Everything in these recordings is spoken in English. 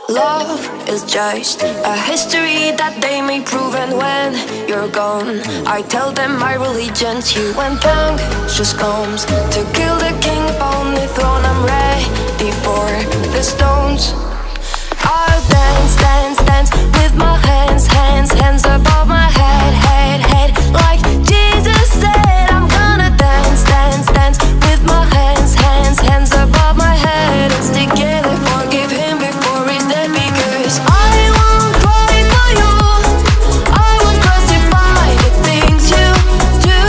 Love is just a history that they may prove. And when you're gone, I tell them my religion's you. When Confucius comes to kill the king upon the throne, I'm ready for the stones. I'll dance, dance, dance with my hands, hands, hands above my head, head, head. Like Jesus said, I'm gonna dance, dance, dance with my hands, hands, hands above my head. And stick together, forgive him before he's dead. Because I won't cry for you, I won't crucify the things you do.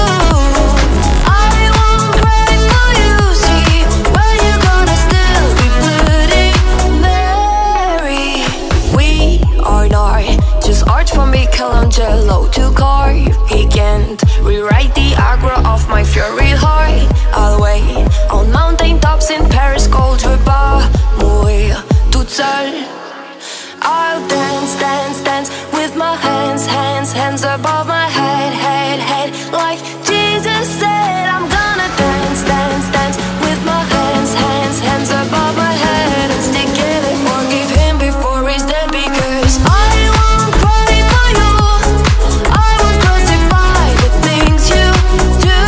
I won't cry for you, see, where you gonna still be bloody Mary. We are not just art from Michelangelo to carve. He can't rewrite the aggro of my fury heart. I'll wait on mountain tops in Paris, cold repas, mourir toute seule. I'll dance, dance, dance with my hands, hands, hands above my head, head, head. Like Jesus said, I'm gonna dance, dance, dance with my hands, hands, hands above my head. And stick together, forgive him before he's dead. Because I won't cry for you, I won't crucify the things you do.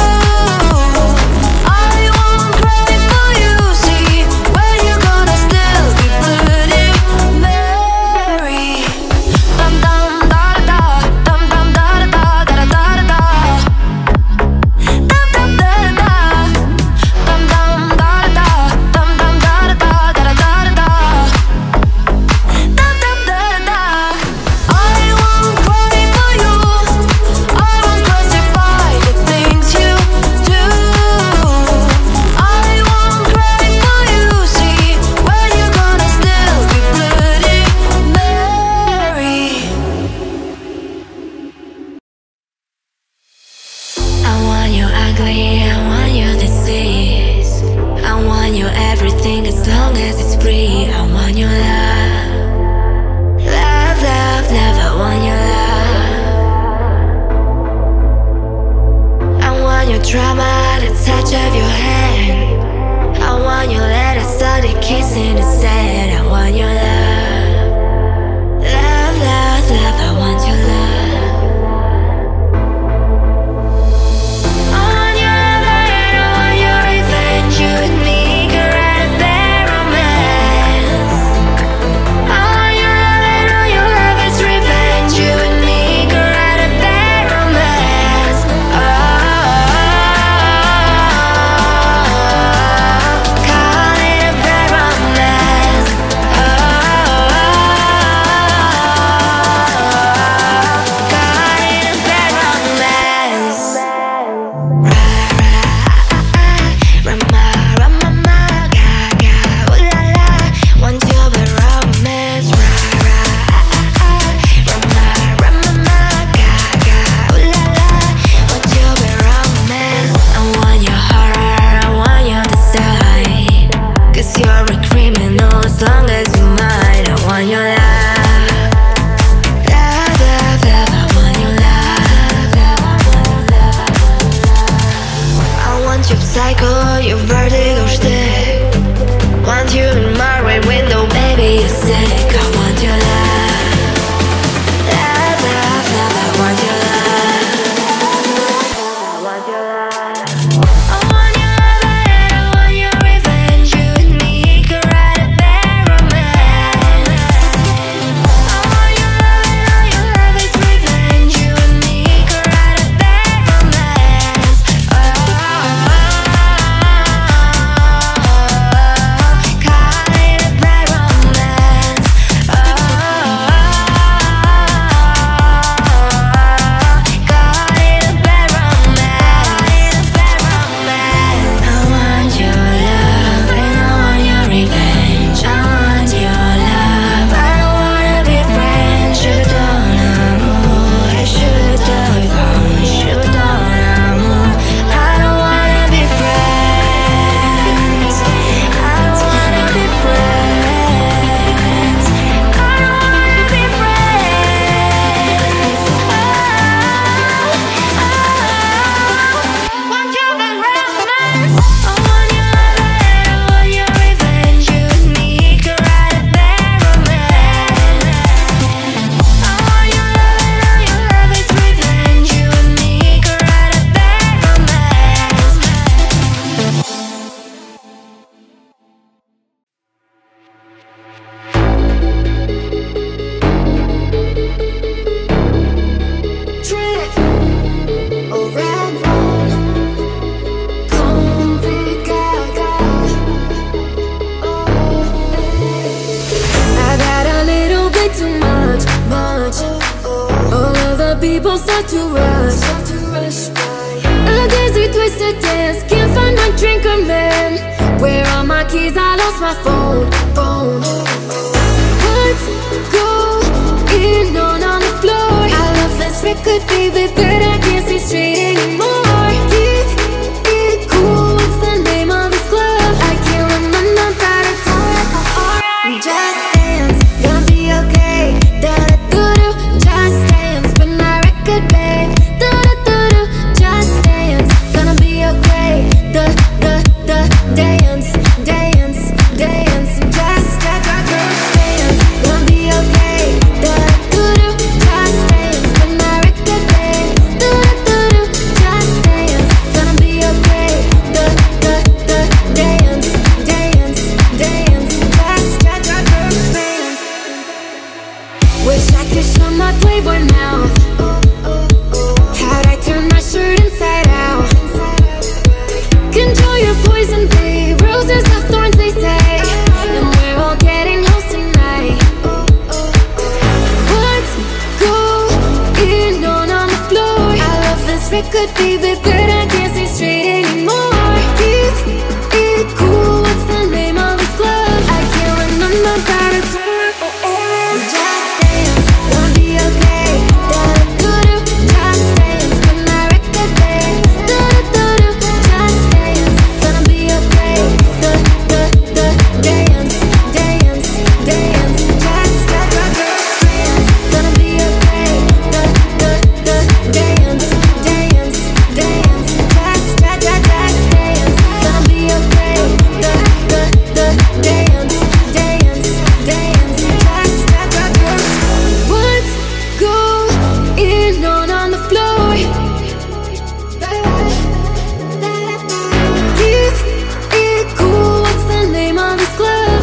I won't cry for you, see, where you gonna still be bloody Mary. Dum dum da da da, dum dum da da da da da da da. Dum dum da da, dum dum da da, dum dum da da da da da da da. Dum dum da da. I won't cry for you, I won't crucify the things you do. I won't cry for you, see, where you gonna still be bloody Mary. I want you ugly, I want you disease. I want you everything as long as it's free. I want your love, love, love, love. I want your love. I want your drama, the touch of your hand. I want your letter, sunny kissing instead. I want your love, love, love, love. I want your love. On your bed, on your revenge, you and me could write a bad romance. On your bed, on your lover's revenge, you and me could write a bad romance. Oh, call it a bad romance. people start to rush by. A dizzy twisted dance, can't find my drink or man. Where are my keys? I lost my phone. What's going on the floor? I love this record, baby, but I can't see straight anymore. Keep it cool, what's the name of this club? I can't remember, but it's alright. Just dance, gonna be okay. Da-da-do-do, just dance, spin my record, babe. Da-da-do-do, just dance, gonna be okay. Dance, dance, dance, just dance, gonna be okay. Da-da-do-do, just dance, spin my record, babe. Da-da-do-do, just dance, gonna be okay. Dance, dance, dance, just dance. Wish I could show my Playboy mouth. How'd I turn my shirt inside out? Control your poison, babe. Roses have thorns, they say, and we're all getting close tonight. What's going on the floor? I love this record, baby, but I can't see straight anymore. Keep it cool, what's the name of this club? I can't remember, but it's alright. Just dance, gonna be okay. Da-da-do-do, just dance, spin my record, babe. Da-da-do-do, just dance, gonna be okay. Dance, dance, dance, just dance, gonna be okay. Dance, dance, dance, just dance, gonna be okay. Dance, dance, dance, just dance. What's going on the floor? Keep it cool, what's the name of this club?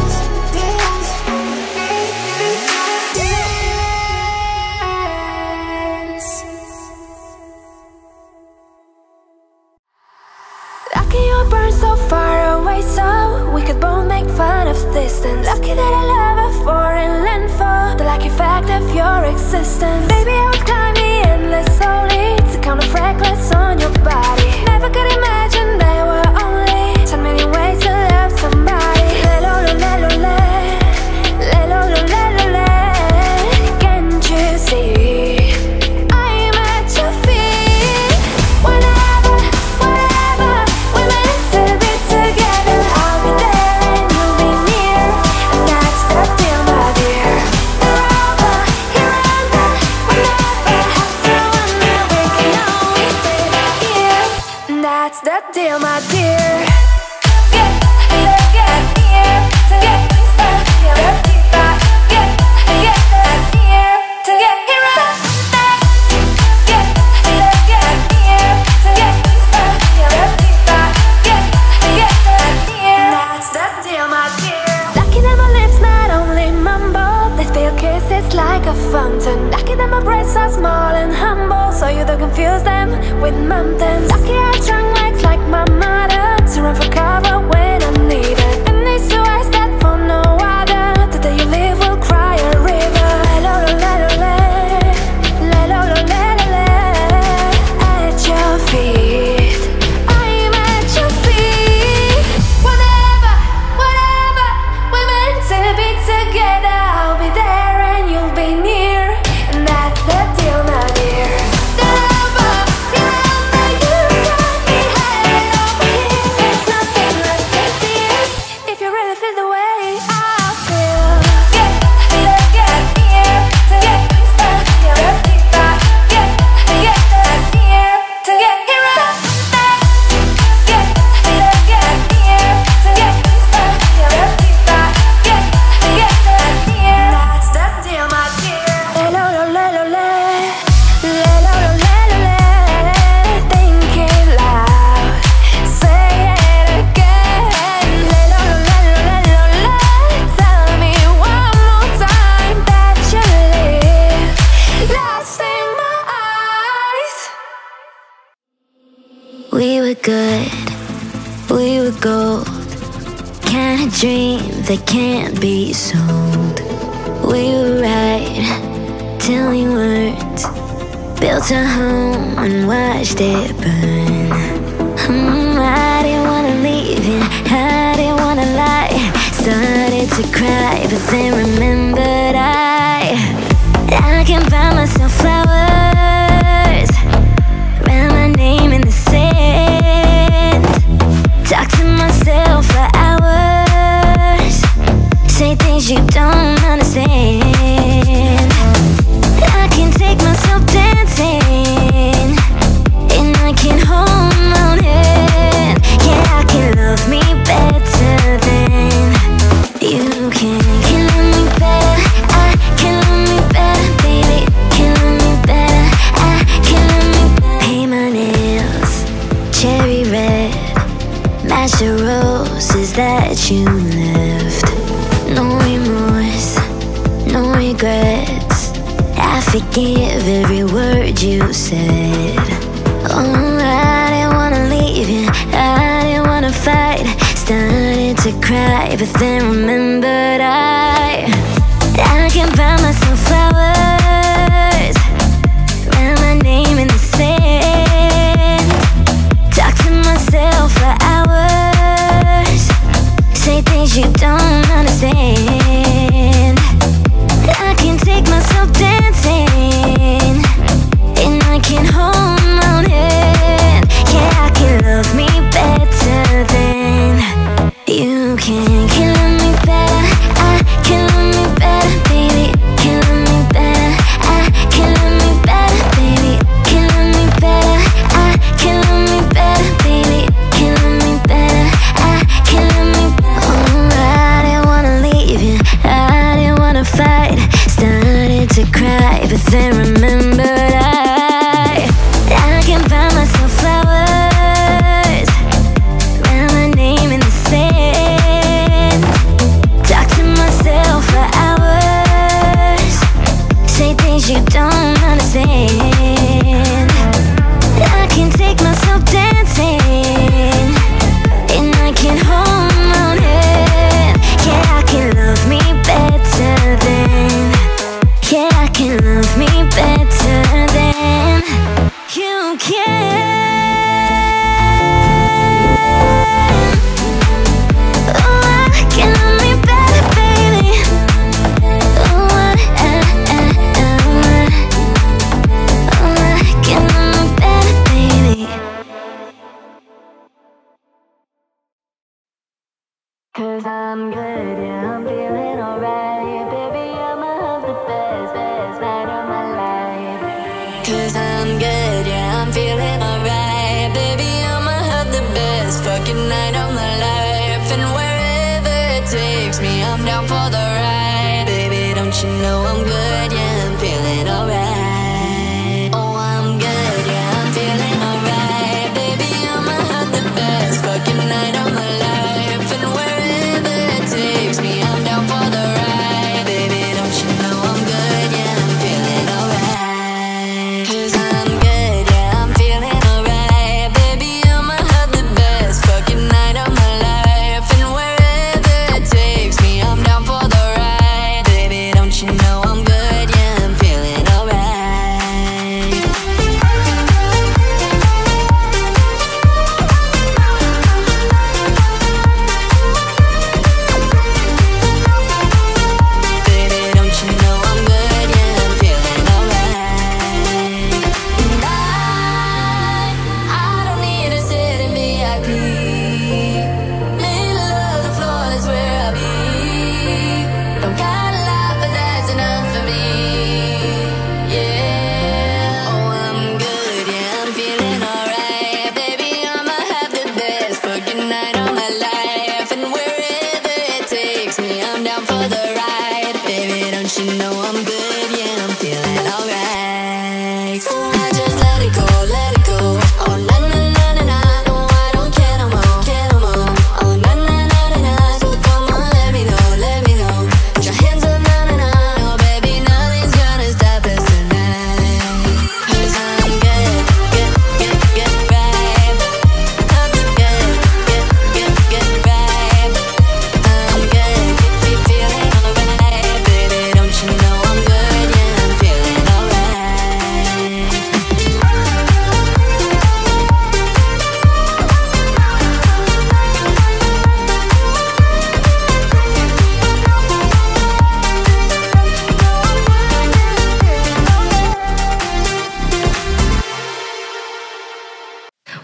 Lucky you burn so far away, so we could both make fun of distance. Lucky that I love a foreign landfall, the lucky fact of your existence. Baby, I would climb the endless slowly to count of reckless on your body. Never could imagine there were only so many ways to love somebody. Le-lo-lo-le-lo-le, le-lo-lo-le-lo-le. Can't you see I'm at your feet? Whenever we're meant to be together, I'll be there and you'll be near, and that's the deal, my dear. You're over, here and there, we'll never have to wonder, we can always stay right here, and that's the deal, my dear. Like a fountain. Lucky that my breasts are small and humble, so you don't confuse them with mountains. Lucky I have strong legs like my mother to run for cover when I need it. And it's so I that for no other. The day you leave will cry a river. Le-lo-lo-le-lo-le, le-lo-lo-le-lo-le. At your feet, I'm at your feet. Whenever we're meant to be together, I'll be there and you'll be near, and that's the deal, my dear. The lover, you got me head over heels. There's nothing left to fear if you really feel the way I feel. Get here to get here, get here to get here up. Get here to get here, that's the deal, my dear. Le-lo-lo-le-lo-le, le-lo-lo-le-lo-le. Think it loud, say it again. Le-lo-lo-le-lo-le-lo-le. Tell me one more time that you live lost in my eyes. We were good, we were gold, kind of dream that can't be sold. We were right till we weren't. Built a home and watched it burn. I didn't wanna leave it, I didn't wanna lie. Started to cry, but then remembered I can buy myself flowers, write my name in the sand, talk to myself for hours, say things you don't understand. I can take myself dancing, and I can hold my own hand. Yeah, I can love me better than you can. Can love me better, I can love me better, baby. Can love me better, I can love me better. Paint my nails cherry red, match the roses that you left. No remorse, no regrets, I forgive every word you said. Oh, I didn't wanna leave you, I didn't wanna fight. Started to cry, but then remembered I can buy myself flowers, write my name in the sand, talk to myself for hours, say things you don't understand. I can take myself dancing, and I can hold my own hand. Yeah, I can love me better than you can. Can love me better, I can love me better, baby. Can love me better, I can love me better, baby. Can love me better, I can love me better, baby. Can love me better, I can love me better. Oh, I didn't wanna leave you, I didn't wanna fight. Started to cry, but then remembered I can buy myself flowers, write my name in the sand, talk to myself for hours, say things you don't understand. I can take myself dancing, and I can hold my own hand. Yeah, I can love me better than, yeah, I can love me better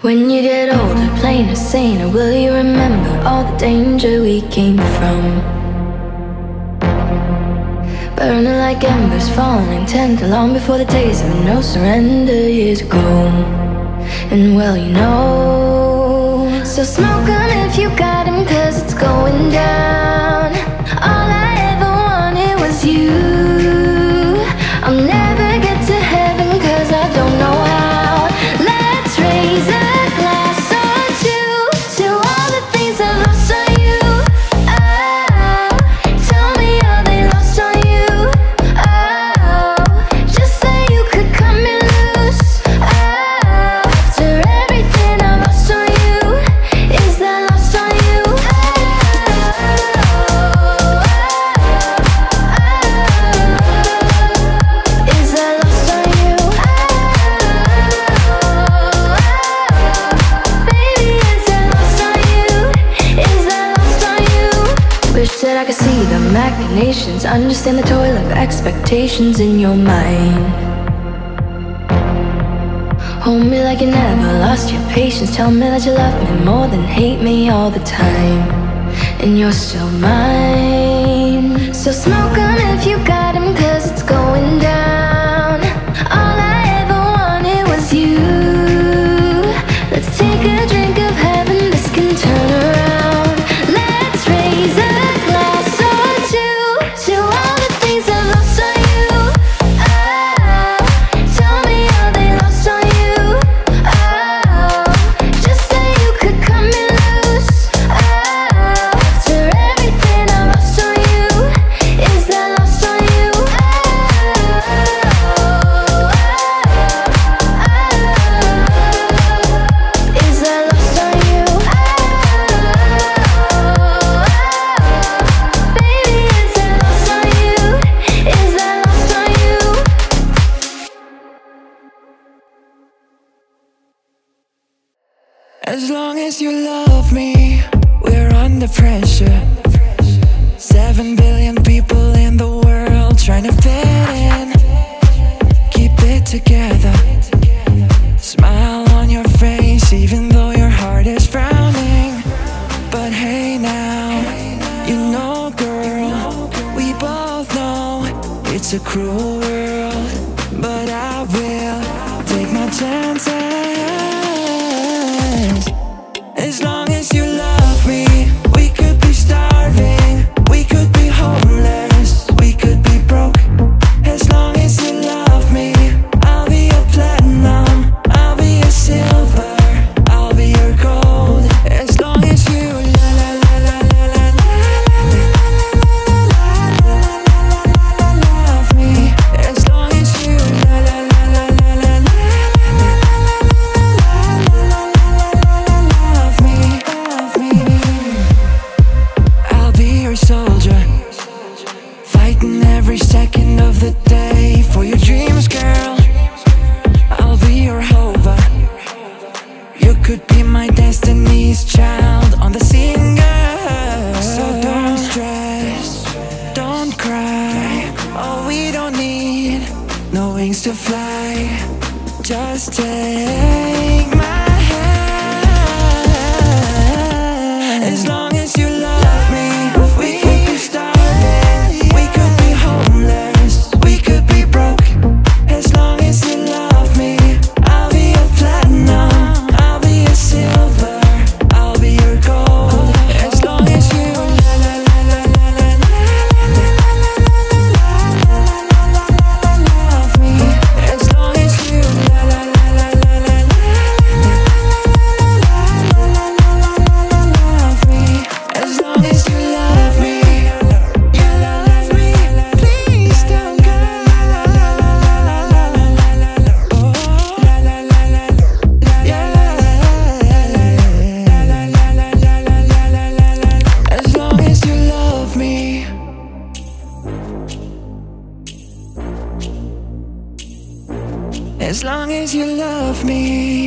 When you get older, plainer, saner, will you remember all the danger we came from? Burning like embers, falling tender, long before the days of no surrender years ago. And well, you know, so smoke 'em if you got 'em, 'cause it's going down. All I ever wanted was you. I'll never get to heaven 'cause I don't know how. Let's raise a glass or two to all the things I've lost on you. Oh, tell me how they lost on you. Oh, just so you could cut me loose. Oh, after everything I've lost on you, is that lost on you? Is that lost on you? Baby, is that lost on you? Is that lost on you? Wish that I could see the machinations, understand the toil of expectations in your mind. Hold me like you never lost your patience. Tell me that you love me more than hate me all the time. And you're still mine. So smoke 'em if you got 'em, 'cause it's going down. All I ever wanted was you. Let's take a drink of heaven, this can turn around. Let's raise a glass or two to all the things I've lost on you. Oh, tell me how they lost on you. Oh, just so you could cut me loose. Oh, after everything I lost on you, is that lost on you? Is that lost on you? Baby, is that lost on you? Is that lost on you? As long as you love me, we're under pressure. 7 billion people in the world trying to fit in. Keep it together. Smile on your face even though your heart is frowning. But hey now, you know girl, we both know it's a cruel world. But I will take my chances. As long as you love me, we could be starving, we could be homeless, we could be broke. As long as you love me, I'll be your platinum, I'll be your silver, I'll be your gold. As long as you love me, as long as you love me. I'll be your soldier, fighting every second of the day for your dreams, girl. I'll be your hover, you could be my destiny's child on the scene, girl. So don't stress, don't cry. Oh, we don't need no wings to fly. Just take my hand. As long as you love me, we could be starving, we could be homeless, we could be broke. As long as you love me, I'll be your platinum, I'll be your silver, I'll be your gold. As long as you love me, as long as you love me, as long as you love me, please don't go. As long as you love me, as long as you love me.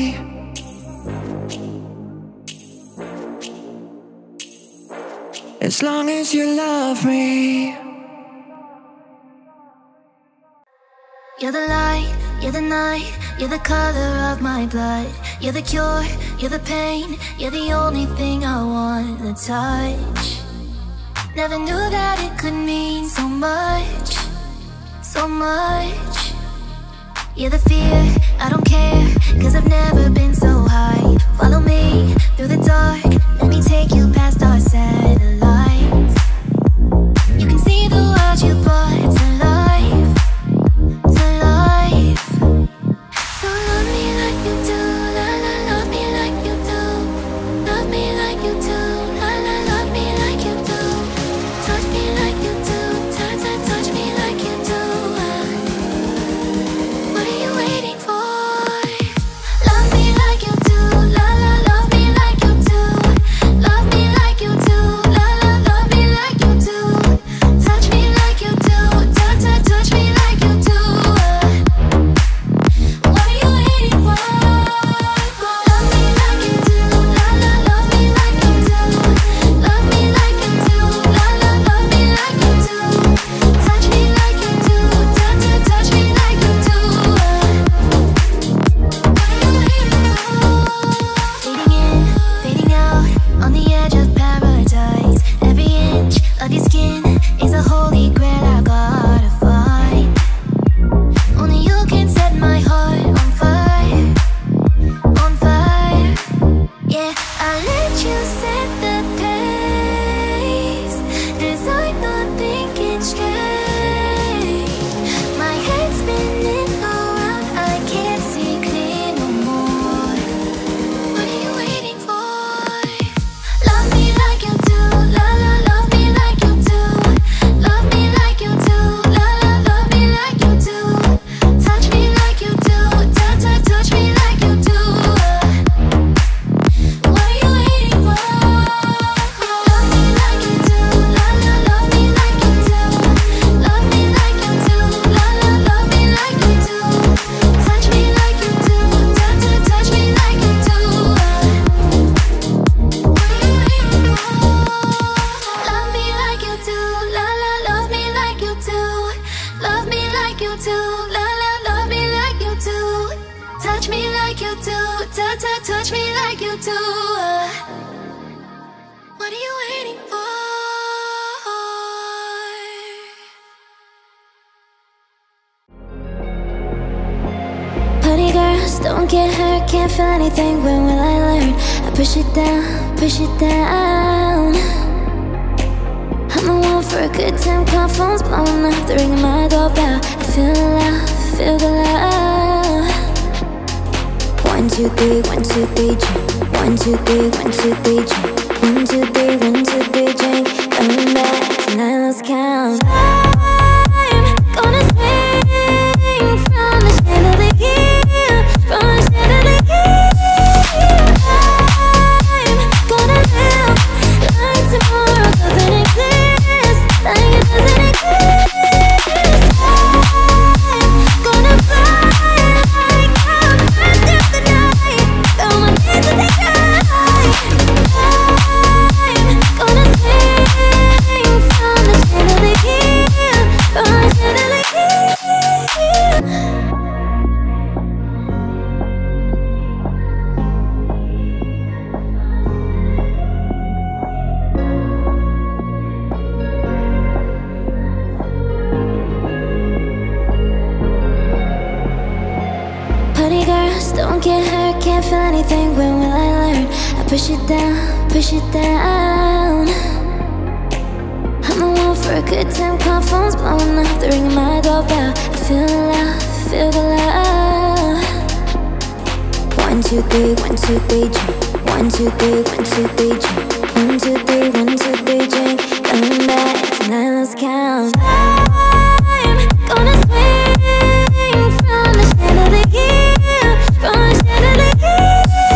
As long as you love me. You're the light, You're the night, you're the color of my blood. You're the cure, you're the pain. You're the only thing I want to touch. Never knew that it could mean so much, so much. You're the fear, I don't care, 'cause I've never been so high. Follow me through the dark, let me take you past our satellites. You can see the world you brought to life, to life. So love me like you do, la la, love me like you do. Love me like you do, la la, love me like you do. Touch me like you do, touch, touch, touch me like you do. What are you waiting for? Love me like you do, la la, love me like you do. Love me like you do, la la, love me like you do. Touch me like you do, touch, touch, touch me like you do. What are you waiting for? Love me like you do, la la, love me like you do. Love me like you do, la la, love me like you do. Touch me like you do, touch, touch, touch me like you do. What are you waiting for? Fading in, fading out, on the edge of paradise. Every inch of your skin is a holy grail I gotta find. Only you can set my heart on fire, on fire. Yeah, I'll let you set the pace, 'cause I'm not thinking straight. My head's spinning around, I can't see clear no more. What are you waiting for? Love me like you do, la la, love me like you do. Love me like you do, la la, love me like you do. Touch me like you do, touch, touch, touch me like you do. What are you waiting for? Love me like you do, la la, love me like you do. Love me like you do, la la, love me like you do. Touch me like you do, touch, touch, touch me like you do. What are you waiting for? Love me like you do, la la, love me like you do. Love me like you do, la la, love me like you do. Touch me like you do, touch, touch, touch me like you do. What are you waiting for? Honey girls, don't get hurt, can't feel anything, when will I learn? I push it down, push it down. I'm the one for a good time, call phones blowing up, the ring of my doorbell. I feel the love, feel the love. 1, 2, 3, 1, 2, 3, drink. 1, 2, 3, 1, 2, 3, drink. 1, 2, 3, 1, 2, 3, drink. Coming back tonight, let's count. I'm gonna swing from the chandelier, from the chandelier. I'm gonna live like tomorrow doesn't exist, like it doesn't exist. I'm gonna fly like I'm first of the night, throw my hands to the sky. I'm gonna swing from the chandelier, from the chandelier. Honey girls, don't get hurt, can't feel anything, when will I learn? I push it down, push it down. I'm the one for a good time, call phones blowing up, the ring of my doorbell. I feel the love, feel the love. 1, 2, 3, 1, 2, 3, drink. 1, 2, 3, 1, 2, 3, drink. 1, 2, 3, 1, 2, 3, drink. Coming back tonight, let's count. I'm gonna swing from the chandelier, from the chandelier.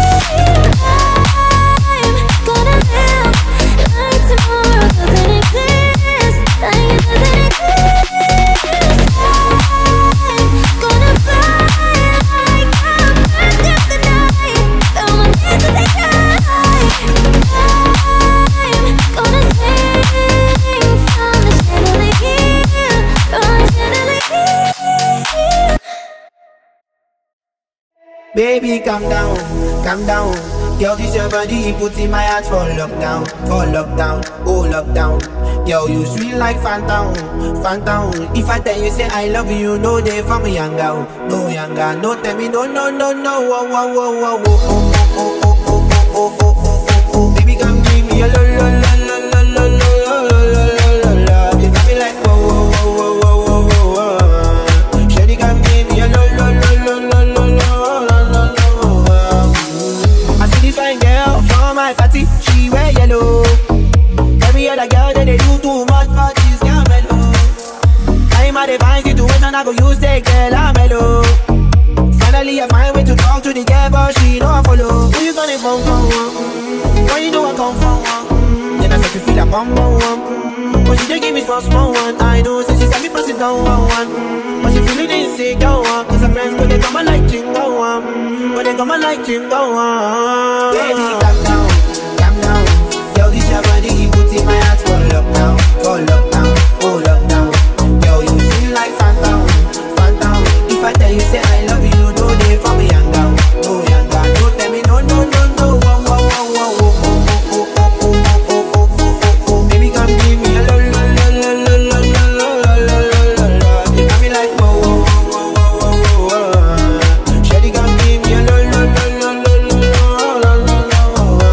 I'm gonna live like tomorrow doesn't exist, like it doesn't exist. I'm gonna fly like I'm first of the night, throw my hands to the sky. I'm gonna swing from the chandelier. Baby, calm down, calm down. Yo, this your body, put in my heart for lockdown, oh lockdown. Yo, you sweet like phantom, phantom. If I tell you say I love you, no day for me younger, no younger. No tell me no, no, no, no. Oh, oh, oh, oh, oh, oh, oh, oh, oh, oh, oh, oh, oh. Baby, come give me a lo, lo, lo, lo, lo, lo, lo, lo, lo, lo, lo. You got me like whoa, whoa, whoa, whoa, whoa, whoa, whoa. Shawty, come give me a lo, lo, lo, lo, lo, lo, lo, lo, lo. I see this fine girl from my party, she wear yellow. Every other girl that they do too much, but she's girl mellow. I'm at a fine situation, I go use the girl, I'm mellow. Finally I find way to talk to the girl, but she don't follow. Who you gonna phone for? Why you know I come from? Then I start to feel a bum bum bum. But she just give me some small one. I know, so she got me press it down one. But she feeling insecure, cause her friends go they come and like chingo one. But they come and like chingo one. Baby, calm down, calm down. Yo, this your body, put in my heart for lockdown, oh lockdown. Yo, you feel like phantom, phantom. If I tell you say I love you, no day for me young down, no young down. Don't tell me no, no, no, no. Whoa, whoa, whoa, whoa, whoa, oh, oh, oh, oh, oh, oh, oh, oh. Baby, come give me a lo, lo, lo, lo, lo, lo, lo, lo, lo, lo, lo. You got me like whoa, whoa, whoa, whoa, whoa, whoa. Shawty, come give me a lo, lo, lo, lo, lo, lo, lo, lo.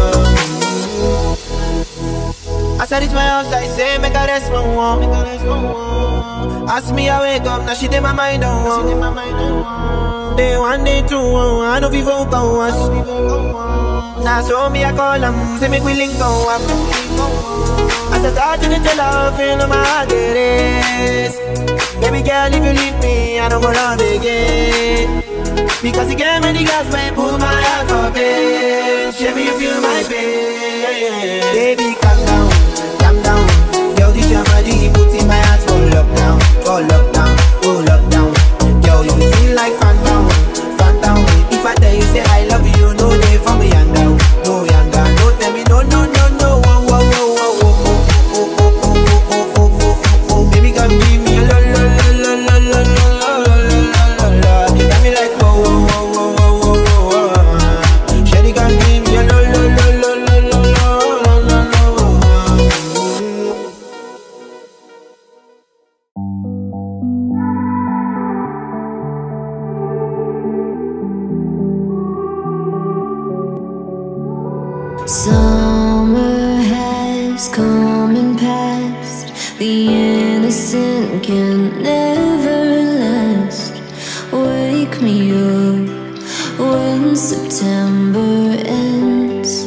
I said it's my house, I say make a rest one more. Ask me I wake up, now she did my mind on one. Day one, day two, I know people go us. Now so me I call them, say make we link go up. As I start to get your love, feel on my heart it is. Baby girl, if you leave me, I don't go love again. Because you gave me the gas when pull my heart for pain. Share me you feel my pain. Baby, calm down, calm down. Yo, this your body, put in my heart for lockdown, oh lockdown. Yo, you feel like phantom, phantom. If I tell you say I love you, no day for me young down, no young down. Don't tell me no, no, no, no. Whoa, whoa, whoa, whoa, whoa, whoa, whoa, whoa, whoa, whoa, whoa, whoa. Baby, come give me a lo, lo, lo, lo, lo, lo, lo, lo, lo, lo. You got me like whoa, whoa, whoa, whoa, whoa, whoa, whoa. Shawty, come give me a lo, lo, lo, lo, lo, lo, lo, lo, lo. Summer has come and passed. The innocent can never last. Wake me up when September ends.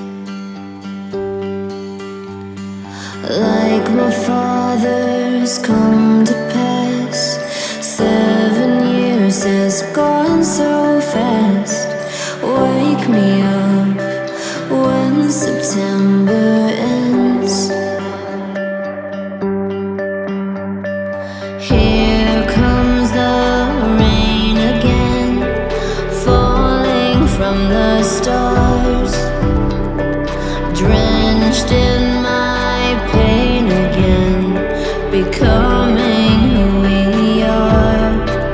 Like my father's come to pass. 7 years has gone so fast. Wake me up when September ends. Here comes the rain again, falling from the stars, drenched in my pain again, becoming who we are.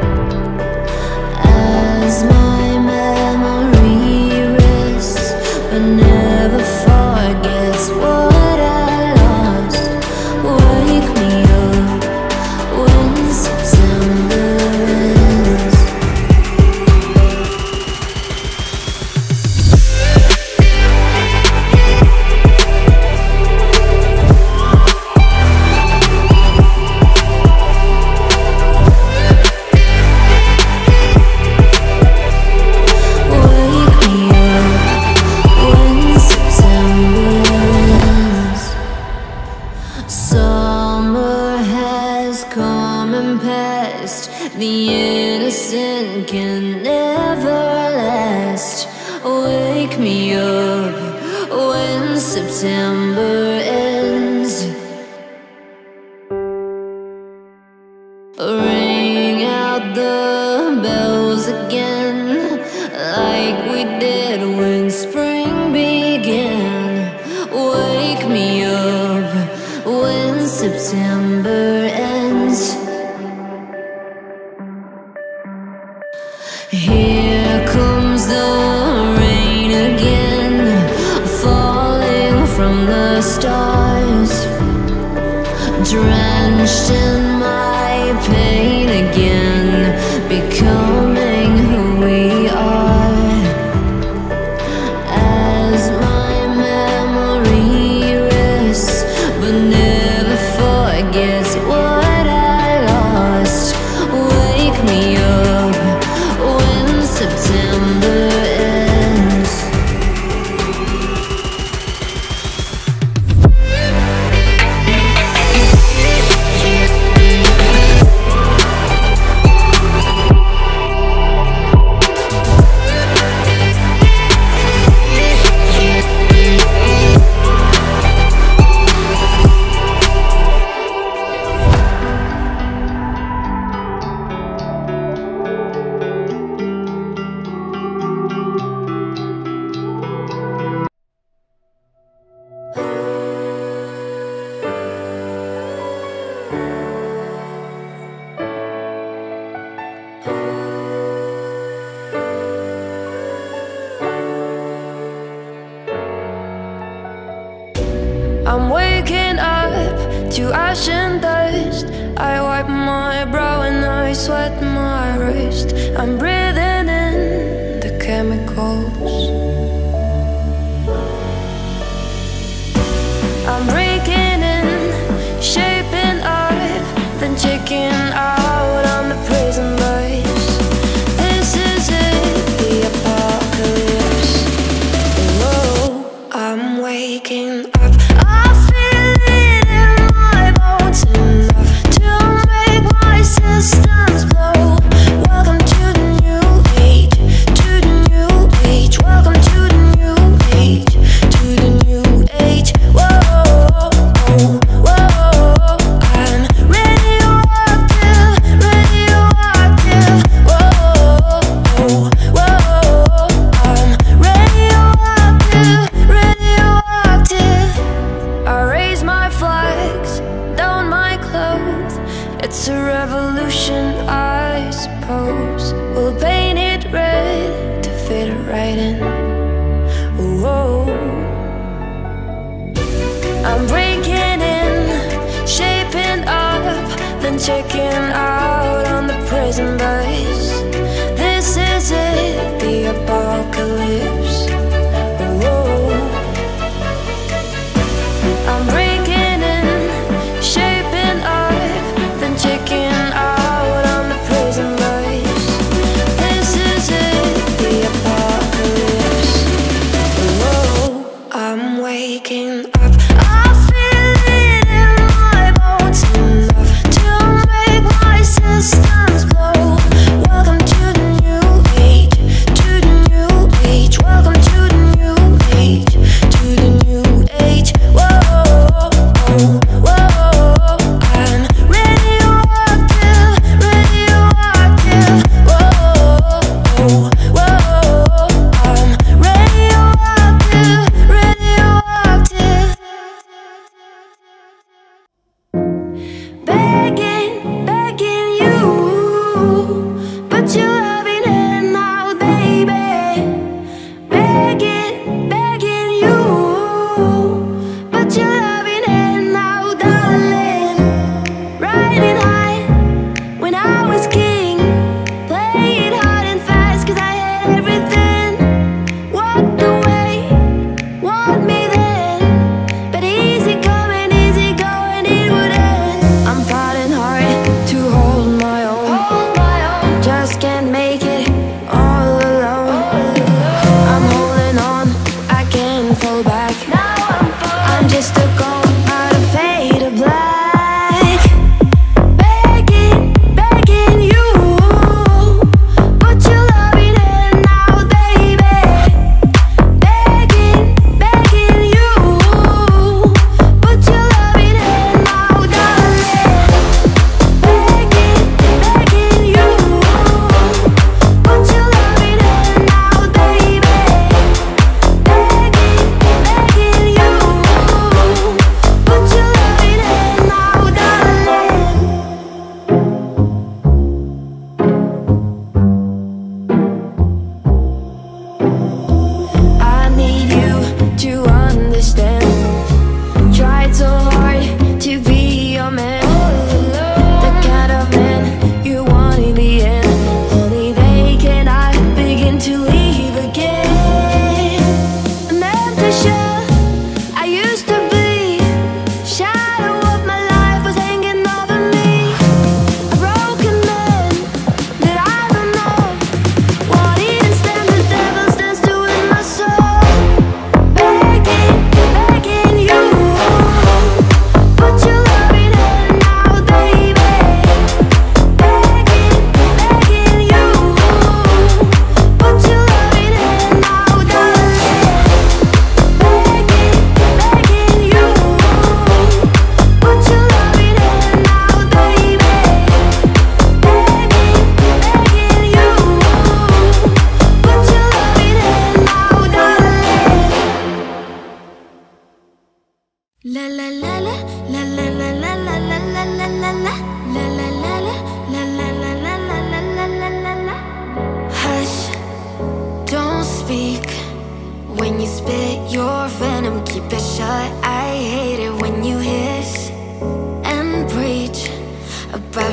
As my memory rests, but never forgets what I lost. Wake me up when September ends. Summer has come and passed. The innocent can never last. Wake me up when September ends. Ring out the bells again, like we did when spring began. Wake me up when September ends. Here comes ash and dust. I wipe my brow and I sweat my wrist. I'm breathing in the chemicals. I'm breaking in, shaping up, then checking out on the prison bus. This is it, the apocalypse. Whoa, I'm waking up. I feel it in my bones enough to make my systems blow. Welcome to the new age, to the new age. Welcome to the new age, to the new age. Whoa. It's a revolution, I suppose. We'll paint it red to fit it right in. Whoa. I'm breaking in, shaping up, then checking out on the prison bus. This is it, the apocalypse. Whoa. I'm breaking in, shaping up, then checking out on the prison bus. This is it, the apocalypse. Whoa, I'm waking up. I feel it in my bones enough to make my systems blow. Welcome to the new age, to the new age. Welcome to the new age, to the new age. Whoa, whoa. I'm radioactive, radioactive. Whoa, whoa. I'm radioactive, radioactive. Begging, begging you, put your loving hand out, baby. Begging, begging you, put your loving hand out, darling. Riding high when I was king, played hard and fast 'cause I had everything. Walked away, want me then, but easy coming, easy going, it would end. I'm fighting hard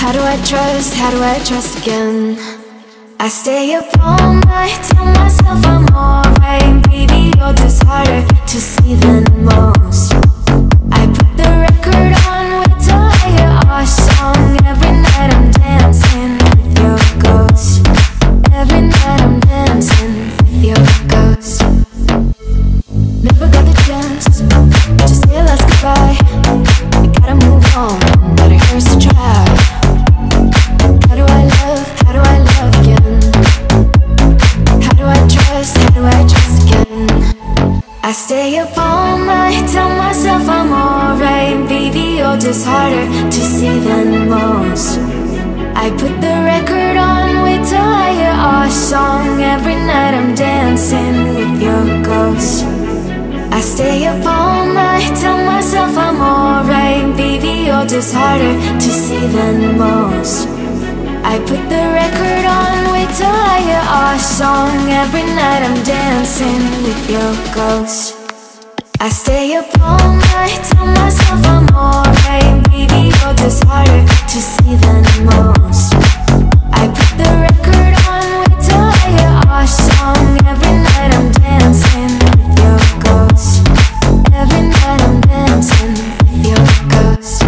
How do I trust? How do I trust again? I stay up all night, tell myself I'm alright. Baby, you're just harder to see than most. I put the record on, wait till I hear our song. Every night I'm dancing with your ghost. Every night I'm dancing with your ghost. Never got the chance to say a last goodbye. We gotta move on, but it hurts to try. How do I love? How do I love again? How do I trust? How do I trust again? I stay up all night, tell myself I'm alright. Baby, you're just harder to see than most. I put the record on, wait till I hear our song. Every night I'm dancing with your ghost. I stay up all night, tell myself I'm alright. Baby, you're just harder to see than most. I put the record on, wait till I hear our song. Every night I'm dancing with your ghost. I stay up all night, tell myself I'm alright. Baby, you're just harder to see than most. I put the record on, wait till I hear our song. Every night I'm dancing with your ghost. Every night I'm dancing with your ghost.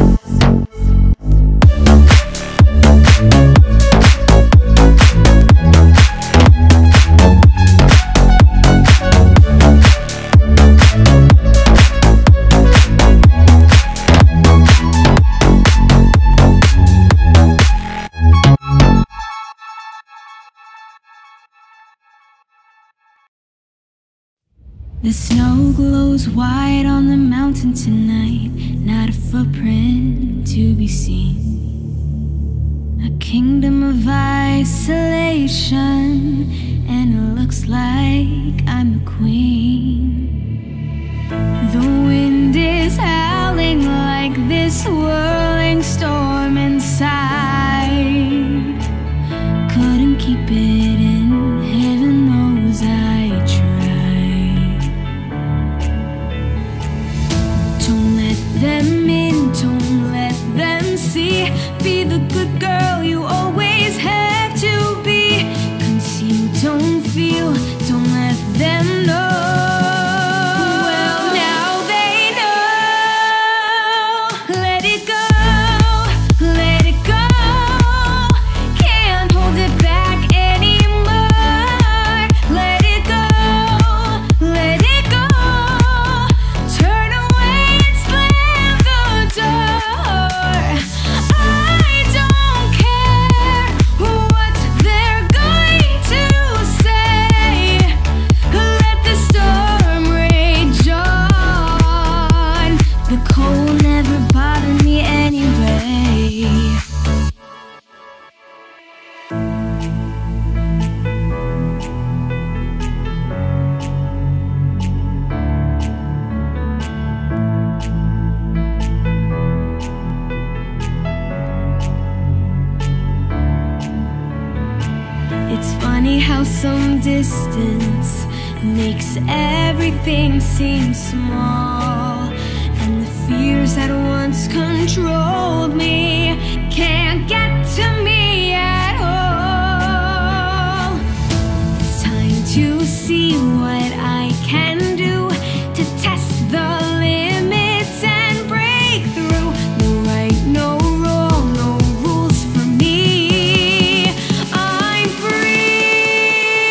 The snow glows white on the mountain tonight, not a footprint to be seen. A kingdom of isolation, and it looks like I'm the queen. The wind is howling like this whirling storm inside. Couldn't keep it in, heaven knows I tried. Don't let them in, don't let them see. Be the good girl you always have to be. Conceal, don't feel, don't let them know. Well, now they know. Let it go, let it go. Can't hold it back anymore. Let it go, let it go. Turn away and slam the door. I don't care what they're going to say. Let the storm rage on. The cold never bothered me anyway. It's funny how some distance makes everything seem small, and the fears that once controlled me can't get to me at all. It's time to see what I can do to test the limits and break through. No right, no wrong, no rules for me. I'm free.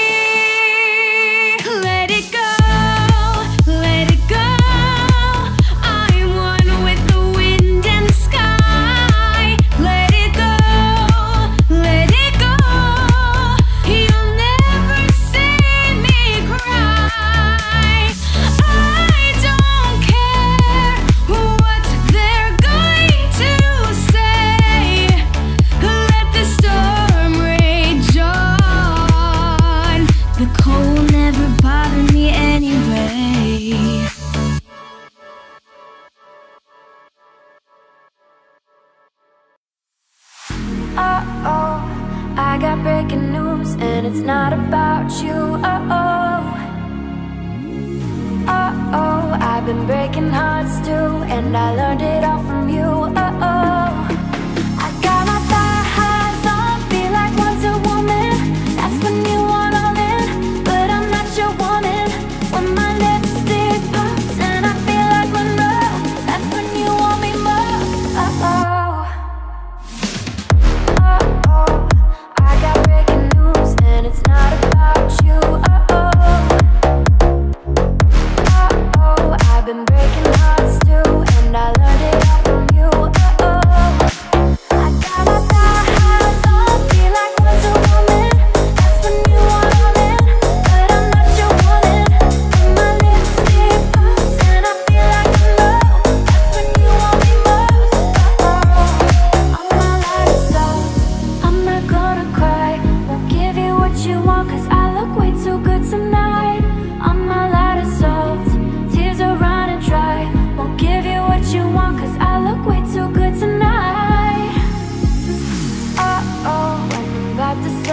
Let it go, let it go. I'm one with the wind and sky. Let it go, let it go. You'll never see me cry. I don't care what they're going to say. Let the storm rage on. The cold never bothered me anyway. Uh-oh, I got breaking news, and it's not about you. Uh-oh, uh-oh, I've been breaking hearts too, and I learned it all from you. Uh-oh, I got my thoughts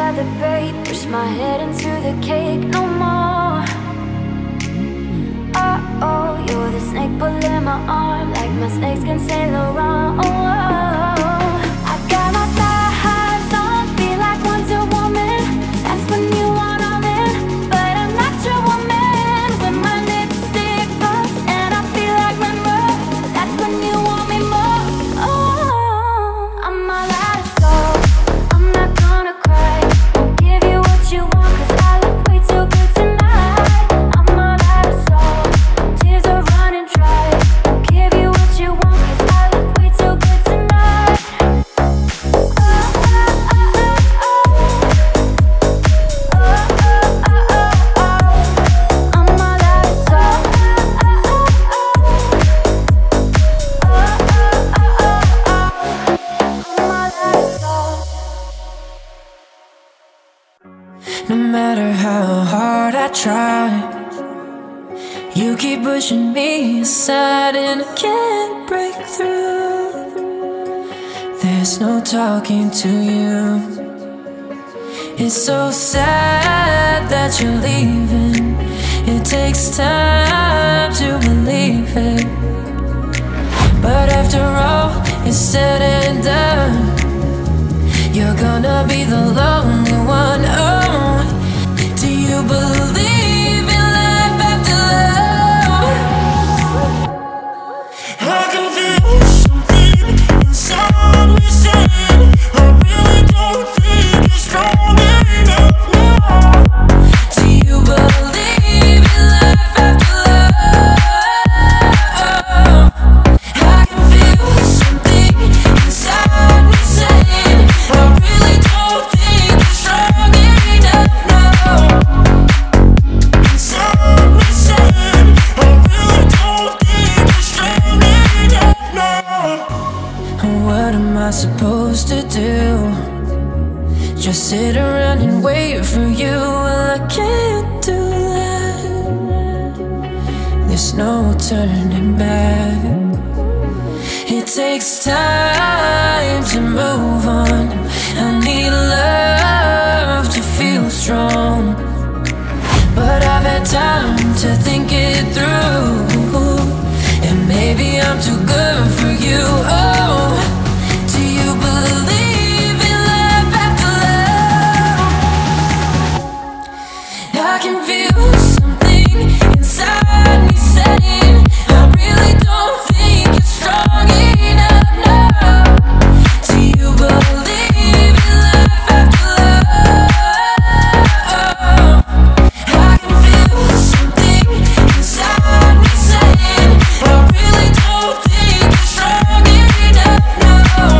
by the bait, push my head into the cake no more. Oh, you're the snake pulling my arm, like my snakes can sail around. I got my thigh highs on, feel like Wonder Woman. That's when you want all in, but I'm not your woman. When my lipstick burns and I feel like Rimmer, that's when you want me more. Oh, I'm all out of soul, I'm not gonna cry. I'll give you what you want, cause I look way too good tonight. I'm all out of soul, tears are running dry. I'll give you what you want, cause I look way too good tonight. I'm all out of soul. I'm all out of soul. No matter how hard I try, you keep pushing me aside and I can't break through. There's no talking to you. It's so sad that you're leaving. It takes time to believe it, but after all is said and done, you're gonna be the lonely one. Oh, do you believe in life after love? I can feel something inside me saying I really don't think it's strong enough now. Do you believe in life after love? I can feel something inside me saying I really don't think it's strong enough now. Inside me saying I really don't think it's strong enough now. What am I supposed to do? Just sit around and wait for you? Well, I can't do that. There's no turning back. It takes time to move on. I need love to feel strong, but I've had time to think it through, and maybe I'm too good for you. Oh, do you believe in life after love? I can feel something inside me saying I really don't think it's strong enough now. Do you believe in life after love? I can feel something inside me saying I really don't think it's strong enough now.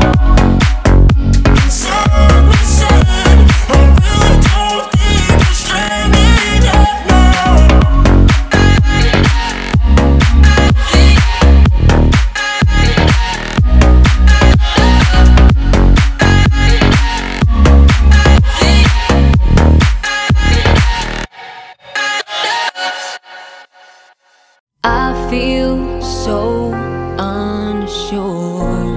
Inside me saying I really don't think it's strong enough now. I feel so unsure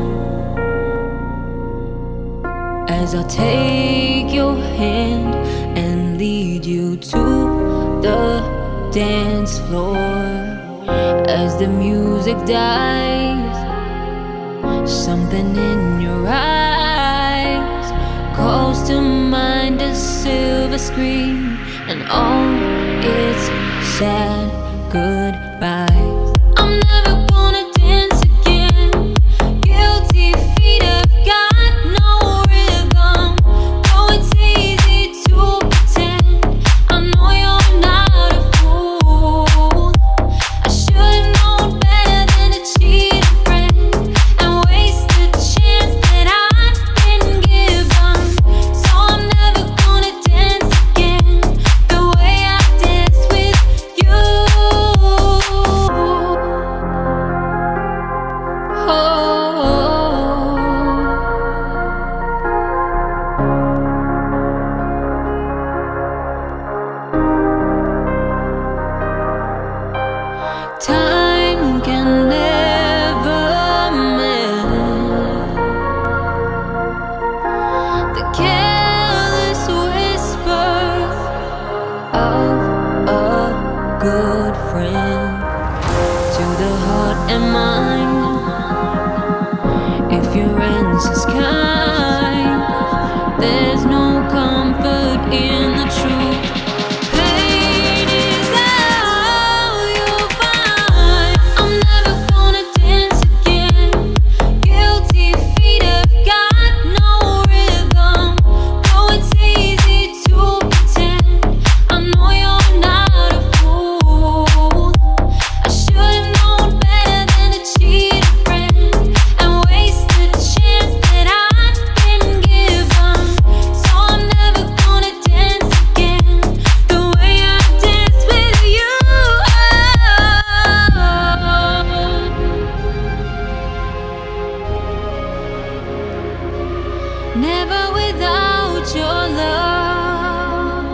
as I take your hand and lead you to the dance floor. As the music dies, something in your eyes calls to mind a silver screen and all its sad goodbyes. I'm never gonna dance again. Guilty feet have got no rhythm. Oh, it's easy to pretend. I know you're not a fool. I should've known better than to cheat a friend and waste the chance that I've been given. So I'm never gonna dance again the way I danced with you. in the truth. Pain is all you'll find. I'm never gonna dance again. Guilty feet have got no rhythm. Though it's easy to pretend, I know you're not a fool. I should've known better than to cheat a friend and waste the chance that I'd been given. So I'm never gonna dance again the way I danced with you. Never without your love.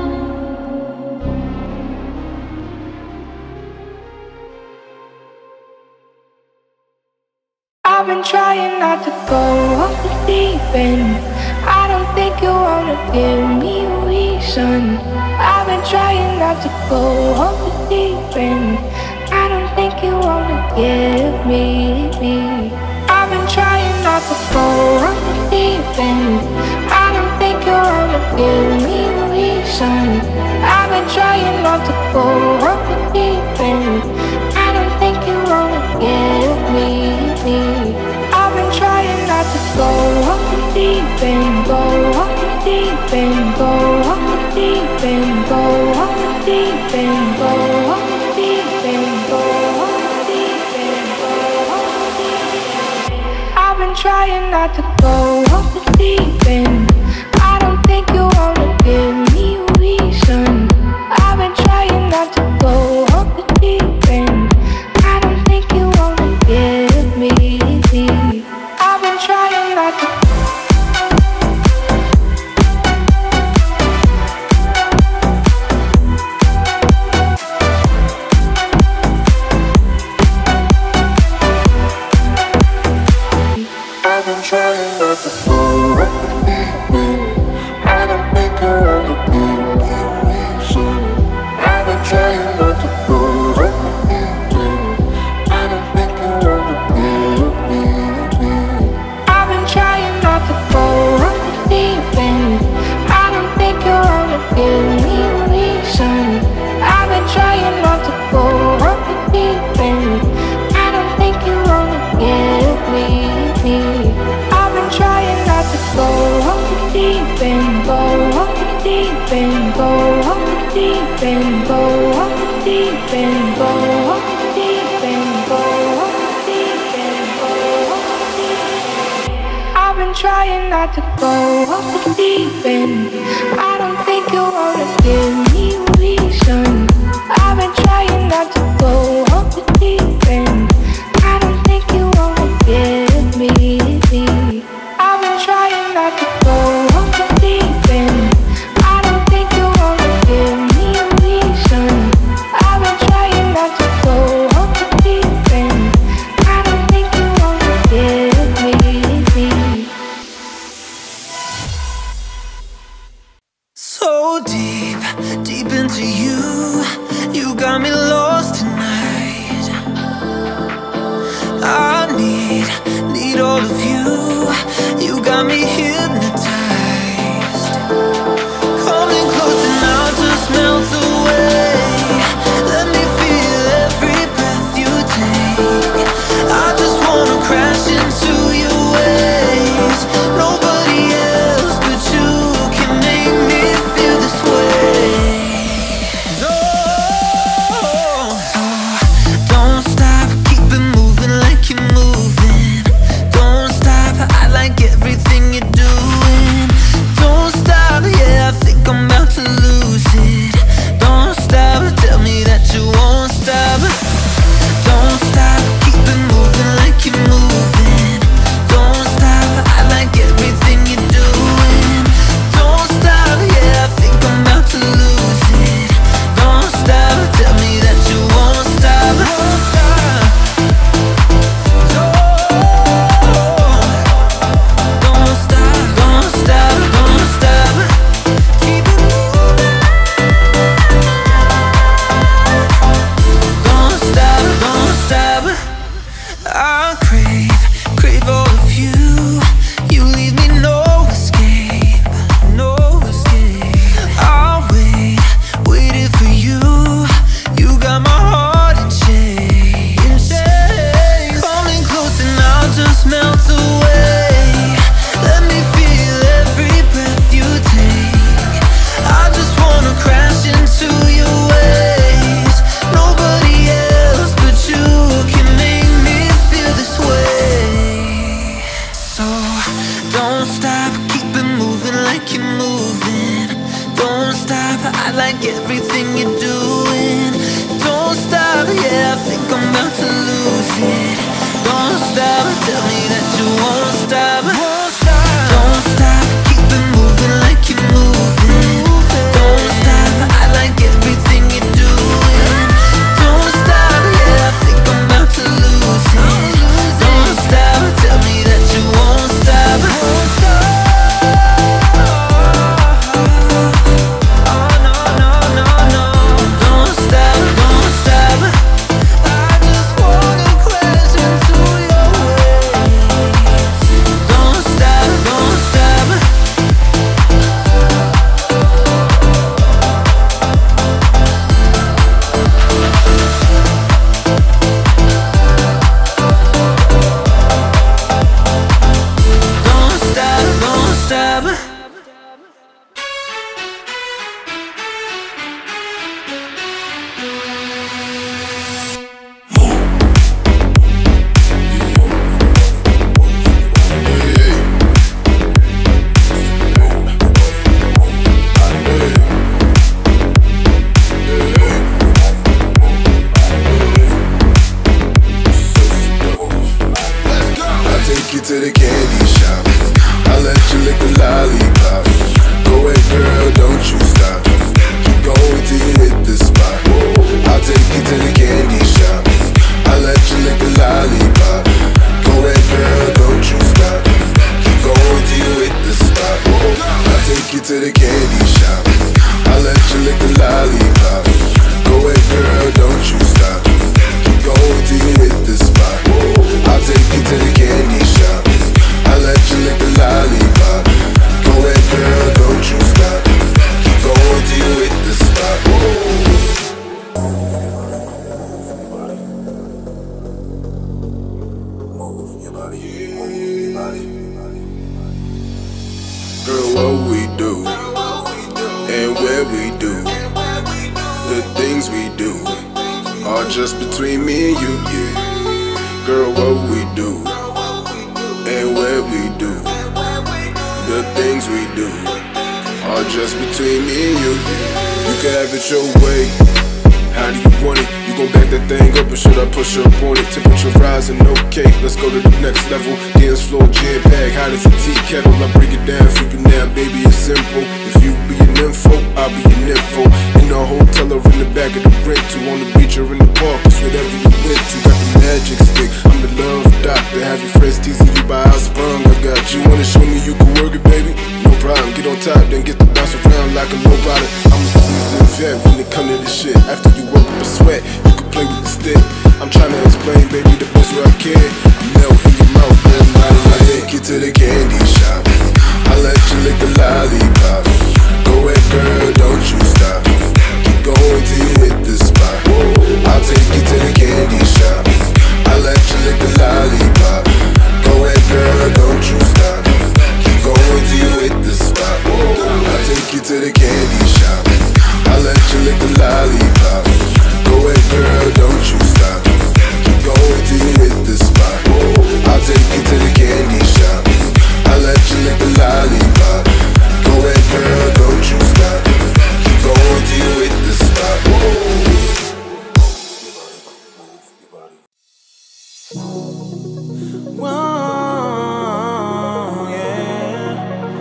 I've been trying not to go off the deep end. I don't think you wanna give me a reason. I've been trying not to go off the deep end. I don't think you wanna give me. I've been trying not to go off the deep end. I don't think you wanna give me a reason. I've been trying not to go off the deep end. I don't think you wanna give me. I've been trying not to go off the deep end, go off the deep end, go off the deep end, go off the deep end, go off the deep end, go off the deep end, go off the deep end. I've been trying not to go off the deep end. I don't think you wanna give me a reason. I've been trying not to go off the deep end. I don't think you wanna give me. I've been trying not to. I've been trying not to go off the deep end. I don't think you wanna give me a reason. I've been trying not to go off the deep end. I don't think you wanna give me. I've been trying not to go off the deep end. I don't think you wanna give me a reason. I've been trying not to go off the deep end. I don't think you wanna give me. I've been trying not to go off the deep end, go off the deep end, go off the deep end, go off the deep end, go off the deep end, go off the deep end, go off the deep end. I've been trying not to go off the deep end. I don't think you wanna give me a reason. I've been trying not to go off the deep end. I don't think you wanna give me. I've been trying not to go off the deep end. I don't think you wanna give me a reason. I've been trying not to go off the deep end. I don't think you wanna give me. So deep, deep into you, you got me lost tonight. I need all of you, you got me hypnotized. Coming closer now, just melt away. Let me feel every breath you take. I just wanna crash into your waves. Nobody else but you can make me feel this way. No. So like everything you're doing. Don't stop, yeah, I think I'm about to lose it. Don't stop, tell me that you won't stop. Don't stop, keep it moving like you're moving. Don't stop, I like everything you're doing. Don't stop, yeah, I think I'm about to lose it. Don't stop, tell me that you won't stop. Oh no, no, no, no. Don't stop, don't stop. I just wanna crash into your waves. Don't stop, don't stop. Don't stop, don't stop. I'll take you to the candy shop. I'll let you lick the lollipop. Go ahead, girl, don't you stop. Keep going till you hit the spot. I'll take you to the candy shop. I'll let you lick the lollipop. Go ahead, girl, don't you stop. Keep going till you hit the spot. I'll take you to the candy shop. I'll let you lick the lollipop. Go ahead, girl, don't you stop. Keep going till you hit the spot. I'll take you to the candy shop. I'll let you lick the lollipop. Go ahead, girl, don't you stop. Keep going till you hit the spot. Move your body, move your body. Girl, what we do, and where we do, the things we do, are just between me and you, yeah. Girl, what we do, and where we do, the things we do, are just between me and you. You can have it your way. How do you want it? You gon' back that thing up or should I push up on it? Temperature rising, okay, let's go to the next level. Dance floor, jam bag, hot as a tea kettle. I break it down for you now, baby, it's simple. If you be an info, I'll be an info. In the hotel or in the back of the rental, on the beach or in the park, it's whatever you went to. Got the magic stick, I'm the love doctor. Have your friends teasing you by how sprung I got you. Wanna show me you can work it, baby? No problem, get on top, then get to bounce around like a low rider. I'm a seasoned vet when it come to this shit. After you work up a sweat, you can play with the stick. I'm trying to explain, baby, the best way I can. Melt in your mouth, I'll take you to the candy shop. I'll let you lick the lollipop. Go ahead, girl, don't you stop. Keep going till you hit the spot. I'll take you to the candy shop. I'll let you lick the lollipop. Go ahead, girl, don't you stop. Keep going till you hit the spot. I'll take you to the candy shop. I'll let you lick the lollipop. Go ahead, girl, don't you stop. Keep going till you hit the spot. I'll take you to the candy shop. I'll let you lick the lollipop. Go ahead, girl, don't you stop. Keep going till you hit the spot. Wow, yeah.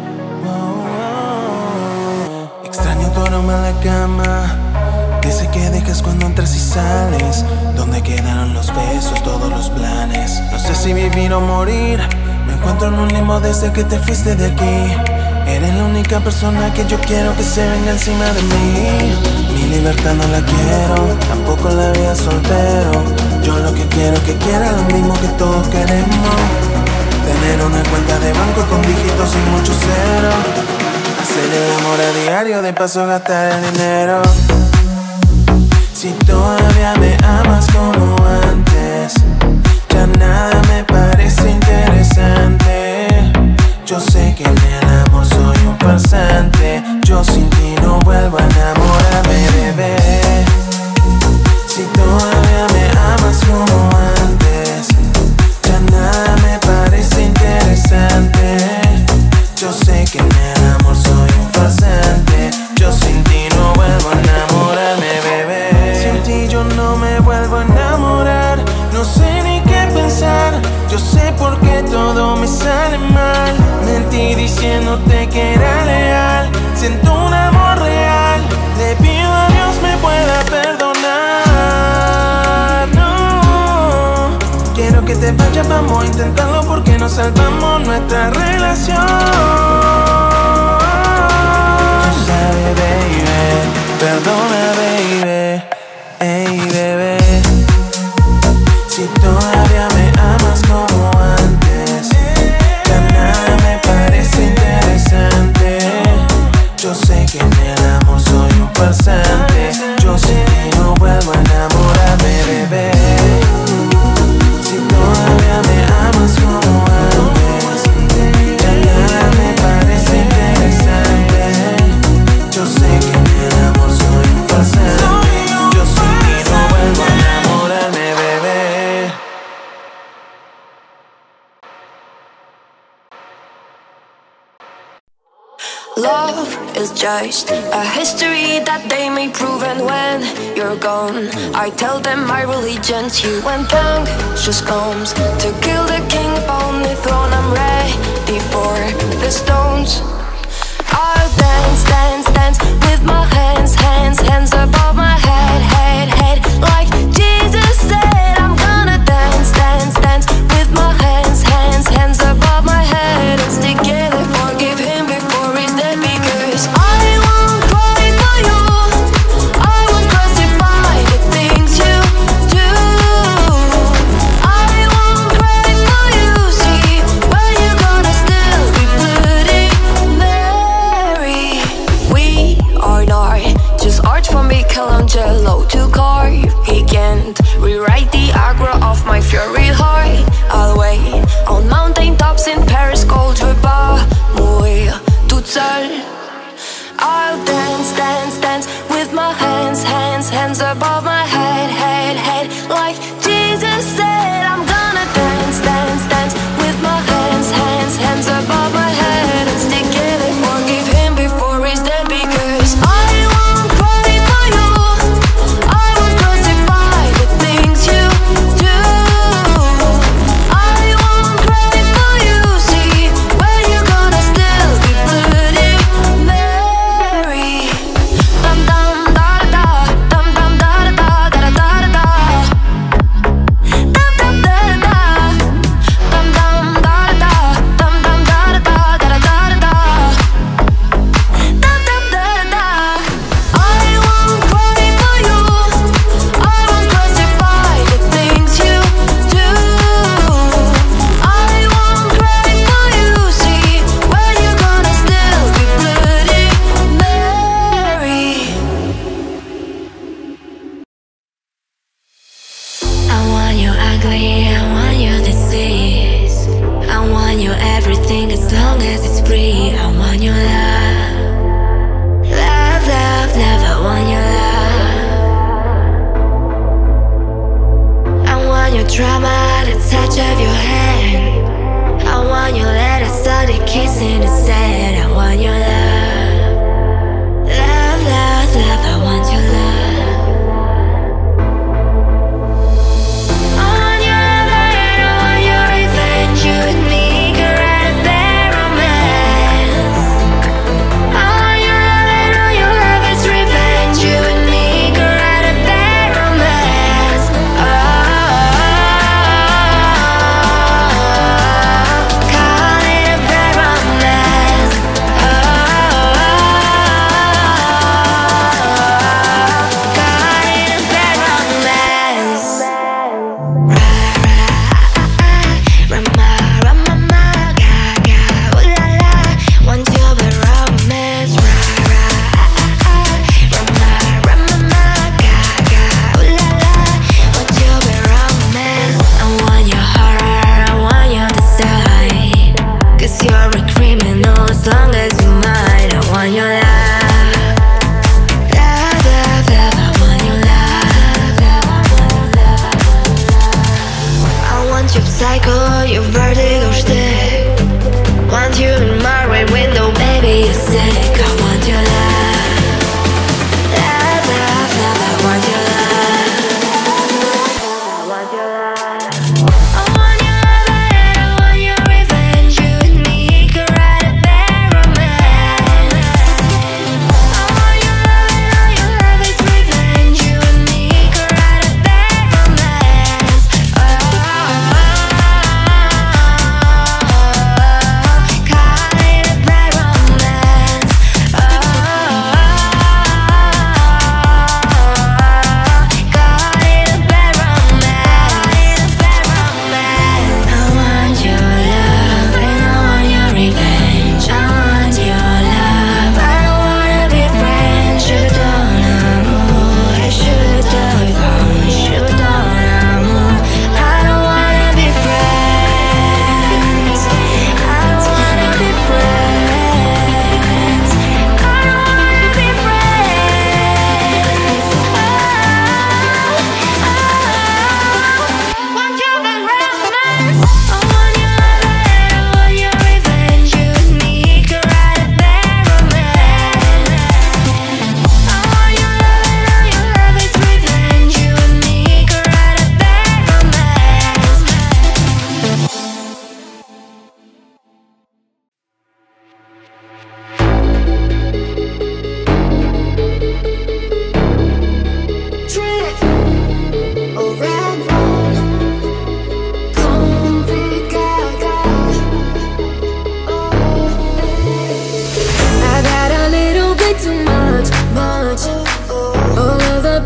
Wow. Extraño tu aroma en la cama. Ese que dejas cuando entras y sales. ¿Dónde quedaron los besos, todos los planes? No sé si vivir o morir. Me encuentro en un limbo desde que te fuiste de aquí. Eres la única persona que yo quiero que se venga encima de mí. Mi libertad no la quiero, tampoco la vida soltero. Yo lo que quiero es que quiera lo mismo que todos queremos. Tener una cuenta de banco con dígitos y muchos ceros. Hacer el amor a diario, de paso gastar el dinero. Si todavía me amas como antes, ya nada me parece interesante. Yo sé que en el amor soy un farsante. Yo sin ti no vuelvo a enamorarme, bebé. Si todavía me amas como antes, ya nada me parece interesante. Yo sé que en el amor soy un farsante. Yo sin ti no vuelvo a te vayas, vamos a intentarlo porque nos salvamos nuestra relación. Tú sabes, baby, perdona, baby, hey, bebé. Si todavía me amas como antes, ya nada me parece interesante. Yo sé que en el amor soy un farsante. Yo sin ti no vuelvo a enamorarme, bebé. Si todavía me amas como antes, ya nada me parece interesante. Yo sé que en el amor soy un farsante. Yo sin ti no vuelvo a enamorarme, bebé. Love is just a history that they may prove, and when you're gone, I tell them my religion's you. When punk just comes to kill the king upon the throne, I'm ready for the stones. I'll dance, dance, dance with my hands, hands, hands above my head, head, head. Like Jesus said, I'm gonna dance, dance, dance with my hands, hands, hands above my head. And stick together, forgive him before he's dead, because I won't cry for you, I won't crucify the things you do. I won't cry for you, see, when you're gonna still be Bloody Mary. We are not just art from Michelangelo to carve. He can't rewrite the aggro of my fury heart. I'll wait on mountain tops in Paris, cold Ruba, mourir toute seule. I'll dance, dance, dance with my hands, hands, hands above my head, head, head. Like Jesus said, I'm gonna dance, dance, dance with my hands, hands, hands above my head. And stick together, forgive him before he's dead, because I won't cry for you, I won't crucify the things you do. I won't cry for you, see, when you're gonna still be Bloody Mary. Dum dum da da da, dum dum da da da.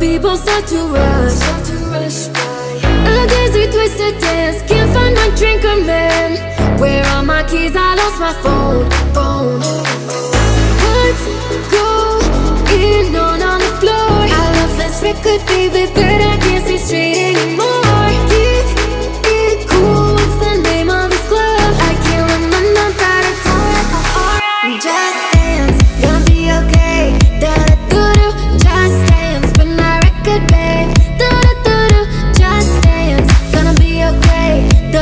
people start to rush by. A dizzy twisted dance, can't find my drink or man. Where are my keys? I lost my phone. What's going on the floor? I love this record, baby, but I can't see straight anymore. Keep it cool, what's the name of this club? I can't remember, but it's alright. Just dance, gonna be okay. Da-da-doo-doo, just dance, spin my record, babe. Da-da-doo-doo, just dance, gonna be okay.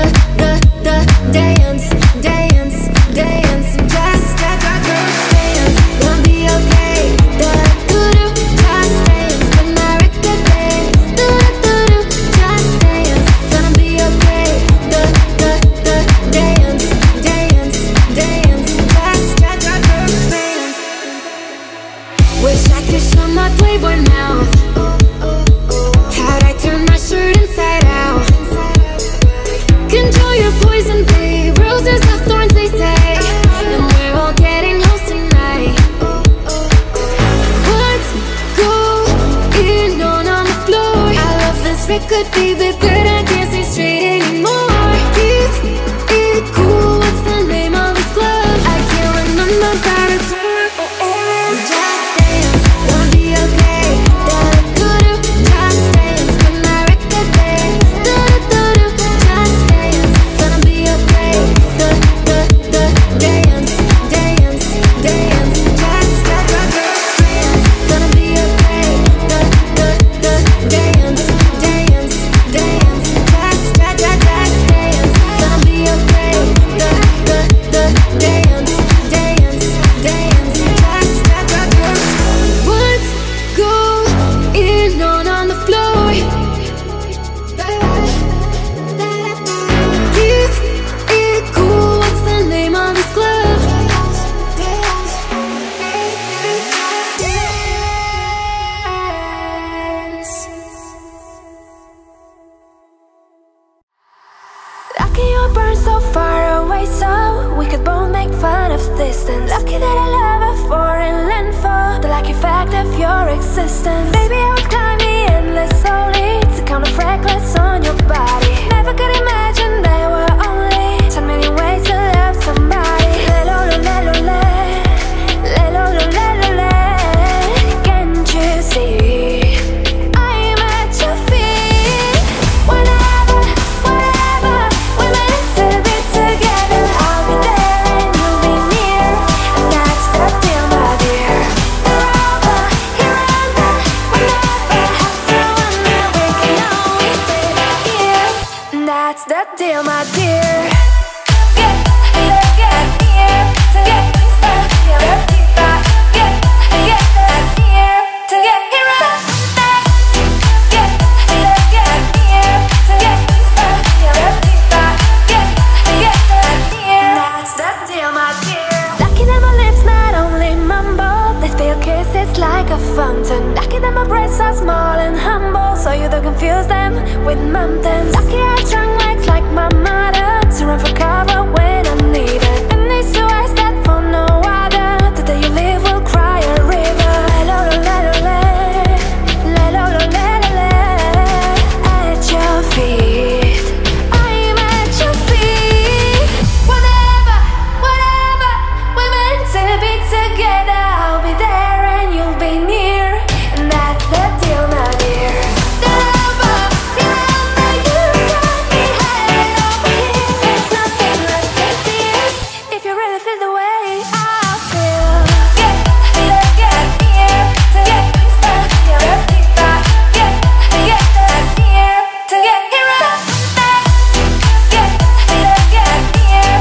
Dance, dance, dance, just dance, gonna be okay. Da-da-doo-doo, just dance, spin my record, babe. Da-da-doo-doo, just dance, gonna be okay. Dance, dance, dance, just dance. Wish I could show my Playboy mouth. How'd I turn my shirt inside out? Control your poison, babe. Roses have thorns, they say, and we're all getting close tonight. What's going on the floor? I love this record, baby, but I can't see straight anymore. Keep it cool, what's the name of this club? I can't remember, but it's just dance, gonna be okay. Da-da-doo-doo, just dance, spin my record, babe. Da-da-doo-doo, just dance, gonna be okay. Dance, dance, dance, just dance, gonna be okay. Dance, dance, dance, just dance, gonna be okay. Dance, dance, dance, just what's going on the floor? Keep it cool, what's the name of this club? Lucky you burn so far away, so we could both make fun of distance. Lucky that I love a foreign land for the lucky fact of your existence. Baby, I would climb the endless slowly to count the freckles on your body. Never could imagine there were only so many ways to love somebody. Le-lo-lo-le-lo-le, le-lo-lo-le-lo-le. Can't you see I'm at your feet? Whenever, wherever we're meant to be together, I'll be there and you'll be near, and that's the deal, my dear. You're over, here and there, we never have to wonder, we can always stay right here, and that's the deal, my dear. Get here to get here, to get here and there. Get here to get here, that's the deal, my dear. Lucky that my lips not only mumble, they spill kisses like a fountain. Lucky that my breasts are small and humble, so you don't confuse them with mountains. Lucky I have strong legs like my mother to run for cover when I need it. And these two eyes that for no other, the day you leave will cry a river. Le-lo-lo-le-lo-le, le-lo-lo-le-lo-le. At your feet, I'm at your feet. Whenever, wherever we're meant to be together, I'll be there and you'll be near, and that's the deal, my dear. Over, remember you got me head over here. There's nothing left to fear if you really feel the way I feel. Get here to get here, get here and there. Get here to get here and there. Get here to get here,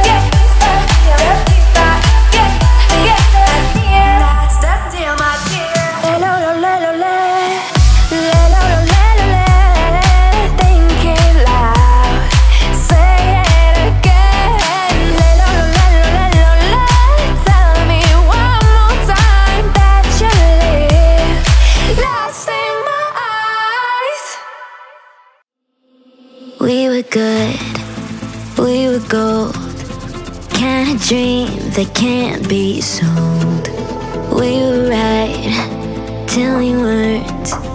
that's the deal, my dear. Le-lo-lo-le-lo-le, le-lo-lo-le-lo-le. Think it loud, say it again. Le-lo-lo-le-lo-le-lo-le. Tell me one more time that you live lost in my eyes. We were good, we were gold, kind of dream that can't be sold. We were right till we weren't.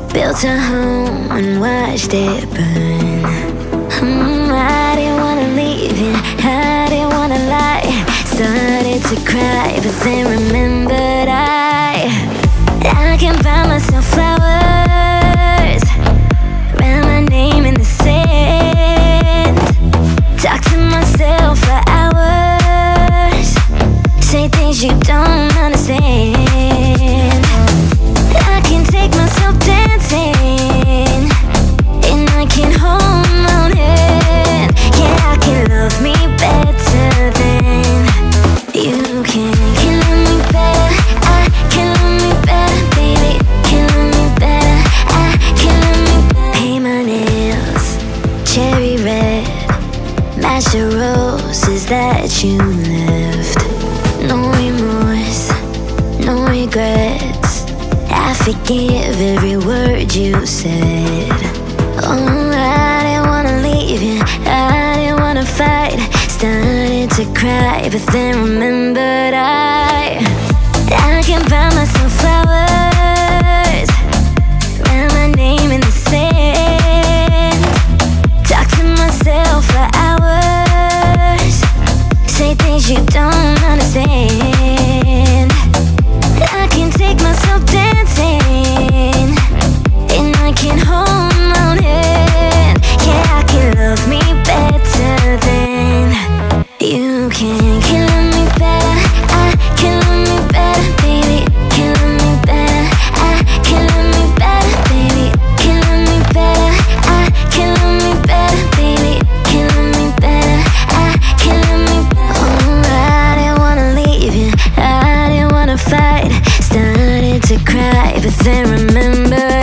Built a home and watched it burn. I didn't wanna leave it, I didn't wanna lie. Started to cry, but then remembered I can buy myself flowers, write my name in the sand, talk to myself for hours, say things you don't understand. I can take myself dancing, and I can hold my own hand. Yeah, I can love me better than you can. Can love me better, I can love me better, baby. Can love me better, I can love me better. Paint my nails cherry red, match the roses that you left. No remorse, no regrets, I forgive every word you said. Oh, I didn't wanna leave you, I didn't wanna fight. Started to cry, but then remembered I can buy myself flowers, write my name in the sand, talk to myself for hours, say things you don't understand. I can take myself dancing, and I can hold my own hand. Yeah, I can love me better than you can. Can love me better, I can love me better, baby. Can love me better, I can love me better, baby. Can love me better, I can love me better, baby. Can love me better, I can love me better. Oh, I didn't wanna leave you, I didn't wanna fight. Started to cry, but then remembered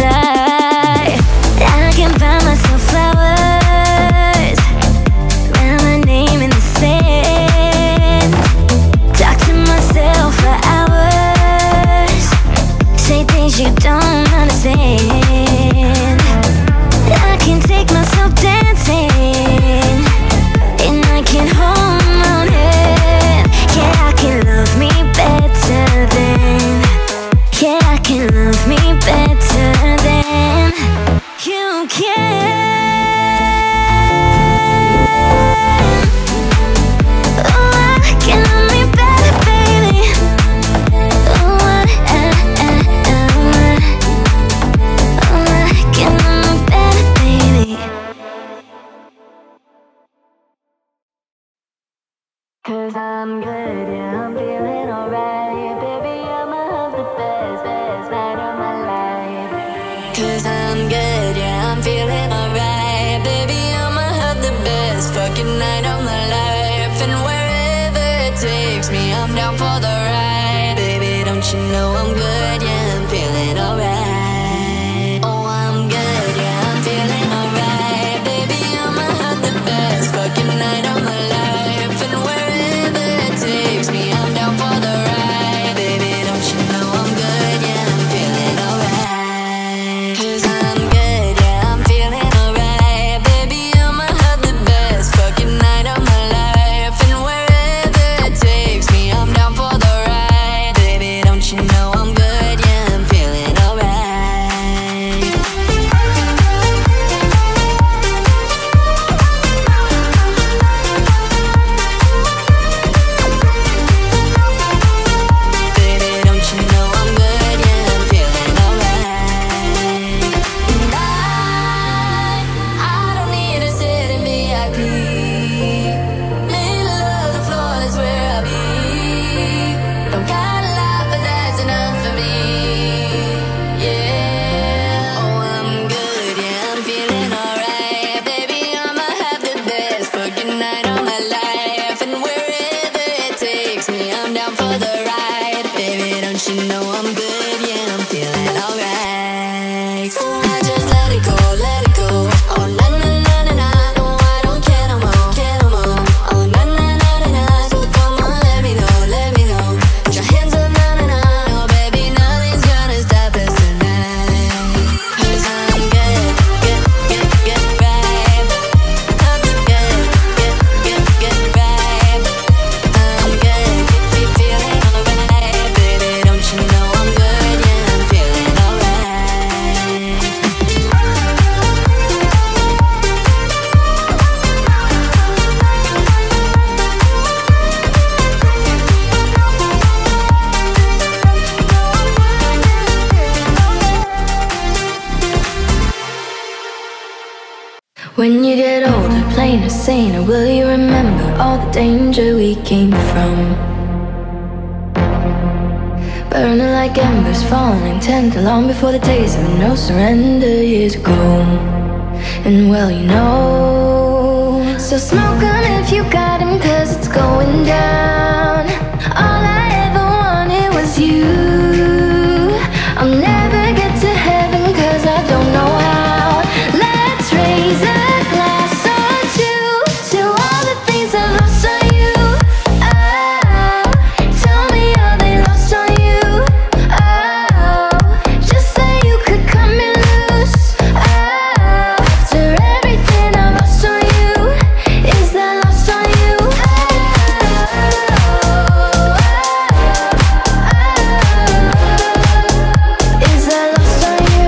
I can buy myself flowers, write my name in the sand, talk to myself for hours, say things you don't understand. I can take myself dancing, and I can hold my own hand. Yeah, I can love me better than, yeah, I can love me better than you can. Oh, I can love me better, baby. Oh, I can love me better, baby. 'Cause I'm good, yeah, I'm feeling alright. Baby, I'ma have the best, best night of my life. 'Cause I'm good, yeah, I'm feeling alright. Baby, I'ma have the best fucking night of my life. And wherever it takes me, I'm down for the ride. Baby, don't you know I'm good, yeah, I'm feeling alright. Oh, I'm good, yeah, I'm feeling alright. Baby, I'ma have the best fucking night of my life. And wherever it takes me, I'm down for the ride. Baby, don't you know I'm good, yeah, I'm feeling alright. 'Cause I'm good. When you get older, plainer, saner, will you remember all the danger we came from? Burning like embers, falling tender, long before the days of no surrender years ago. And well, you know, so smoke 'em if you got 'em, 'cause it's going down. All I ever wanted was you. I'll never get to heaven 'cause I don't know how. Let's raise a glass or two to all the things I've lost on you. Oh, tell me, are they lost on you? Oh, just so you could cut me loose. Oh, after everything I've lost on you, is that lost on you? Is that lost on you?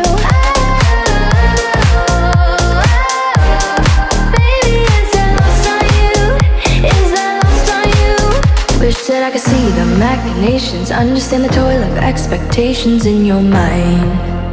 Baby, is that lost on you? Is that lost on you? Wish that I could see the machinations, understand the toil of expectations in your mind.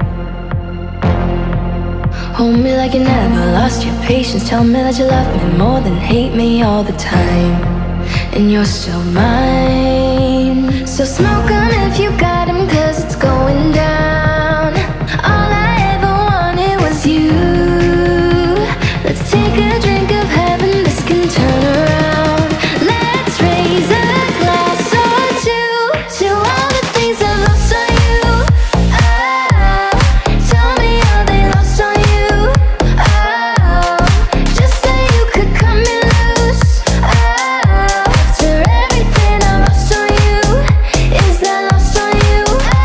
Hold me like you never lost your patience. Tell me that you love me more than hate me all the time. And you're still mine. So smoke 'em if you got 'em, 'cause it's going down. All I ever wanted was you. Let's take a drink of heaven, this can turn around. Let's raise a glass or two to all the things I've lost on you. Oh, tell me, are they lost on you? Oh, just so you could cut me loose. Oh, after everything I've lost on you, is that lost on you?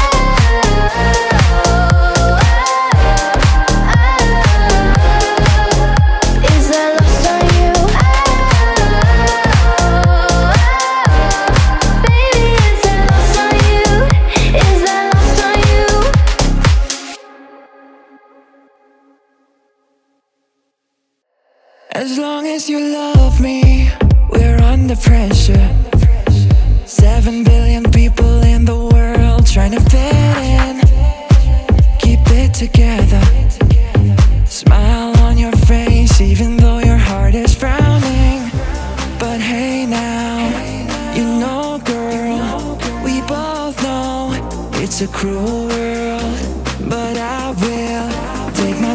Is that lost on you? Baby, is that lost on you? Is that lost on you? As long as you love me, we're under pressure. 7 billion people in the world trying to fit in. Keep it together. Smile on your face even though your heart is frowning. But hey now, you know girl, we both know it's a cruel world. But I will take my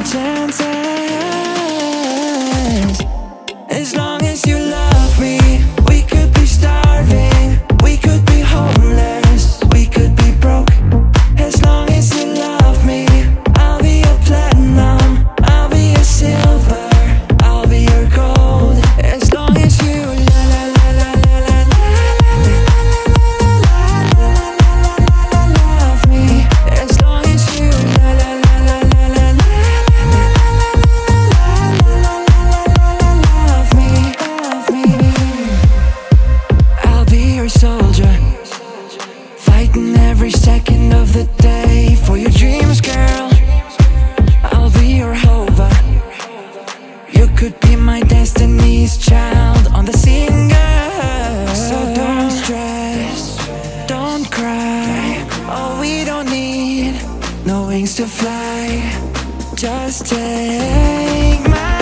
chances. As long as you love me, we could be starving, we could be homeless, we could be broke. As long as you love me, I'll be your platinum, I'll be your silver, I'll be your gold. As long as you la la la la la la love me. As long as you la la la la la la love me, love me. I'll be your soldier, fighting every second of the day for your dreams, girl. I'll be your hover. You could be my destiny's child on the scene, girl. So don't stress, don't cry. Oh, we don't need no wings to fly. Just take my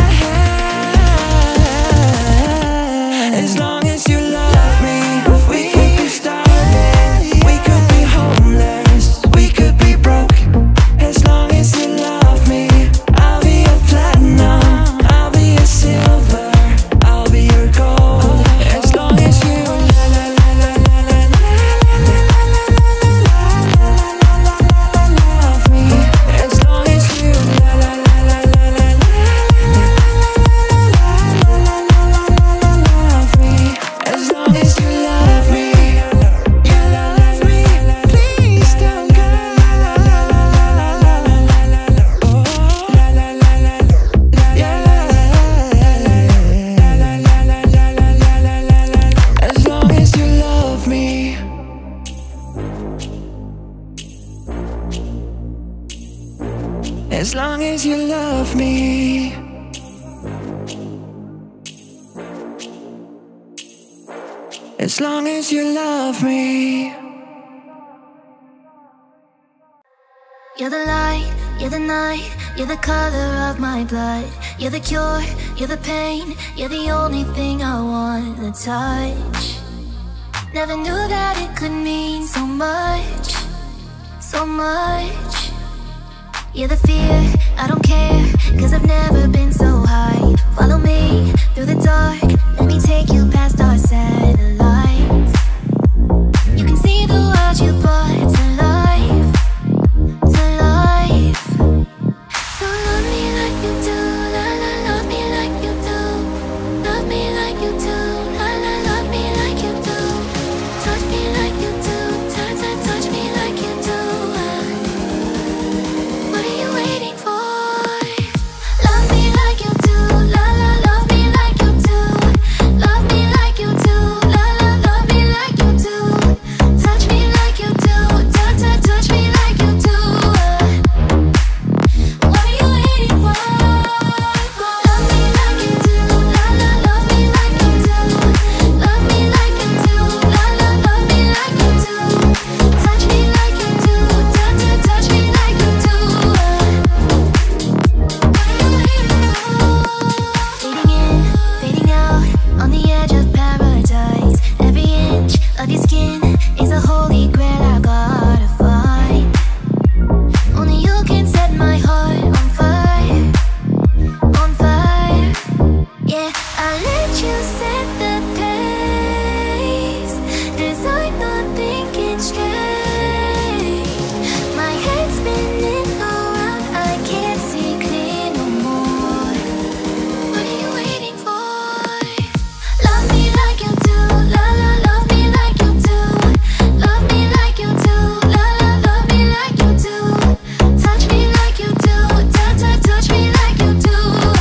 hand. As long as you love me, we could be starving, we could be homeless, we could be broke. As long as you love me, I'll be your platinum, I'll be your silver, I'll be your gold. As long as you la la la la la la love me. As long as you la la la la la la love me. As long as you love me, you love me. Please don't go. Oh, la la la la, yeah. As long as you love me. As long as you love me. As long as you love me. You're the light, You're the night, you're the color of my blood. You're the cure, you're the pain. You're the only thing I want to touch. Never knew that it could mean so much, so much. You're the fear, I don't care, 'cause I've never been so high. Follow me through the dark, let me take you past our satellites. You can see the world you brought to life, to life. So love me like you do, la la, love me like you do. Love me like you do, la la, love me like you do. Touch me like you do, touch, touch, touch me like you do. What are you waiting for? Love me like you do, la la, love me like you do. Love me like you do, la la, love me like you do. Touch me like you do, touch, touch, touch me like you do. What are you waiting for? Love me like you do, la la, love me like you do. Love me like you do, la la, love me like you do. Touch me like you do, touch, touch, touch me like you do. What are you waiting for? Fading in, fading out, on the edge of paradise. Every inch of your skin is a holy grail I gotta find. Only you can set my heart on fire, on fire. Yeah, I'll let you set the pace, 'cause I'm not thinking straight. My head's spinning around, I can't see clear no more. What are you waiting for? Love me like you do, la la, love me like you do. Love me like you do, la la, love me like you do. Touch me like you do, touch, touch, touch me like you do.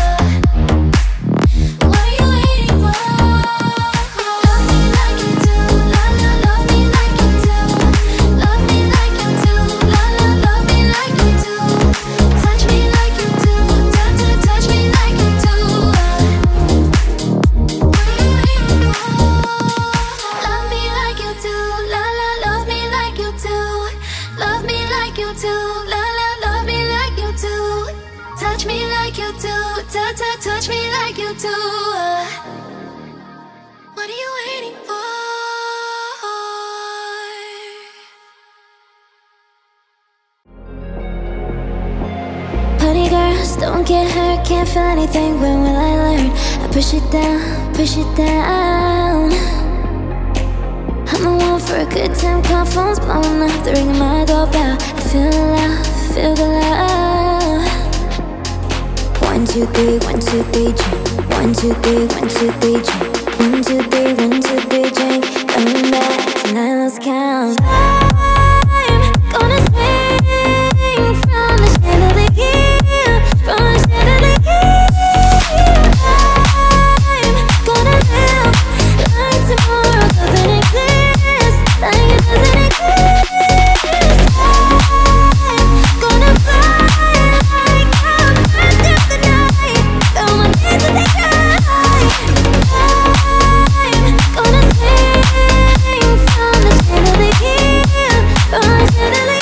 What are you waiting for? Love me like you do, la la, love me like you do. Love me like you do, la la, love me like you do. Touch me like you do, touch, touch, touch me like you do. What are you waiting for? Love me like you do, la la, love me like you do. Love me like you do, la la, love me like you do. Touch me like you do, touch, touch, touch me like you do. What are you waiting for? Pretty girls don't get hurt, can't feel anything. When will I learn? I push it down, push it down. I'm the one for a good time, call phones blowing up, the ring of my doorbell. I feel the love, feel the love. 1, 2, 3, 1, 2, 3, drink. 1, 2, 3, 1, 2, 3, drink. 1, 2, 3, 1, 2, 3, drink. Coming back tonight, let's count. I'm gonna swing from the chandelier, from the chandelier. I'm gonna live like tomorrow doesn't exist, like it doesn't exist. I'm gonna fly like I'm under the night, throw my hands in the sky. I'm gonna swing from the chandelier, from the chandelier.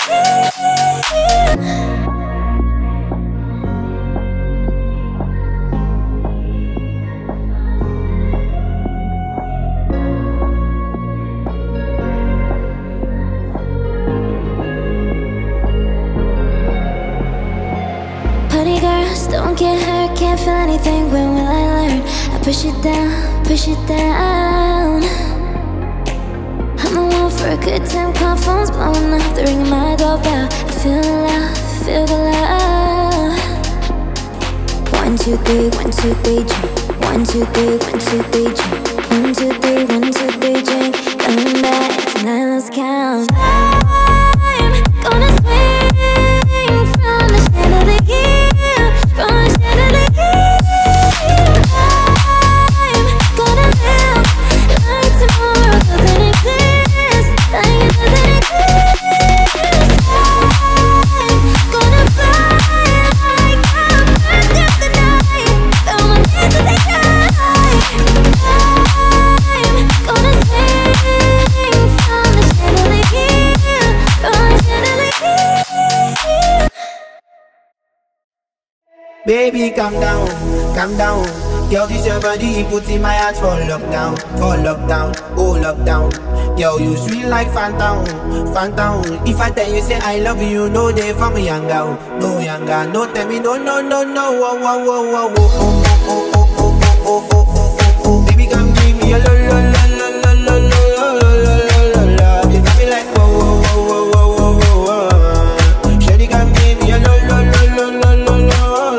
Pretty girls don't get hurt, can't feel anything. When will I learn? I push it down, push it down. I'm the one for a good time, call phones blowing up, the ring of my doorbell. I feel the love, feel the love. 1, 2, 3, 1, 2, 3, drink. 1, 2, 3, 1, 2, 3, drink. 1, 2, 3, 1, 2, 3, drink. Coming back tonight, let's count. I'm gonna swing from the chandelier, from the chandelier. I'm gonna live like tomorrow doesn't exist, like it doesn't exist. I'm gonna fly like I'm under the night, throw my hands in the sky. I'm Baby, calm down, calm down. Yo, this your body, put in my heart for lockdown, oh lockdown. Yo, you sweet like phantom, phantom. If I tell you say I love you, no day for me younger, no younger. No tell me no, no, no, no. Oh, oh, oh, oh, oh, oh, oh, oh, oh, oh, oh, oh, oh. Baby, come give me a lo, lo, lo, lo, lo, lo, lo, lo, lo, lo, lo. You got me like whoa, whoa, whoa, whoa, whoa, whoa, whoa. Shawty, come give me a lo, lo, lo, lo, lo, lo, lo.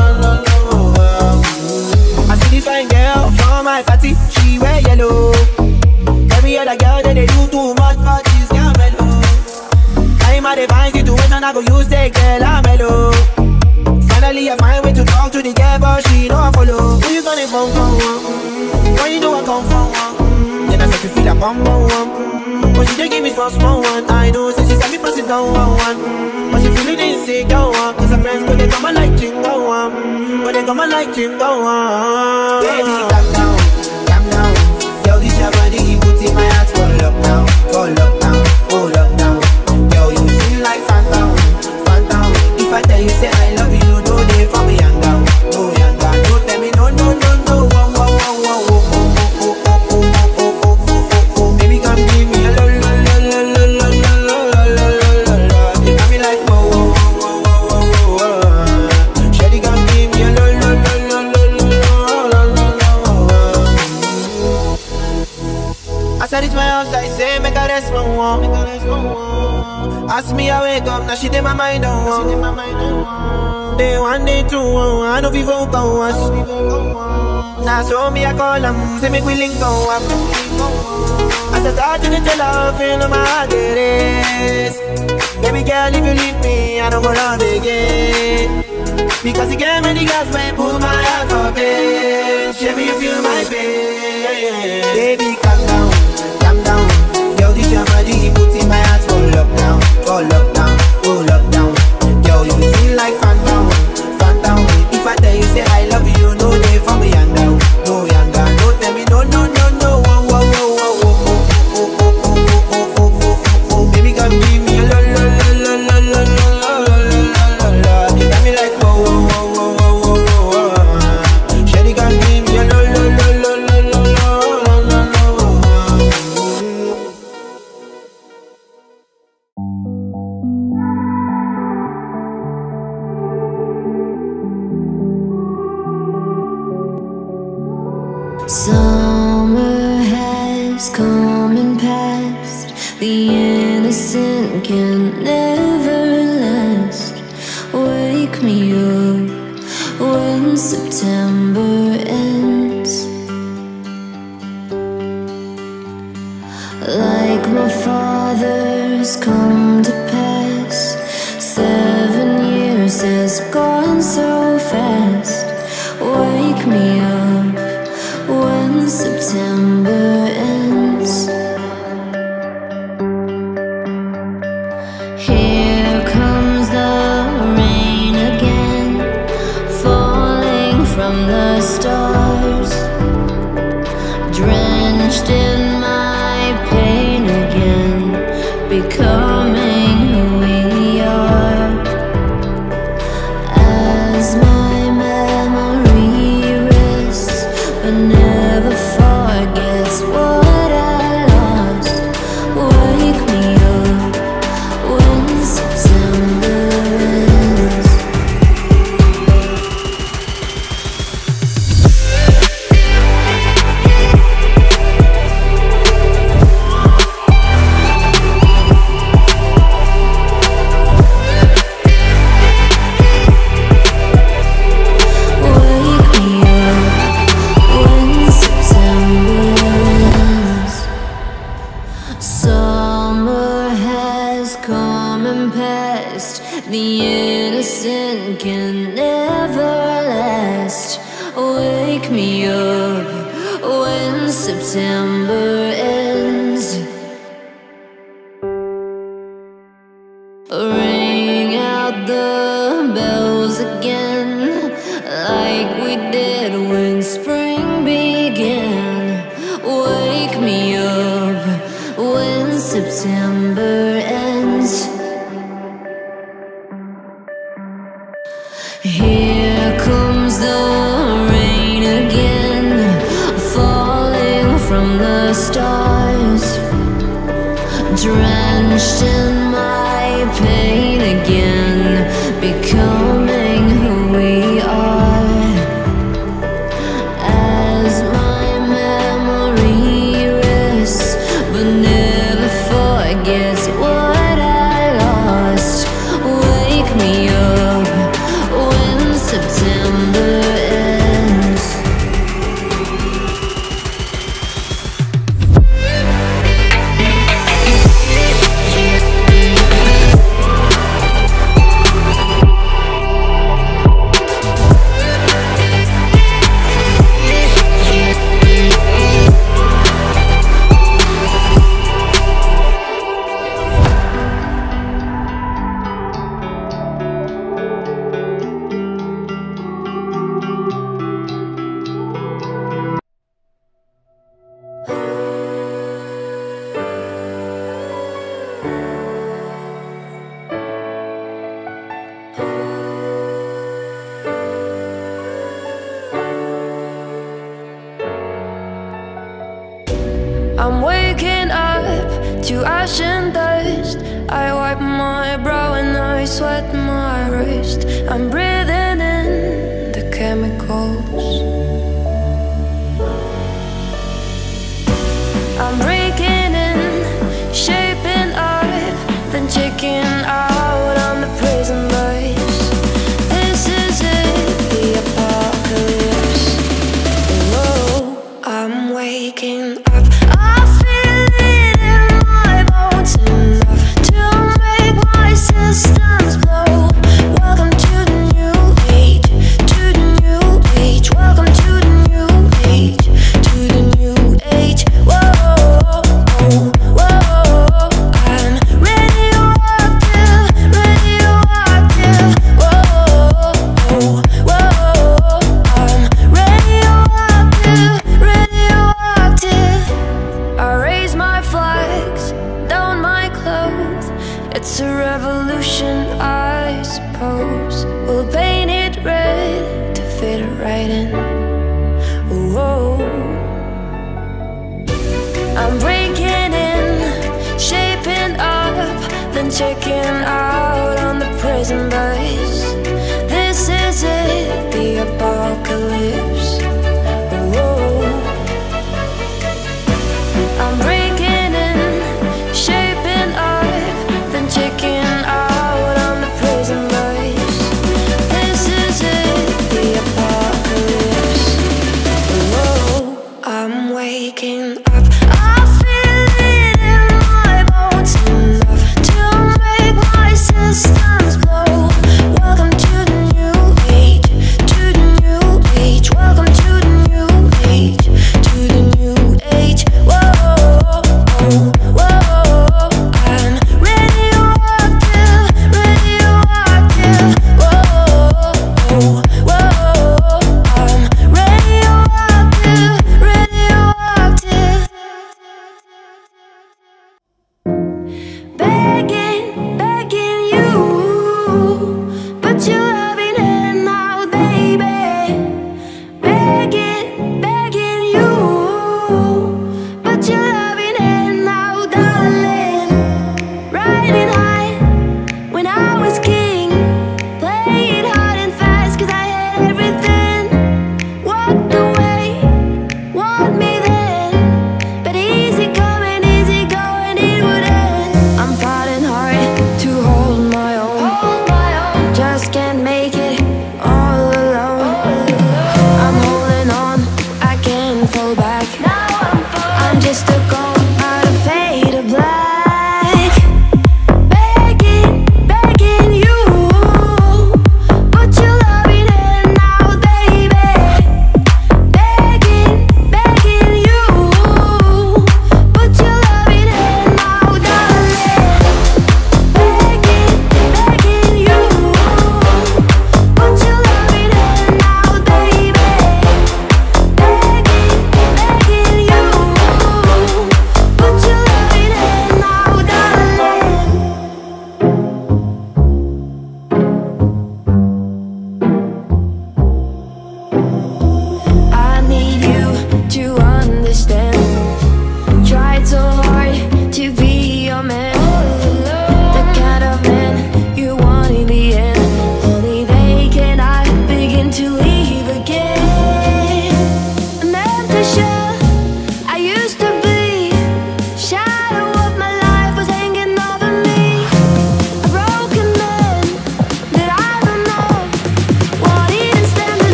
Fine girl from my party, she wear yellow. Every other girl that they do too much, but she's girl mellow. I'm at a fine situation, I go use the girl, I'm mellow. Finally I find way to talk to the girl, but she don't follow. Who you gonna phone for? Why you do I come for? Then I start to feel a bum bum. But she just give me small one. I know, so she said me pass it down one. But she feeling insecure, cause her friends when they come like chingo. When they come like chingo. Baby, calm down, calm down. Yo, this your body, put in my heart for lockdown, oh lockdown, oh lockdown. Yo, you feel like phantom, phantom. If I tell you say I love you, no day for me younger, no younger. Don't tell me no, no, no, no. Whoa, whoa, whoa, whoa, whoa, whoa, whoa, whoa, whoa, whoa, whoa. Baby, come give me a lo, lo, lo, lo, lo, lo, lo, lo, lo, lo, lo. You got me like whoa, whoa, whoa, whoa, whoa, whoa, whoa. Shawty, come give me a lo, lo, lo, lo, lo, lo, lo, lo, lo. As I reach my house, I say, make her rest one more. Ask me, I wake up, now she did my mind on one. Day one, day two, I know people go us. Now so me, I call them, say make we link go up. As I start to get your love, feel my heart it is. Baby girl, if you leave me, I don't go love again. Because you gave me the gas, when pull my heart for pain. Show me you feel my pain. Baby, calm down, calm down. Yo, this your body, put in my heart for lockdown, oh lockdown, oh lockdown. Yo, you feel like phantom, phantom. If I tell you say I love you, no day for me younger, no younger. Don't tell me no, no, no, no. Whoa, whoa, whoa, whoa, whoa, whoa, whoa, whoa, whoa, whoa, whoa, whoa. Baby, come give me a lo, lo, lo, lo, lo, lo, lo, lo, lo, lo. You got me like whoa, whoa, whoa, whoa, whoa, whoa, whoa. Shawty, come give me a lo, lo, lo, lo, lo, lo, lo, lo, lo. Summer has come and passed. The innocent can never last. Wake me up when September ends. Like my father's come to pass. 7 years has gone so fast. Wake me up when September ends. Here comes the rain again, falling from the stars, drenched in my pain again, becoming who we are. As my memory rests, but never forgets what I lost. Wake me up when September ends. Wake me up when September ends. Summer has come and passed. The innocent can never last. Wake me up when September ends. Ring out the bells again, like we did when spring began. Wake me up when September ends. Here comes question my pain again, becoming who we are. As my memory rests, but never forgets what I lost. Wake me up when September ends. I'm waking up to ash and dust. I wipe my brow and I sweat my wrist. I'm breathing in the chemicals. I'm breaking in, shaping up, then checking out on the prison bus. This is it, the apocalypse. Whoa, I'm waking up. I feel it in my bones, enough to make my systems blow. Welcome to the new age, to the new age. Welcome to the new age, to the new age. Whoa, whoa, I'm radioactive, radioactive. Whoa, whoa, I'm radioactive, radioactive. I raise my flags, down my clothes. It's a revolution, I suppose. We'll paint it red to fit it right in. Whoa, I'm breaking in, shaping up, then checking out on the prison bus. This is it, the apocalypse. Whoa, I'm breaking in, shaping up, then checking out on the prison bus.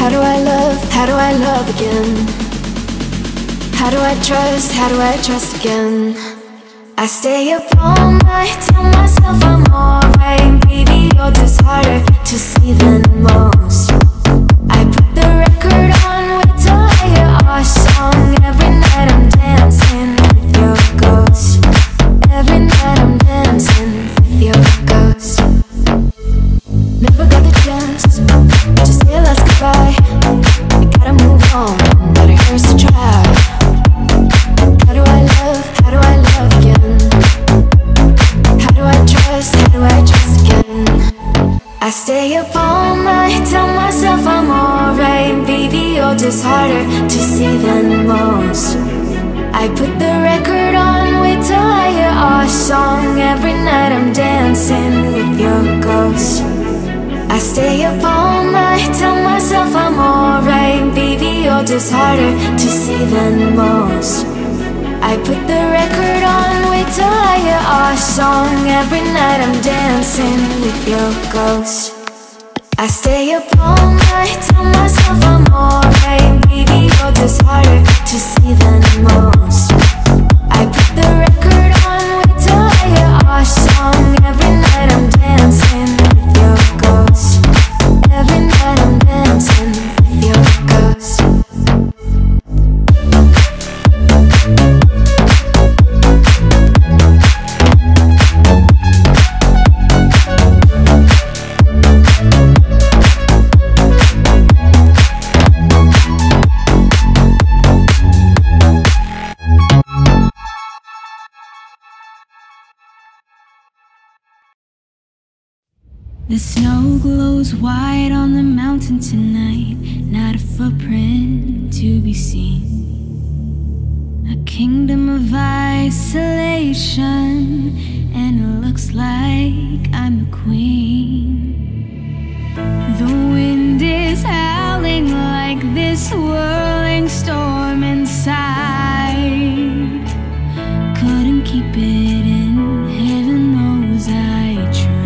How do I love? How do I love again? How do I trust? How do I trust again? I stay up all night, tell myself I'm alright. Baby, you're just harder to see than most. I put the record on, wait till I hear our song. Every night I'm dancing with your ghost. Every night I'm dancing with your ghost. Never got the chance to say a last goodbye. I gotta move on, but it hurts to try. How do I love? How do I love again? How do I trust? How do I trust again? I stay up all night, tell myself I'm alright. Baby, you're just harder to see than most. I put the record on, wait till I hear our song. Every night I'm dancing with your ghost. I stay up all night, tell myself I'm alright. Baby, you're just harder to see than most. I put the record on, wait till I hear our song. Every night I'm dancing with your ghost. I stay up all night, tell myself I'm alright. Baby, you're just harder to see than most. I put the record on, wait till I hear our song. Every night I'm dancing with your ghost. Every night I'm dancing with your ghost. The snow glows white on the mountain tonight, not a footprint to be seen. A kingdom of isolation, and it looks like I'm the queen. The wind is howling like this whirling storm inside. Couldn't keep it in, heaven knows I tried.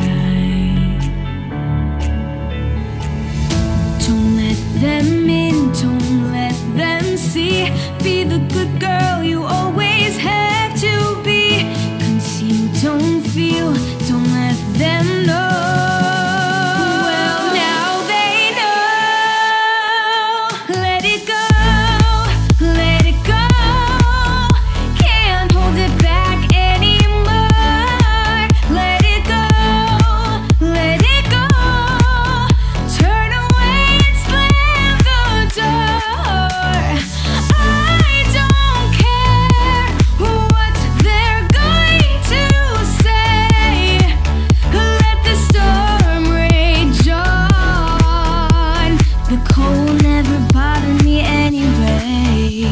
Don't let them in, don't let them see. Be the good girl you always have to be. Conceal, don't feel, don't let them know. Well, now they know. Let it go, let it go. Can't hold it back anymore. Let it go, let it go. Turn away and slam the door. I don't care what they're going to say. Let the storm rage on. The cold never bothered me anyway.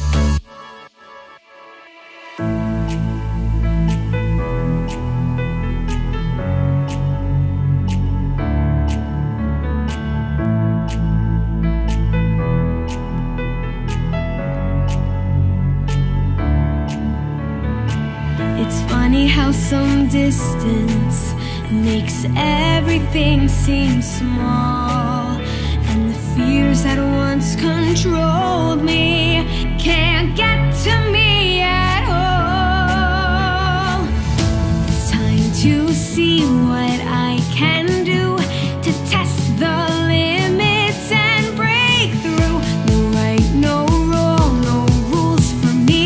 It's funny how some distance makes everything seem small, and the fears that once controlled me can't get to me at all. It's time to see what I can do to test the limits and break through. No right, no wrong, no rules for me.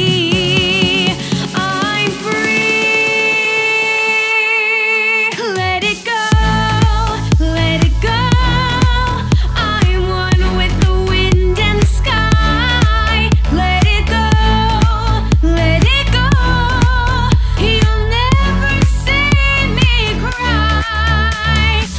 I'm free. Let it go, let it go. I'm one with the wind and the sky. Let it go, let it go. You'll never see me cry.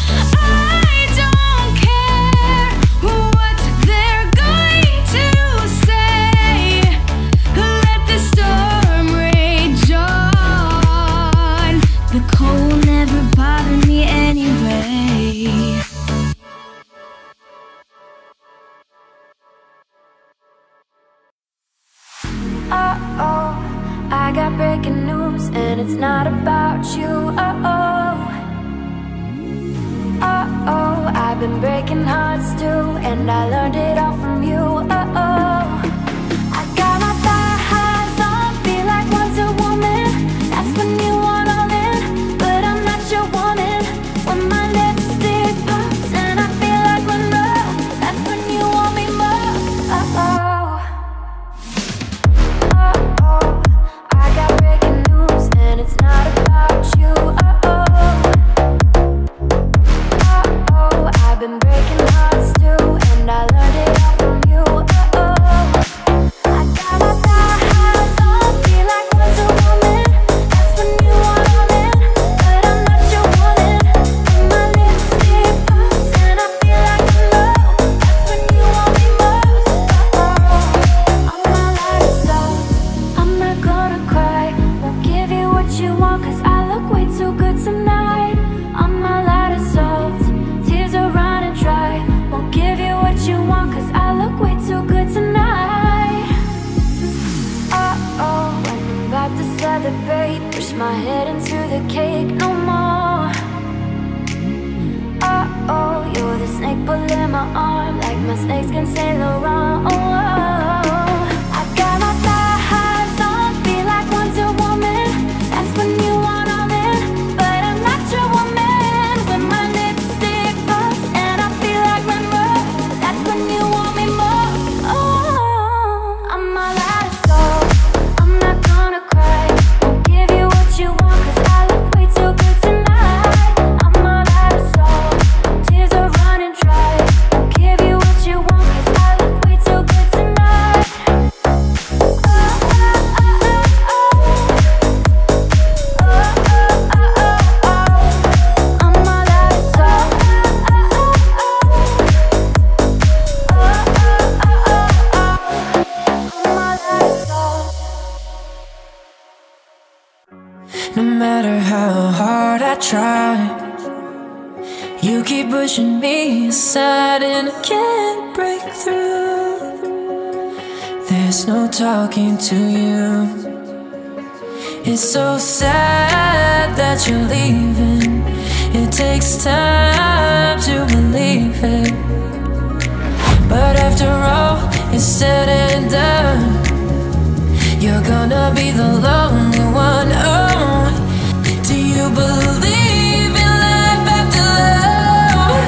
try. You keep pushing me aside and I can't break through. There's no talking to you. It's so sad that you're leaving. It takes time to believe it, but after all is said and done, you're gonna be the lonely one. Oh, do you believe in life after love?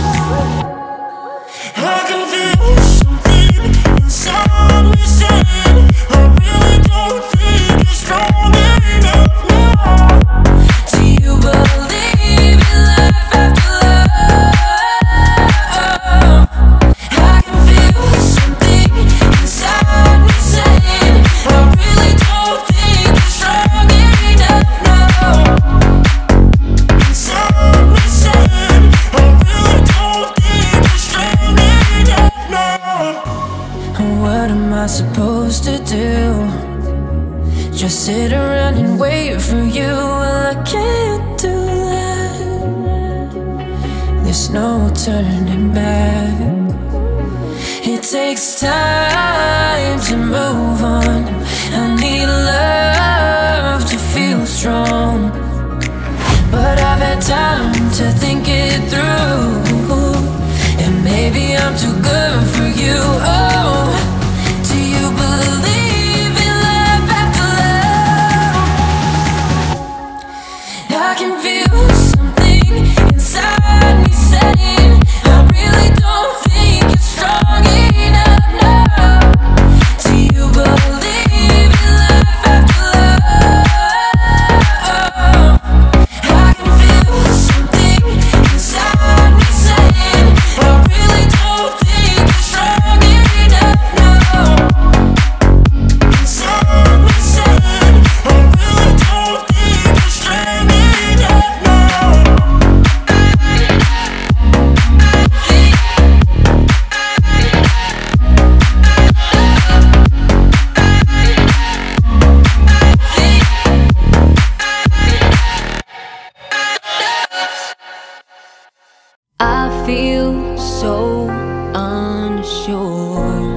I can feel something inside me saying I really don't think you're strong enough now. Do you believe in life after love? I can feel something inside me saying I really don't think you're strong enough now. Inside me saying I really don't think you're strong enough now. What am I supposed to do? Just sit around and wait for you? Well, I can't do that. There's no turning back. It takes time to move on. I need love to feel strong, but I've had time to think it through, and maybe I'm too good for you. Oh, do you believe in life after love? I can feel something inside me saying I really don't think you're strong enough now. Do you believe in life after love? I can feel something inside me saying I really don't think you're strong enough now. Inside me saying I really don't think you're strong enough now. I feel so unsure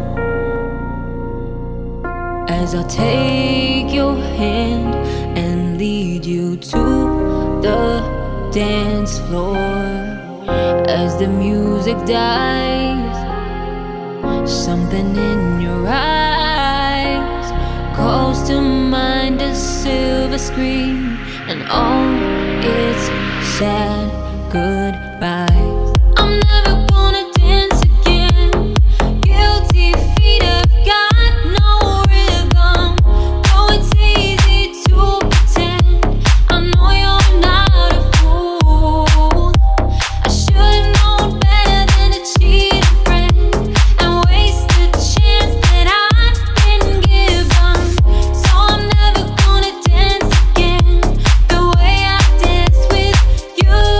as I take your hand and lead you to the dance floor. As the music dies, something in your eyes calls to mind a silver screen and all its sad goodbyes. I'm never gonna dance again. Guilty feet have got no rhythm. Though it's easy to pretend, I know you're not a fool. I should've known better than to cheat a friend and waste the chance that I've been given. So I'm never gonna dance again the way I danced with you.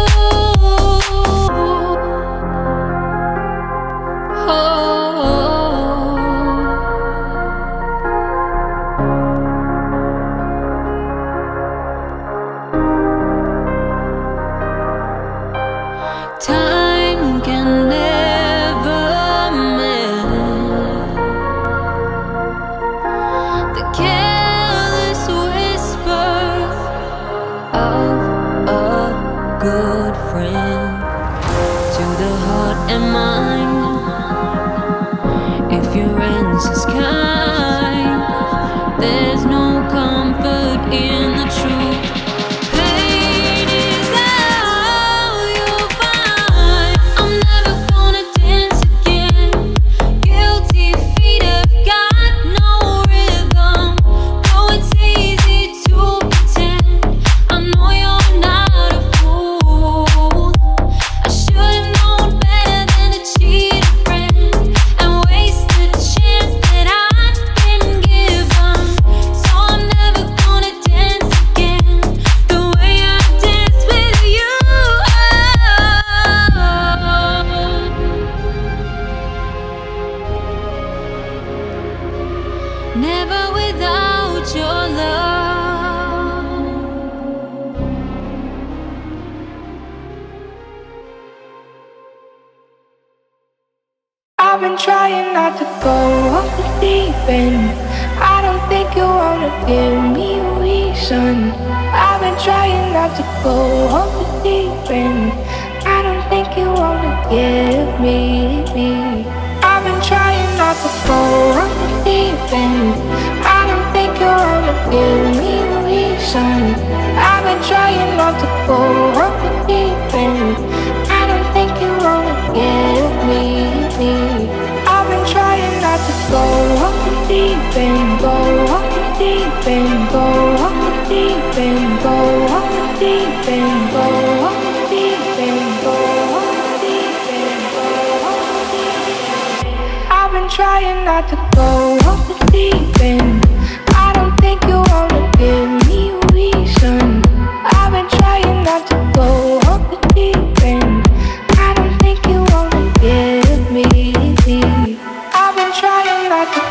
been trying not to go off the deep end. I don't think you wanna give me a reason. I've been trying not to go off the deep end. I don't think you wanna give me. I've been trying not to go off the deep end. I don't think you wanna give me a reason. I've been trying not to go off the deep end. I don't think you wanna give me. I've been trying not to go off the deep end, go off the deep end, go off the deep end, go off the deep end, go off the deep end, go off the deep end, go off the deep end. I've been trying not to go off the deep end. I don't think you wanna give me a reason. I've been trying not to go off the deep end. I don't think you wanna give me. I've been trying not to.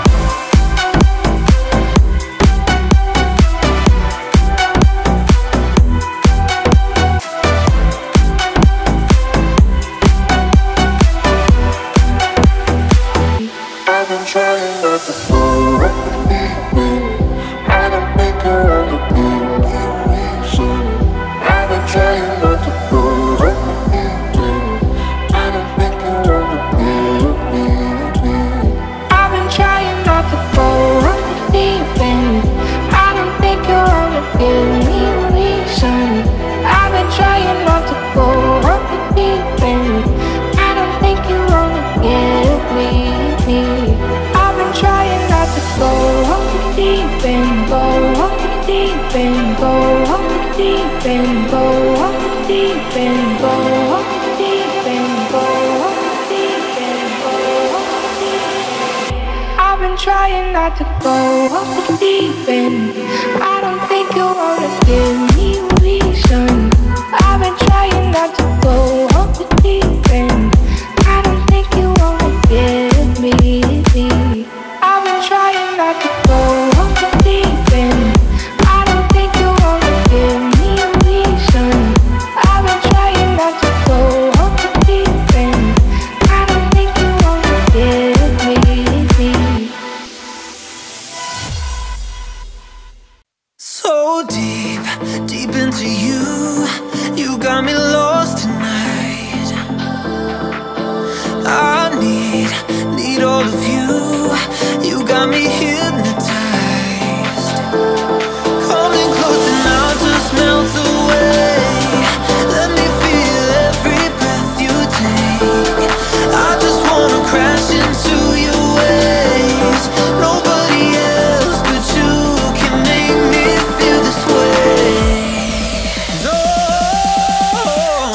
I've been trying not to go off the deep end. I don't think you wanna give me a reason. I've been trying not to go off the deep end. I don't think you wanna give me. I've been trying not to go off the deep end. I don't think you wanna give me a reason. I've been trying not to go off the deep end. I don't think you wanna give me. I've been trying not to go off the deep end, go off the deep end, go off the deep end, go off the deep end, go off the deep end, go off the deep end, go off the deep end. I've been trying not to go off the deep end. I don't think you wanna give me a reason. I've been trying not to go off the deep end. I don't think you wanna give me. I've been trying not to go off the deep end. I don't think you wanna give me a reason. I've been trying not to go off the deep end. I don't think you wanna give me. So deep, deep into you, you got me lost tonight. I need all of you, you got me hypnotized. Coming closer now, just melt away. Let me feel every breath you take. I just wanna crash into your waves. Nobody else but you can make me feel this way. No,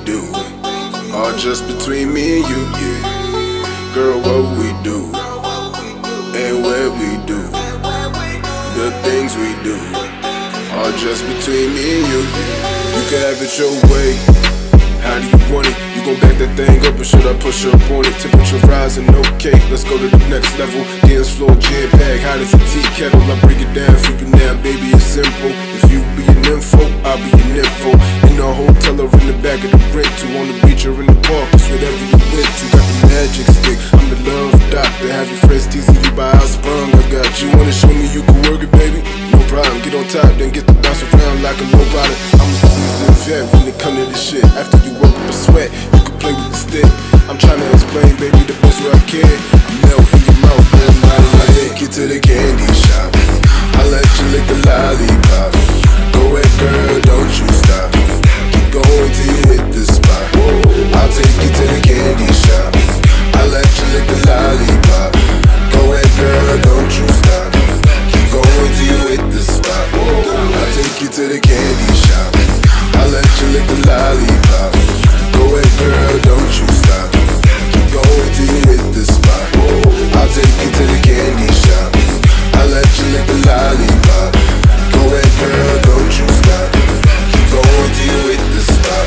do, all just between me and you, yeah. Girl, what we do, and where we do, the things we do, all just between me and you. You can have it your way. How do you want it? You gon' back that thing up or should I push up on it? Temperature rising, okay, let's go to the next level. Dance floor, jam bag, hot as a tea kettle. I break it down for you now, baby, it's simple. If you be an info, I'll be an info. In the hotel or in the back of the rental, on the beach or in the park, it's whatever you went to. Got the magic stick, I'm the love doctor. Have your friends teasing you by how sprung. I got you, wanna show me you can work it, baby? No problem, get on top, then get to bounce around like a low-rider. I'm a seasoned vet when it come to this shit. After you work up a sweat, you can play with the stick. I'm trying to explain, baby, the best way I can. I melt in your mouth, man, I take you to the candy shop. I let you lick the lollipop. Go ahead, girl, don't you stop. Keep going till you hit the spot. I'll take you to the candy shop. I let you lick the lollipop. Go ahead, girl, don't you stop. Keep going till you hit the spot. I'll take you to the candy shop. I let you lick the lollipop. Go ahead, girl, don't you stop. Keep going till you hit the spot. I'll take you to the candy shop. I let you lick the lollipop. Go ahead, girl, don't you stop. Keep going till you hit the spot.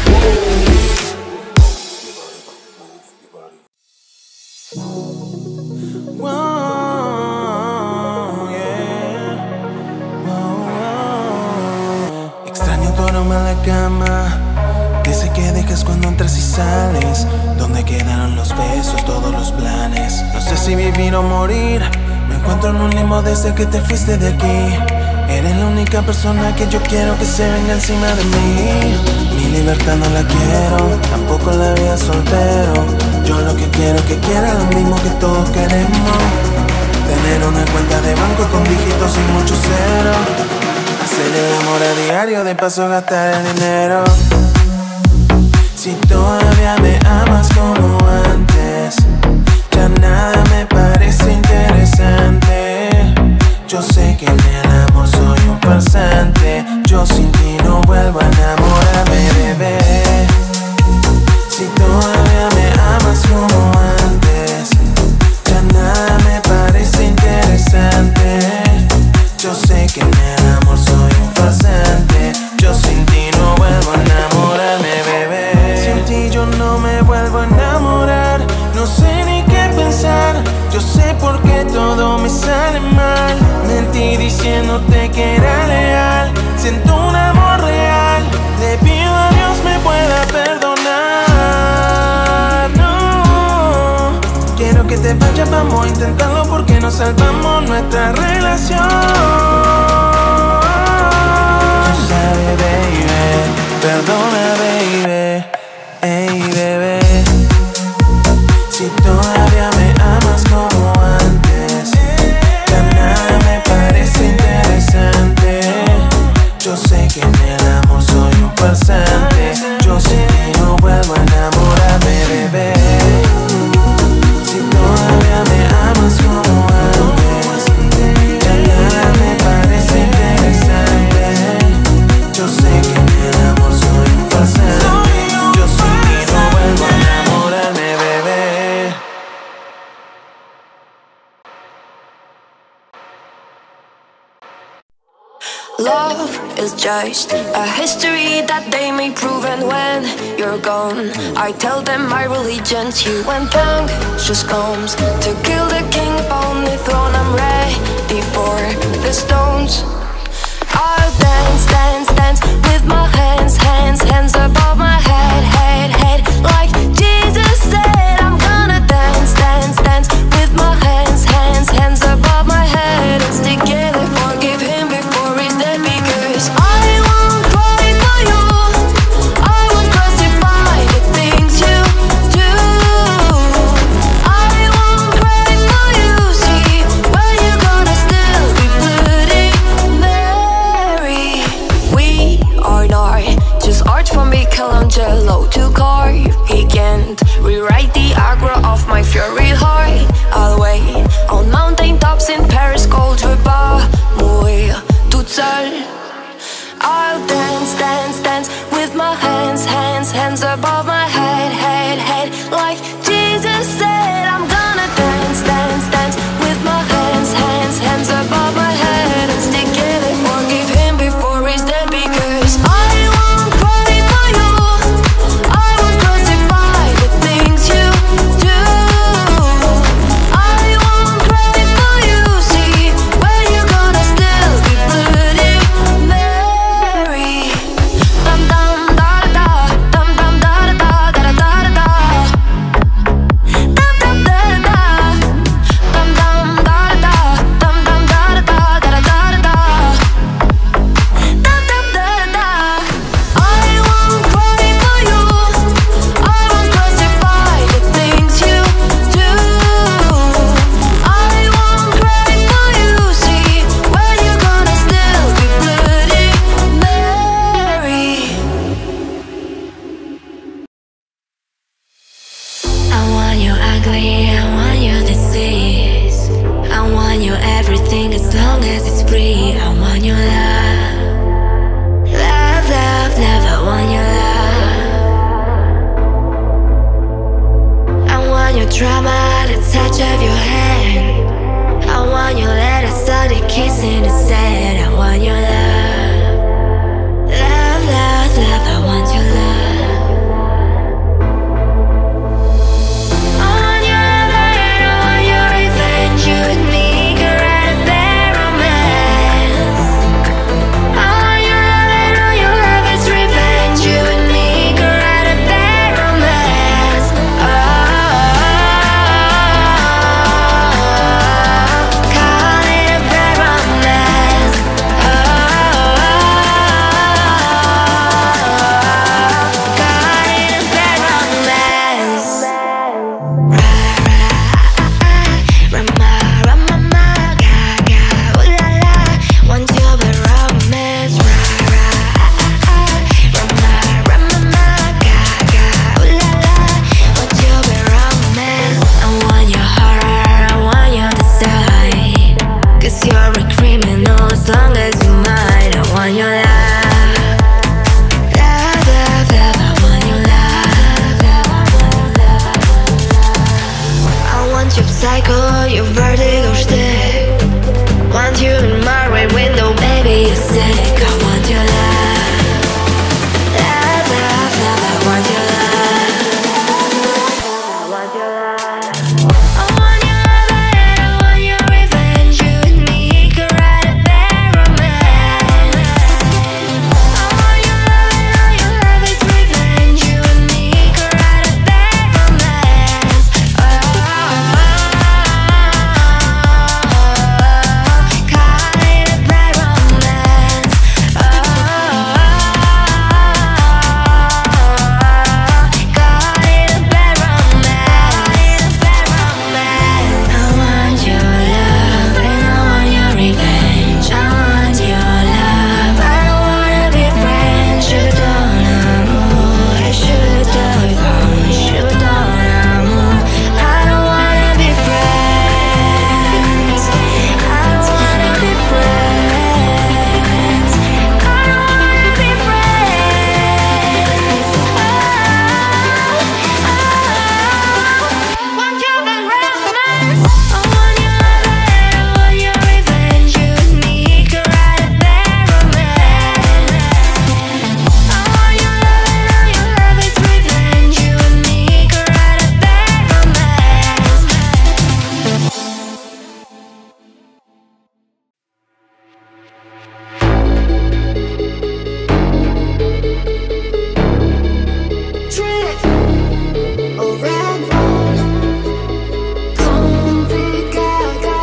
Whoa, yeah. Whoa. Extraño tu aroma en la cama. Dice que dejas cuando entras y sales. ¿Dónde quedaron los besos, todos los planes? No sé si vivir o morir. Me encuentro en un limbo desde que te fuiste de aquí. Eres la única persona que yo quiero que se venga encima de mí. Mi libertad no la quiero, tampoco la vida soltero. Yo lo que quiero es que quiera lo mismo que todos queremos. Tener una cuenta de banco con dígitos y muchos ceros. Hacer el amor a diario, de paso gastar el dinero. Si todavía me amas como antes, ya nada me parece interesante. Yo sé que en el amor soy un farsante. Yo sin ti no vuelvo a enamorarme, bebé. Si todavía me amas como antes, ya nada me parece interesante. Yo sé que en el amor soy un farsante. Yo sin ti no vuelvo a enamorarme, bebé. Sin ti yo no me vuelvo a enamorar. No sé ni qué pensar. Yo sé por qué todo me sale mal. Mentí diciéndote que era leal. Siento un amor real. Le pido a Dios me pueda perdonar. No, quiero que te vayas, vamos a intentarlo porque nos salvamos nuestra relación. Tú sabes, baby, perdona, baby, ey, bebé. Si todavía me amas como antes, ya nada me parece interesante. Yo sé que en el amor soy un farsante. Yo sin ti no vuelvo a enamorarme, bebé. Si todavía me amas como antes, ya nada me parece interesante. Yo sé que en el amor soy un farsante. Yo sin ti no vuelvo a enamorarme, bebé. Love is just a history that they may prove. And when you're gone, I tell them my religion's you. When just comes to kill the king upon the throne, I'm ready for the stones. I'll dance, dance, dance with my hands, hands, hands above my head, head, head. Like Jesus said, I'm gonna dance, dance, dance with my hands, hands, hands above my head. And stick together, forgive him before he's dead. Because I won't cry for you, I won't crucify the things you do. I won't cry for you, see, where you gonna still be Bloody Mary. We are not just art from Michelangelo to carve. He can't rewrite the aggro of my fury heart. I'll wait on mountain tops in Paris, cold to pas mourir toute seule. I'll dance, dance, dance with my hands, hands, hands above my my head, head, head. Like Jesus said, I'm gonna dance, dance, dance with my hands, hands, hands above my head and stick it and forgive him before he's dead, because I won't cry for you. I won't crucify the things you do. I won't cry for you. See, when you're gonna still be Bloody Mary. Dum dum da da da, dum dum da da da da da da da. Dum dum da da, dum dum da da, dum dum da da da da da da da. Dum dum da da. I won't cry for you. I won't crucify the things you do. I won't cry for you. See, when you're gonna still be Bloody Mary. I want you ugly, I want you disease. I want you everything as long as it's free. I want your love. Love, love, love, I want your love. I want your drama, the touch of your hand. I want your letter, started kissing instead. I want your love. Love, love, love, I want your love. I want your love and I want your revenge. You and me could write a bad romance. I want your love and all your love is revenge. You and me could write a bad romance. Call it a bad romance. Call it a bad romance. Rama, rama, ma, ga, ga, ooh la la. Want your bad romance. Rama, rama, ma, ga, ga, ooh la la. Want your bad romance. I want your horror, I want your design. 'Cause you're a criminal as long as you're mine. I want your love. Love, love, love, I want your love. I want your psycho, your vertigo shtick. Want you in my right window, baby, you're sick. I want your love. Love, love, love, I want your love. I want your love. I want your love and I want your revenge. You and me could write a bad romance. I want your love and all your love is revenge. You and me could write a bad romance. Call it a bad romance. Call it a bad romance. I want your love and I want your revenge. I want your love. I don't wanna be friends. Je te donne amour et je te revanche. Je te donne amour. I don't wanna be friends. I don't wanna be friends. I don't wanna be friends. Want your bad romance. I want your love and I want your revenge. You and me could write a bad romance. I want your love and all your love is revenge. You and me could write a bad romance. Trick, a red one, complicada.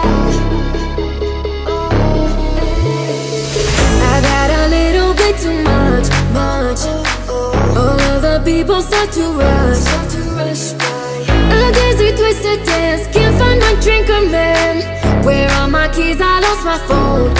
I got a little bit too much. All of the people start to rush by. A dizzy, twisted dance, can't find my drink or man. Where are my keys? I lost my phone.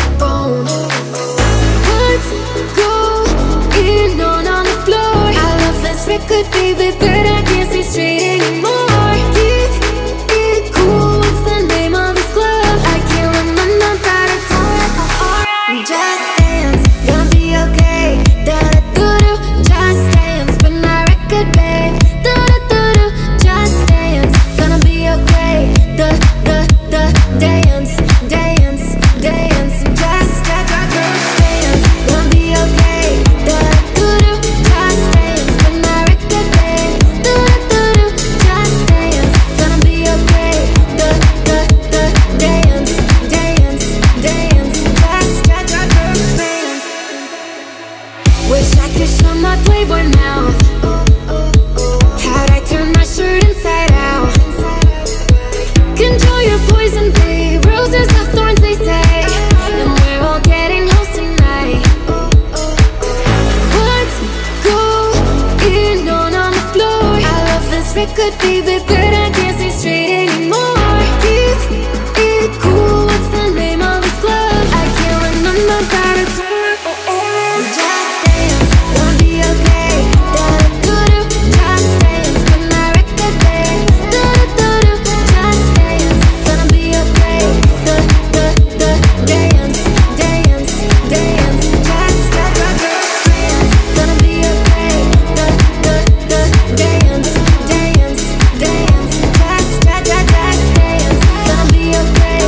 What's going on the floor? I love this record, baby, but I can't see straight anymore. Keep it cool, what's the name of this club? I can't remember, but it's alright. Just dance, gonna be okay. Da-da-do-do, just dance, but my record, babe. record, baby, but I can't see straight anymore. Keep it cool, what's the name of this club? I can't remember, gotta turn it on. Just dance, gonna be okay. Da-da-do-do, just dance, put my record there. Da-da-do-do, just dance, gonna be okay. Dance, dance, dance, just dance, gonna be okay. Dance, dance, dance, just dance, gonna be okay.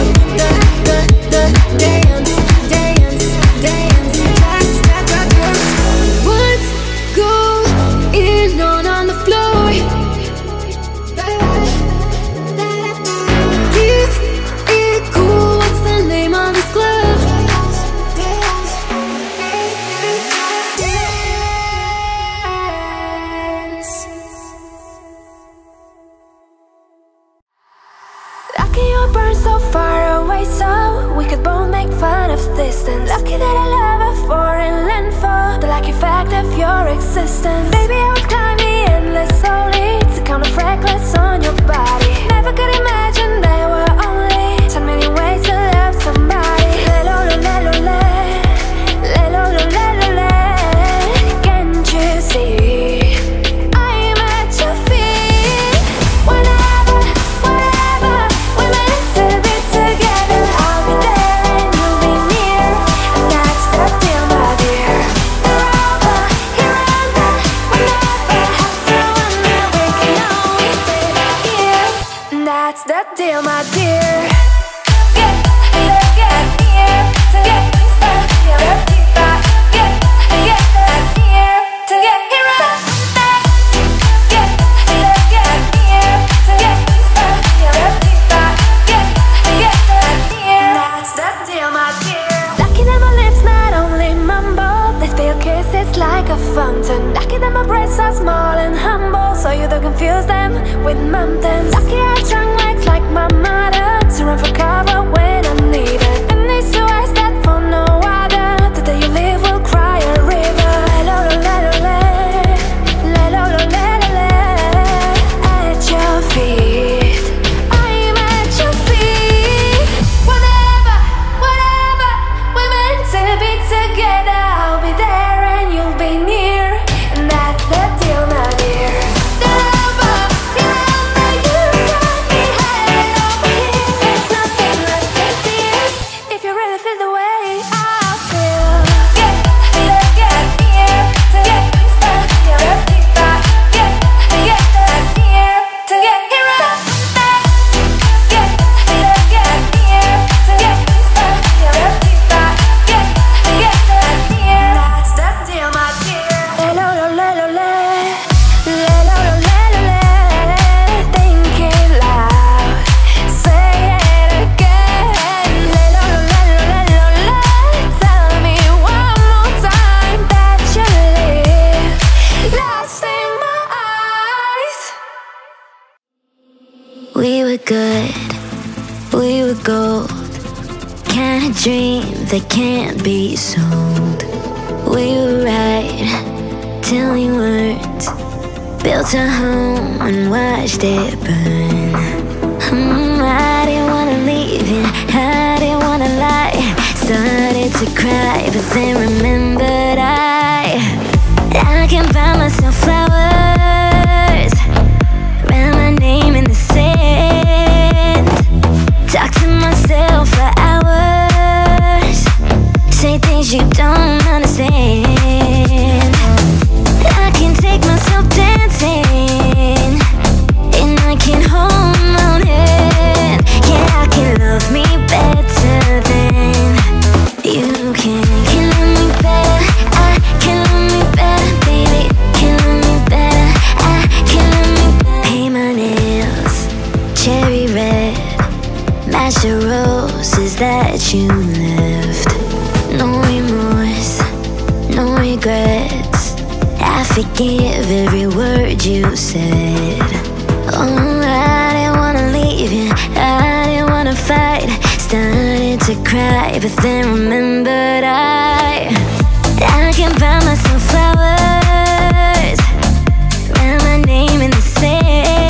Dance, dance, dance, just what's going on the floor? Keep it cool, what's the name of this club? Lucky you burn so far away, so we could both make fun of distance. Lucky that I love a foreign land for the lucky fact of your existence. Baby, I would climb the endless slowly to count the freckles on your body. Never could imagine there were only so many ways to love somebody. Le-lo-lo-le-lo-le, le-lo-lo-le-lo-le. Can't you see I'm at your feet? Whenever, wherever we're meant to be together, I'll be there and you'll be near, and that's the deal, my dear. You're over, you're under, we never have to wonder, we can always stay right here, and that's the deal, my dear. Like a fountain. Lucky that my breasts are small and humble, so you don't confuse them with mountains. Lucky I have strong legs like my mother to run for cover when I need it. And these two eyes that for no other, the day you leave will cry a river. Le-lo-lo-le-lo-le, le-lo-lo-le-lo-le. At your feet, I'm at your feet. Whenever, whenever we're meant to be together, I'll be there and you'll be near, and that's the deal, my dear. Never, never, you got me head over heels. There's nothing left to fear if you really feel the way I feel. Get here to get stuck here. Get here to get here up. Get here to get stuck here. Get here. That's the deal, my dear. Le-lo-lo-le-lo-le, le-lo-lo-le-lo-le. Think it loud, say it again. Le-lo-lo-le-lo-le-lo-le. Tell me one more time that you live lost in my eyes. We were good, we were gold, kind of dream that can't be sold. We were right till we weren't, built a home and watched it burn. I didn't wanna leave you, I didn't wanna lie. Started to cry, but then remembered I can buy myself flowers, write my name in the sand, talk to myself for hours, say things you don't understand. I can take myself dancing, and I can hold my own hand. Yeah, I can love me better than you can. Can love me better, I can love me better, baby. Can love me better, I can love me better. Paint my nails cherry red, match the roses that you left. No remorse, no regrets, I forgive every word you said. Oh, I didn't wanna leave you, I didn't wanna fight. Started to cry, but then remembered I can buy myself flowers, write my name in the sand,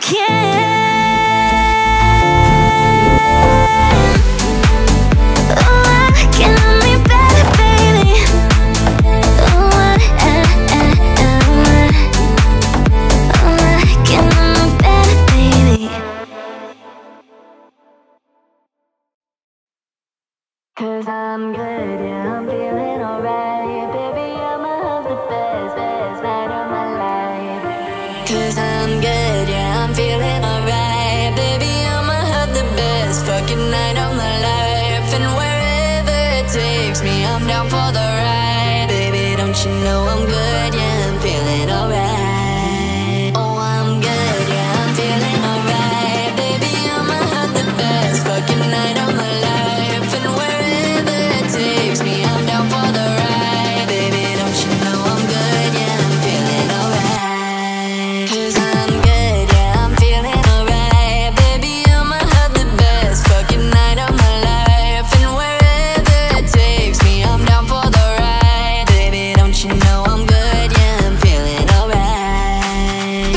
Cause I'm good, yeah, I'm feeling alright. Baby, I'ma have the best, best night of my life. Cause I'm good, yeah, I'm feeling alright. Baby, I'ma have the best fucking night of my life. And wherever it takes me, I'm down for the ride. Baby, don't you know I'm good, yeah, I'm feeling alright. Oh, I'm good, yeah, I'm feeling alright. Baby, I'ma have the best fucking night of my life. And wherever it takes me, I'm down for the ride. Baby, don't you know I'm good, yeah, I'm feeling alright. Cause I'm good, yeah, I'm feeling alright. Baby, I'ma have the best fucking night of my life. And wherever it takes me, I'm down for the ride. Baby, don't you know I'm good, yeah, I'm feeling alright.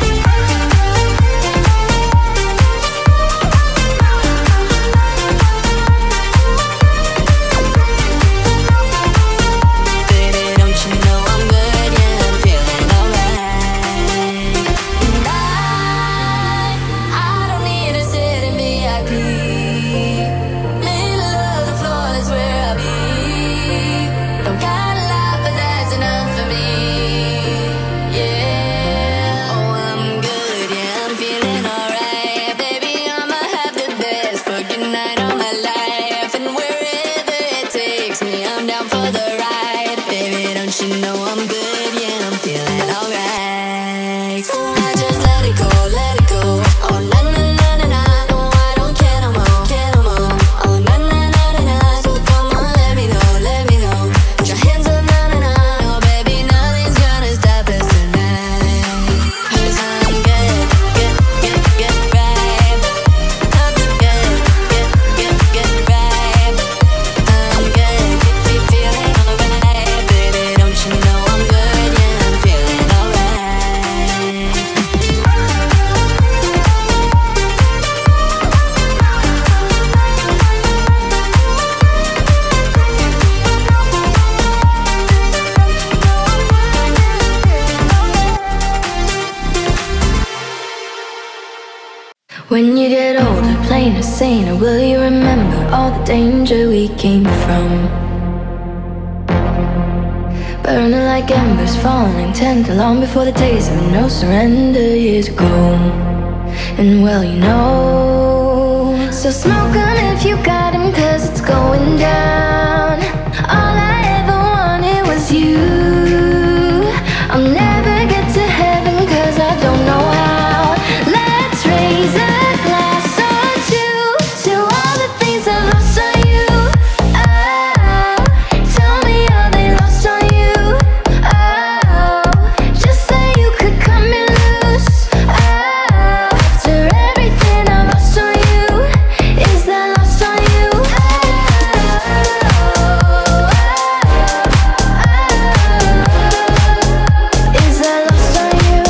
Baby, don't you know I'm good, yeah, I'm feeling alright. And I don't need to sit in VIP. Middle of the floor, that's where I'll be. Don't got a lot, but that's enough for me. Yeah, oh, I'm good, yeah, I'm feeling alright. Baby, I'ma have the best fucking night of my life. And wherever it takes me, I'm down for the ride. Baby, don't you know I'm good, yeah, I'm feeling alright. So I just let it go, let it go. Oh, na na na na na. No, I don't care no more, care no more. Oh, na na na na na. So come on, let me know, let me know. Put your hands up, na na na. Oh, baby, nothing's gonna stop us tonight. Cause I'm good, get right. I'm good, get right. I'm good, be feeling alright. Baby, don't you know I'm good, yeah, I'm feeling alright. When you get older, plainer, saner, will you remember all the danger we came from? Burning like embers, falling tender, long before the days of no surrender years ago. And well, you know, so smoke 'em if you got 'em, 'cause it's going down. All I ever wanted was you. I'll never get to heaven 'cause I don't know how. Let's raise a glass or two to all the things I lost on you. Oh, tell me, are they lost on you? Oh, just say you could cut me loose. Oh, after everything I lost on you, is that lost on you? Is that lost on you?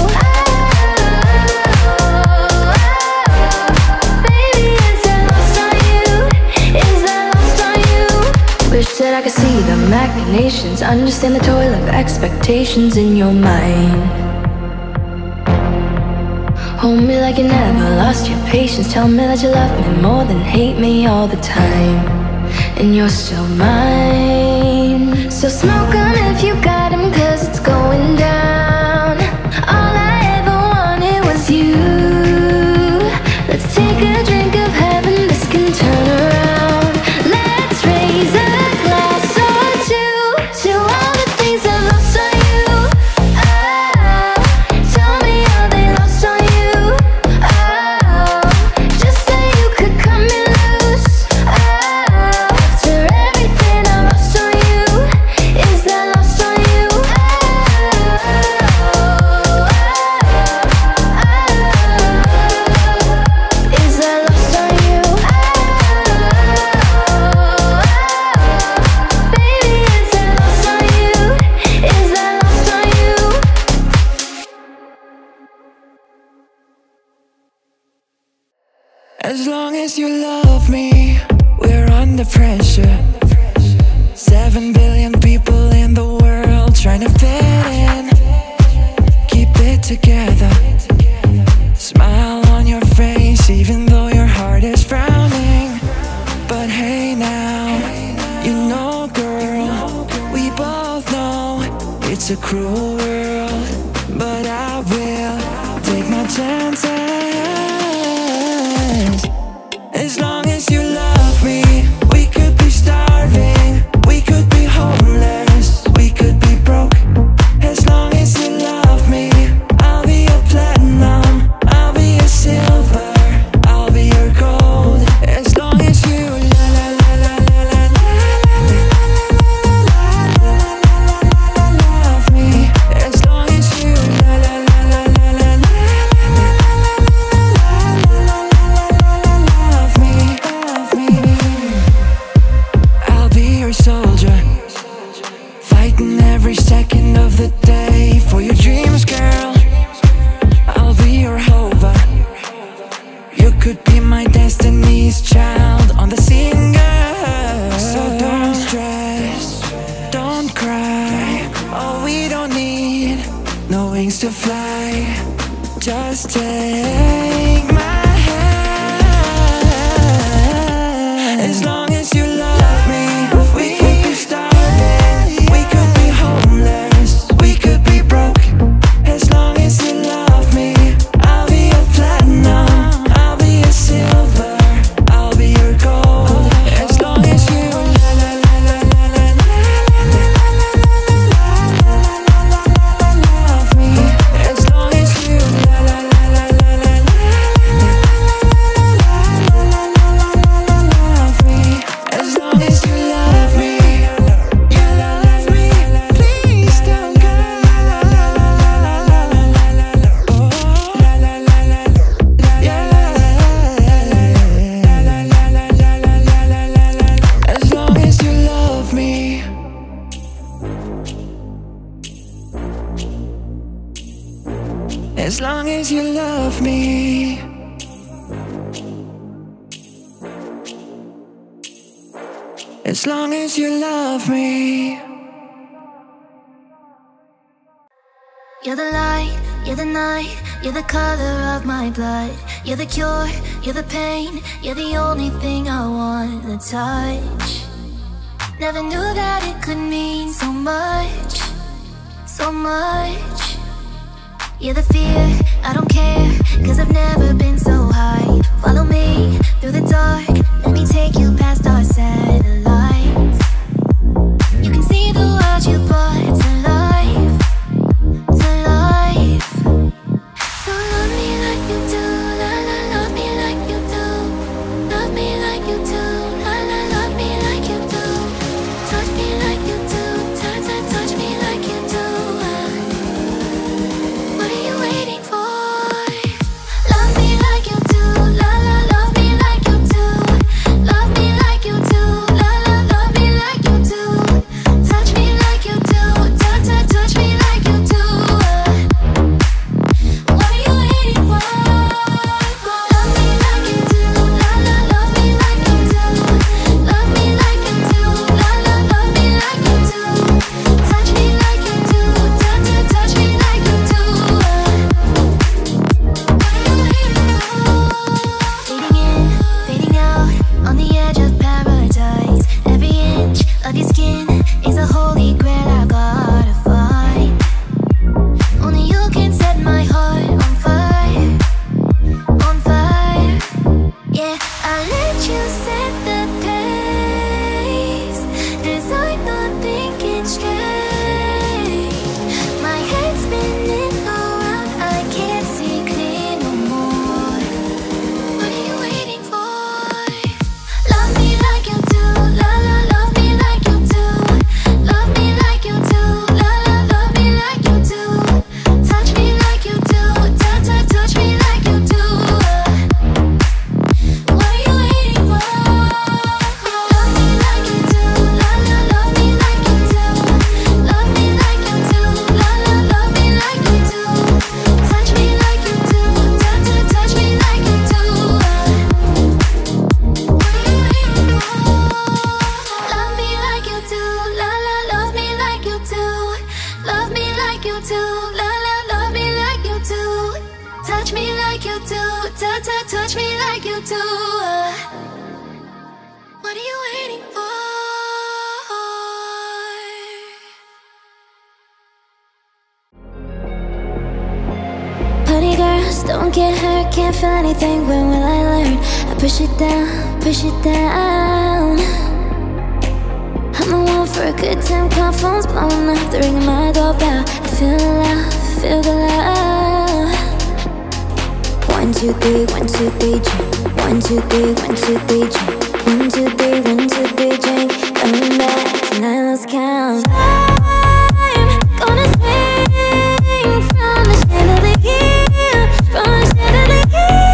Baby, is that lost on you? Is that lost on you? Wish that I could see the machinations, understand the toil of expectations in your mind. Hold me like you never lost your patience. Tell me that you love me more than hate me all the time. And you're still mine. So smoke 'em if you got 'em, 'cause it's going down. All I ever wanted was you. Let's take a drink of heaven, this can turn around. Let's raise a glass or two to all the things I lost on you. Oh, tell me, are they lost on you? Oh, just say you could cut me loose. Oh, after everything I lost on you, is that As long as you love me, we're under pressure. 7 billion people in the world trying to fit in. Keep it together. Smile on your face even though your heart is frowning. But hey now, you know girl, we both know it's a cruel world. But I will take my chances. As long as you love me, we could be starving, we could be homeless, we could be broke. As long as you love me, I'll be your platinum, I'll be your silver, I'll be your gold. As long as you la la la la la la love me. As long as you la la la la la la love me, love me. I'll be your soldier, fighting every second of the day for your dreams, girl. I'll be your hover. You could be my destiny's child on the singer. So don't stress, don't cry. Oh, we don't need no wings to fly. Just take my hand. As long as you love me, we could be starving, we could be homeless, we could be broke. As long as you love me, I'll be your platinum, I'll be your silver, I'll be your gold. As long as you la la la la la la love me. As long as you la la la la la la love me. As long as you love me, you love me. Please don't go. Oh, la la la la, as long as you love me. As long as you love me. As long as you love me. You're the light, you're the night, you're the color of my blood. You're the cure, you're the pain, you're the only thing I want to touch. Never knew that it could mean so much, so much. You're the fear, I don't care, 'cause I've never been so high. Follow me through the dark, let me take you past our satellites. You can see the world you brought to life, to life. So love me like you do, la la, love me like you do. Love me like you do, la la, love me like you do. Touch me like you do, touch me like you do. What are you waiting for? touch me like you do. What are you waiting for? Party girls, don't get hurt, can't feel anything. When will I learn? I push it down, push it down. I'm the one for a good time, call phones blowing up, the ring of my doorbell. I feel love, feel the love. 1, 2, 3, 1, 2, 3, drink. 1, 2, 3, 1, 2, 3, drink. 1, 2, 3, 1, 2, 3, drink. Coming back tonight, let's count. I'm gonna swing from the chandelier, from the chandelier.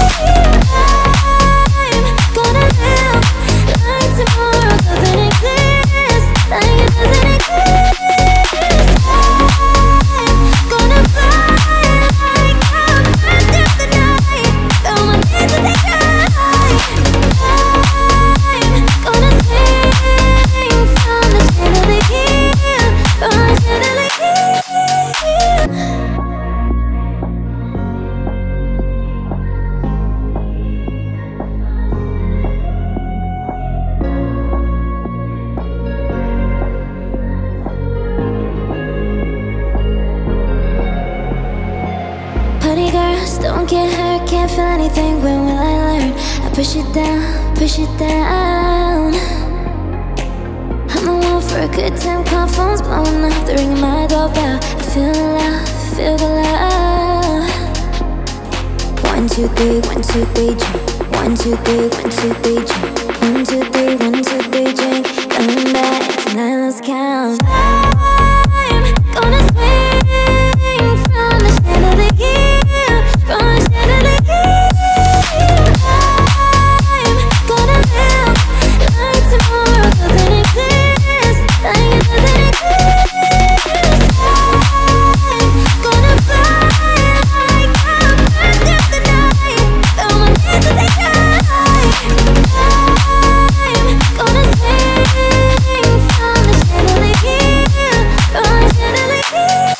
I'm gonna live like tomorrow doesn't exist, like it doesn't exist. I'm gonna fly like I'm burnt through the night, feel my feet as they die. I'm gonna swing from the chandelier, from the chandelier. Party girls, don't get hurt, can't feel anything. When will I learn? I push it down, push it down. I'm the one for a good time, call phones blowing up, the ring of my doorbell. I feel the love, feel the love. 1, 2, 3, 1, 2, 3, drink. 1, 2, 3, 1, 2, 3, drink. 1, 2, 3, 1, 2, 3, drink. Coming back tonight, let's count. I'm gonna swing from the chandelier, from the chandelier. I'm gonna live like tomorrow doesn't exist, like it doesn't exist. I'm gonna fly like I'm burnt through the night, feel my feet as they die. I'm gonna swing from the chandelier, from the chandelier.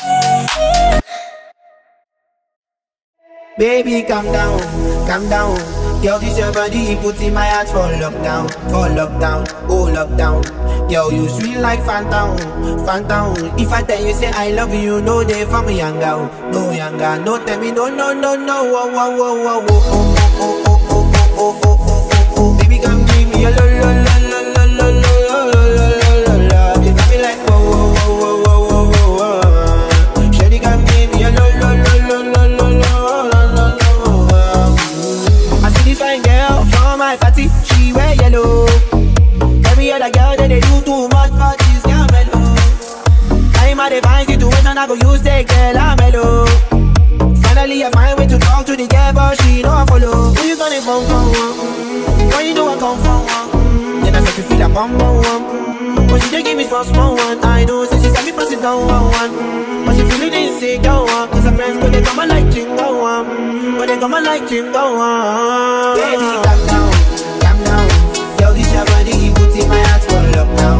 Baby, calm down, calm down. Yo, this your body, put in my heart for lockdown, oh lockdown. Yo, you sweet like phantom, phantom. If I tell you say I love you, no day for me younger, no younger. No tell me no, no, no, no. Whoa, whoa, whoa, whoa, whoa. Oh, oh, oh, oh, oh, oh, oh, oh, oh. Baby, come give me a lo, lo, lo, lo, lo, lo, lo, lo, lo, lo. You got me like whoa, whoa, whoa, whoa, whoa, whoa, whoa. Shawty, come give me a lo, lo, lo, lo, lo, lo, lo, lo. I see this fine girl from my party, she wear yellow. Every other girl that they do too much, but she's girl mellow. I'm at a fine situation, I go use the girl, I'm mellow. Finally I find way to talk to the girl, but she know I follow. Who you gonna phone for? When you know I come for one, then I start to feel a bum bum one. But she just give me small one. I know, so she got me pressing down one. But she feeling insecure, cause her friends, but they come like chingo one. But they come like chingo one. Baby, calm down, calm down. Yo, this your body, put in my heart for lockdown,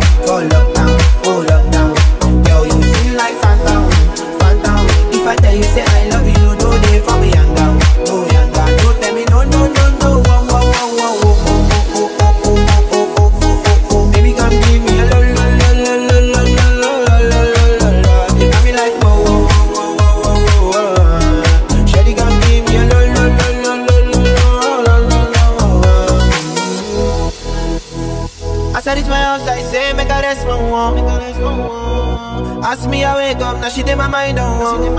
oh lockdown. Yo, you feel like phantom, phantom. If I tell you say I love you, no day for me younger, no younger. Don't tell me no, no, no, no. Whoa, whoa, whoa, whoa, whoa, oh, oh, oh, oh, oh, oh, oh, oh, oh. Baby, come give me a lo, lo, lo, lo, lo, lo, lo, lo, lo, lo, lo. You got me like whoa, whoa, whoa, whoa, whoa, whoa. Shawty, come give me a lo, lo, lo, lo, lo, lo, lo, lo, lo. As I reach my house, I say, make a rest, my one. Ask me, I wake up, now she did my mind on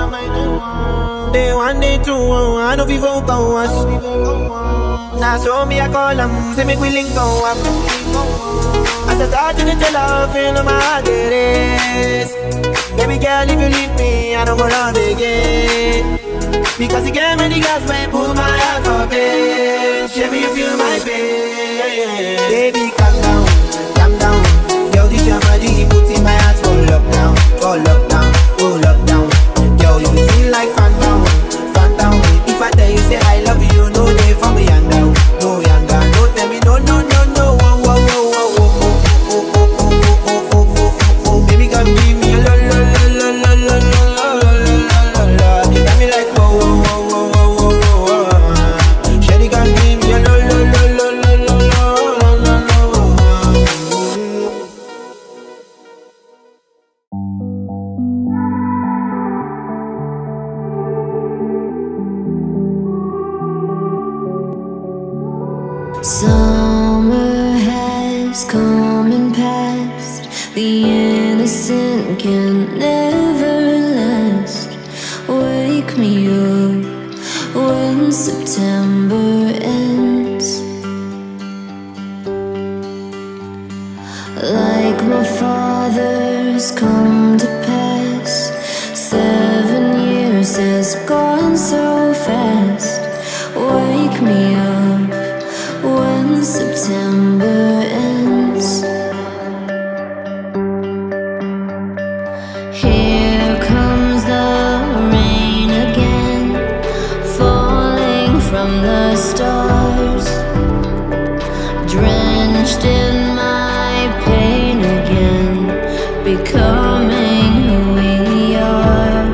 one. Day 1, day 2, I know people go us. Now so me, I call them, say make we link go up. As I start to tell her, feel my heart it is. Baby girl, if you leave me, I don't go love again. Because you gave me the gas, man, pull my heart for pain. Show me you feel my pain. Baby, calm down, calm down. Yo, this your body, put in my heart for lockdown, oh lockdown. Yo, you feel like phantom, phantom. If I tell you say I love you, no day for me younger, no younger. Don't tell me no, no, no, no. Whoa, whoa, whoa, whoa, whoa, oh, oh, oh, oh, oh, oh, oh, oh. Baby, come give me a lo, lo, lo, lo, lo, lo, lo, lo, lo, lo, lo. You got me like whoa, whoa, whoa, whoa, whoa, whoa, whoa. Summer has come and passed. The innocent can never last. Wake me up when September ends. Like my father's come to pass. 7 years has gone so fast. Wake me up when September ends. Here comes the rain again, falling from the stars, drenched in my pain again, becoming who we are.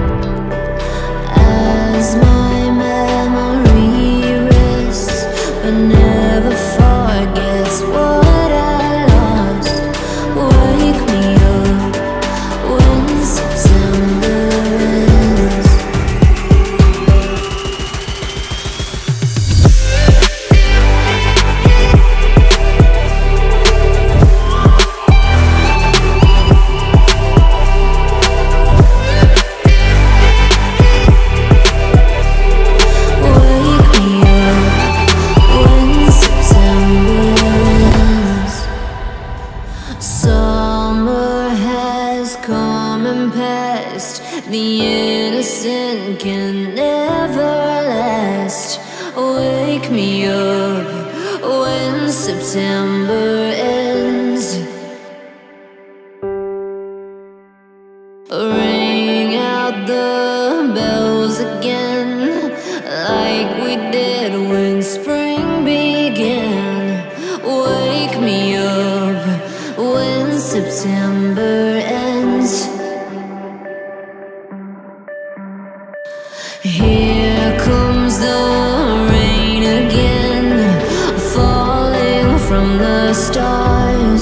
As my memory rests, but never forgets what I lost. Wake me up when September ends. Wake me up when September ends. Summer has come and passed. The innocent can never last. Wake me up when September ends. Ring out the bells again, like we did when spring began. Wake me up when September ends. Here comes the rain again, falling from the stars,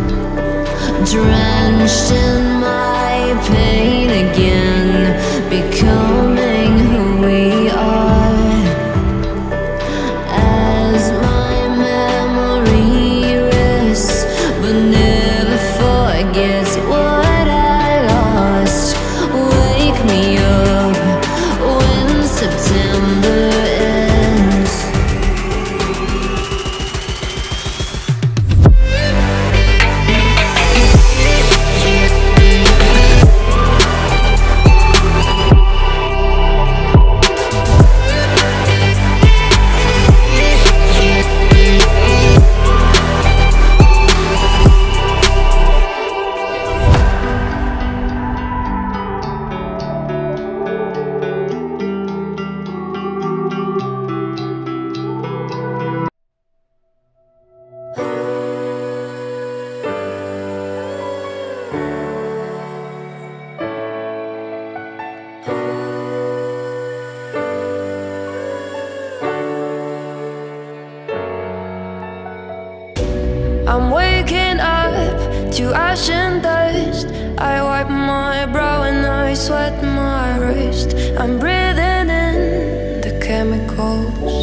drenched in my pain again, becoming who we are. As my memory rests, but never forgets what I lost. Wake me up when September ends. I'm waking up to ash and dust. I wipe my brow and I sweat my wrist. I'm breathing in the chemicals.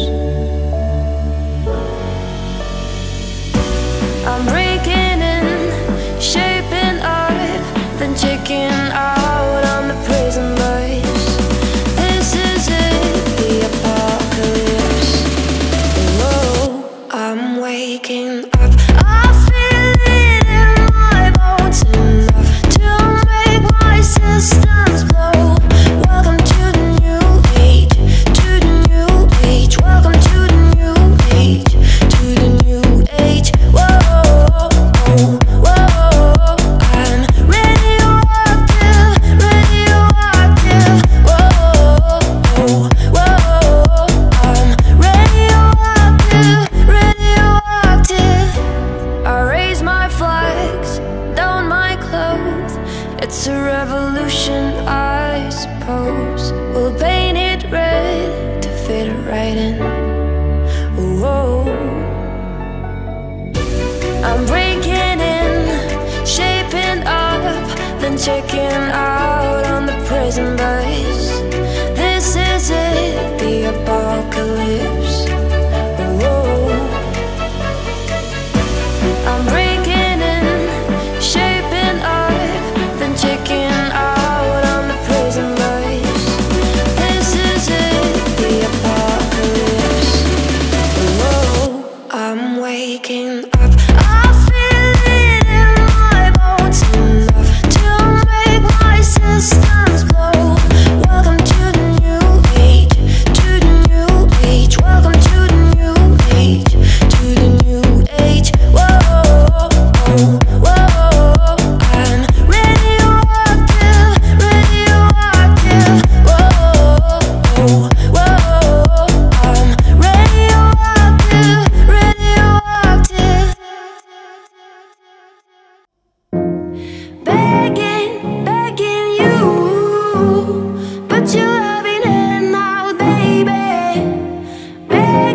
I'm breaking in, shaping up, then checking out on the prison bus. This is it, the apocalypse. Whoa, I'm waking up. I feel it in my bones, enough to make my systems blow. Welcome to the new age, to the new age. Welcome to the new age, to the new age. Whoa, whoa, I'm radioactive, radioactive. Whoa, whoa, I'm radioactive, radioactive. I raise my flags, down my clothes. It's a revolution, I suppose. We'll paint it red to fit it right in. Whoa, I'm breaking in, shaping up, then checking out on the prison bus. This is it, the apocalypse. Whoa.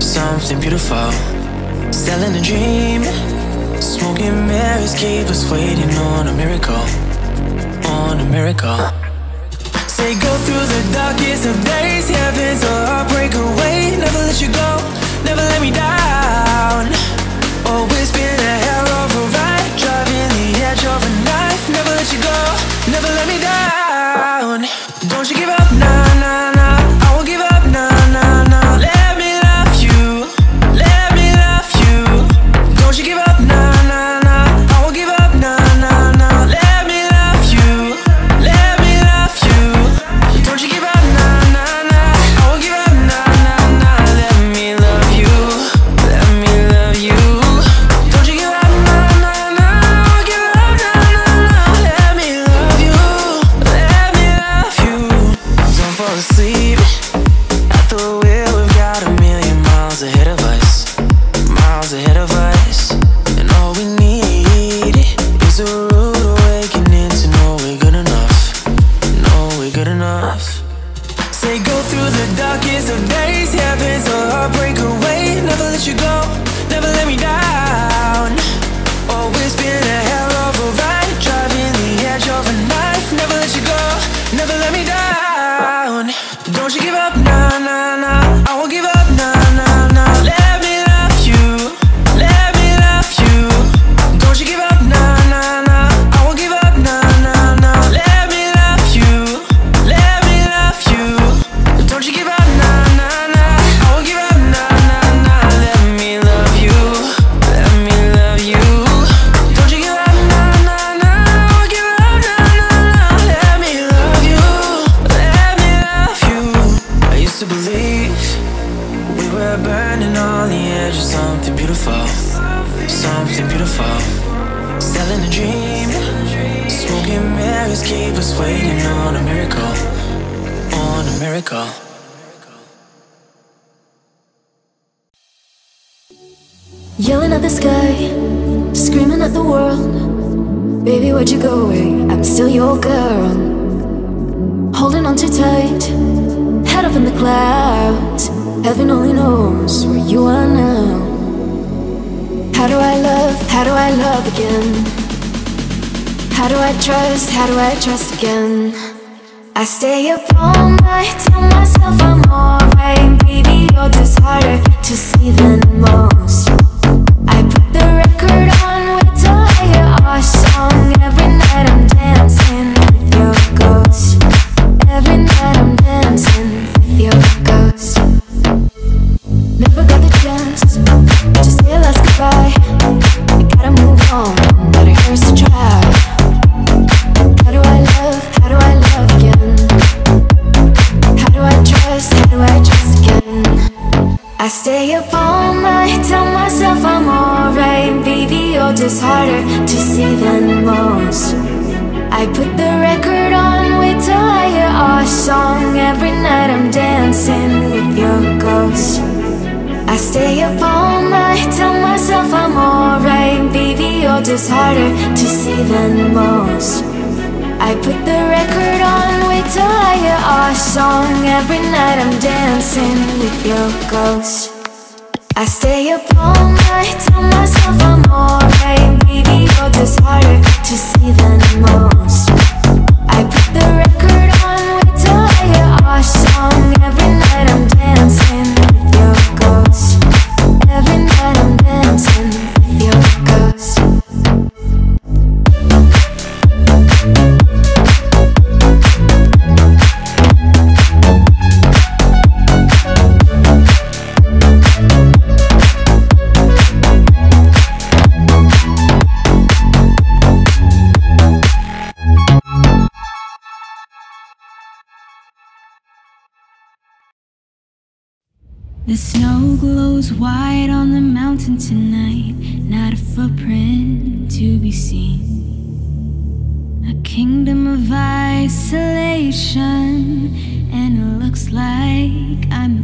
something beautiful. Selling a dream, smoking mirrors keep us waiting on a miracle, on a miracle. Say go through the darkest of days, heaven's a heartbreak away. Never let you go, never let me down. Always been a hell of a ride, driving the edge of a knife. Never let you go, never let me down. Don't you give up, nah, nah, nah. I won't give up, nah, nah, nah. Let me love you, let me love you. Don't you give up, nah, nah, nah. I won't give up, nah, nah, nah. Let me love you, let me love you. Don't you give up, nah, nah, nah. I won't give up, nah, nah, nah. Let me love you, let me love you. Don't you give up, nah, nah, nah. I won't give up, nah, nah, nah. Let me love you, let me love you. Don't fall asleep at the wheel. We've got a million miles ahead of us, miles ahead of us. And all we need is a rude awakening to know we're good enough, know we're good enough. Say go through the darkest of days, heaven's a heartbreak away. Never let you go, never let me down. Always been a hell of a ride, driving the edge of a knife. Never let you go, never let me down. Don't you give up, nah, nah, nah. I won't give up, nah, nah, nah. Let me love you, let me love you. Don't you give up, nah, nah, nah. I won't give up, nah, nah, nah. Let me love you, let me love you. Don't you give up, nah, nah, nah. I won't give up, nah, nah, nah. Let me love you, let me love you. Don't you give up, nah, nah, nah. I won't give up, nah, nah, nah. Let me love you, let me love you. I used to believe we were burning on the edge of something beautiful, something beautiful. Selling a dream, smoking mirrors keep us waiting on a miracle, on a miracle. Yelling at the sky, screaming at the world. Baby, where'd you go away? I'm still your girl. Holding on too tight, head up in the clouds. Heaven only knows where you are now. How do I love again? How do I trust again? I stay up all night, tell myself I'm alright. Baby, you're just harder to see than most. I put the record on, wait till I hear our song. Every night I'm dancing with your ghost. Every night I'm dancing with your ghost. Never got the chance to say a last goodbye. I gotta move on, but it hurts to try. How do I love again? How do I trust again? I stay up all night, tell myself I'm alright. Baby, you're just harder to see than most. I put the record on, wait till I hear our song. Every night I'm dancing with your ghost. I stay up all night, tell myself I'm alright. Baby, you're just harder to see than most. I put the record on, wait till I hear our song. Every night I'm dancing with your ghost. I stay up all night, tell myself I'm alright. Baby, you're just harder to see than most. I put the record on, wait till I hear our song. Every night I'm dancing with your ghost. Every night I'm dancing with your ghost. The snow glows white on the mountain tonight, not a footprint to be seen. A kingdom of isolation, and it looks like I'm the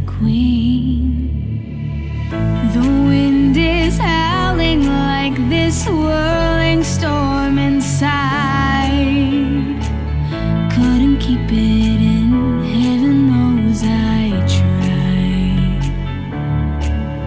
queen. The wind is howling like this whirling storm inside. Couldn't keep it in, heaven knows I tried.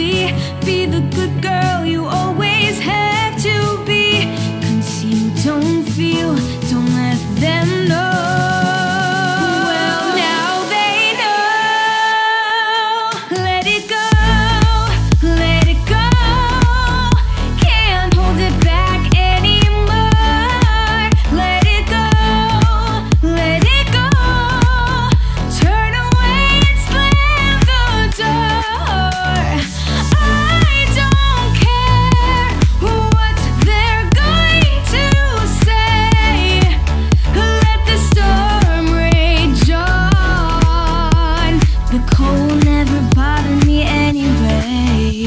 be. Be the good girl you always have to be. Conceal, don't feel, don't let them know. Well, now they know. Let it go, let it go. Can't hold it back anymore. Let it go, let it go. Turn away and slam the door. I don't care what they're going to say. Let the storm rage on. The cold never bothered me anyway.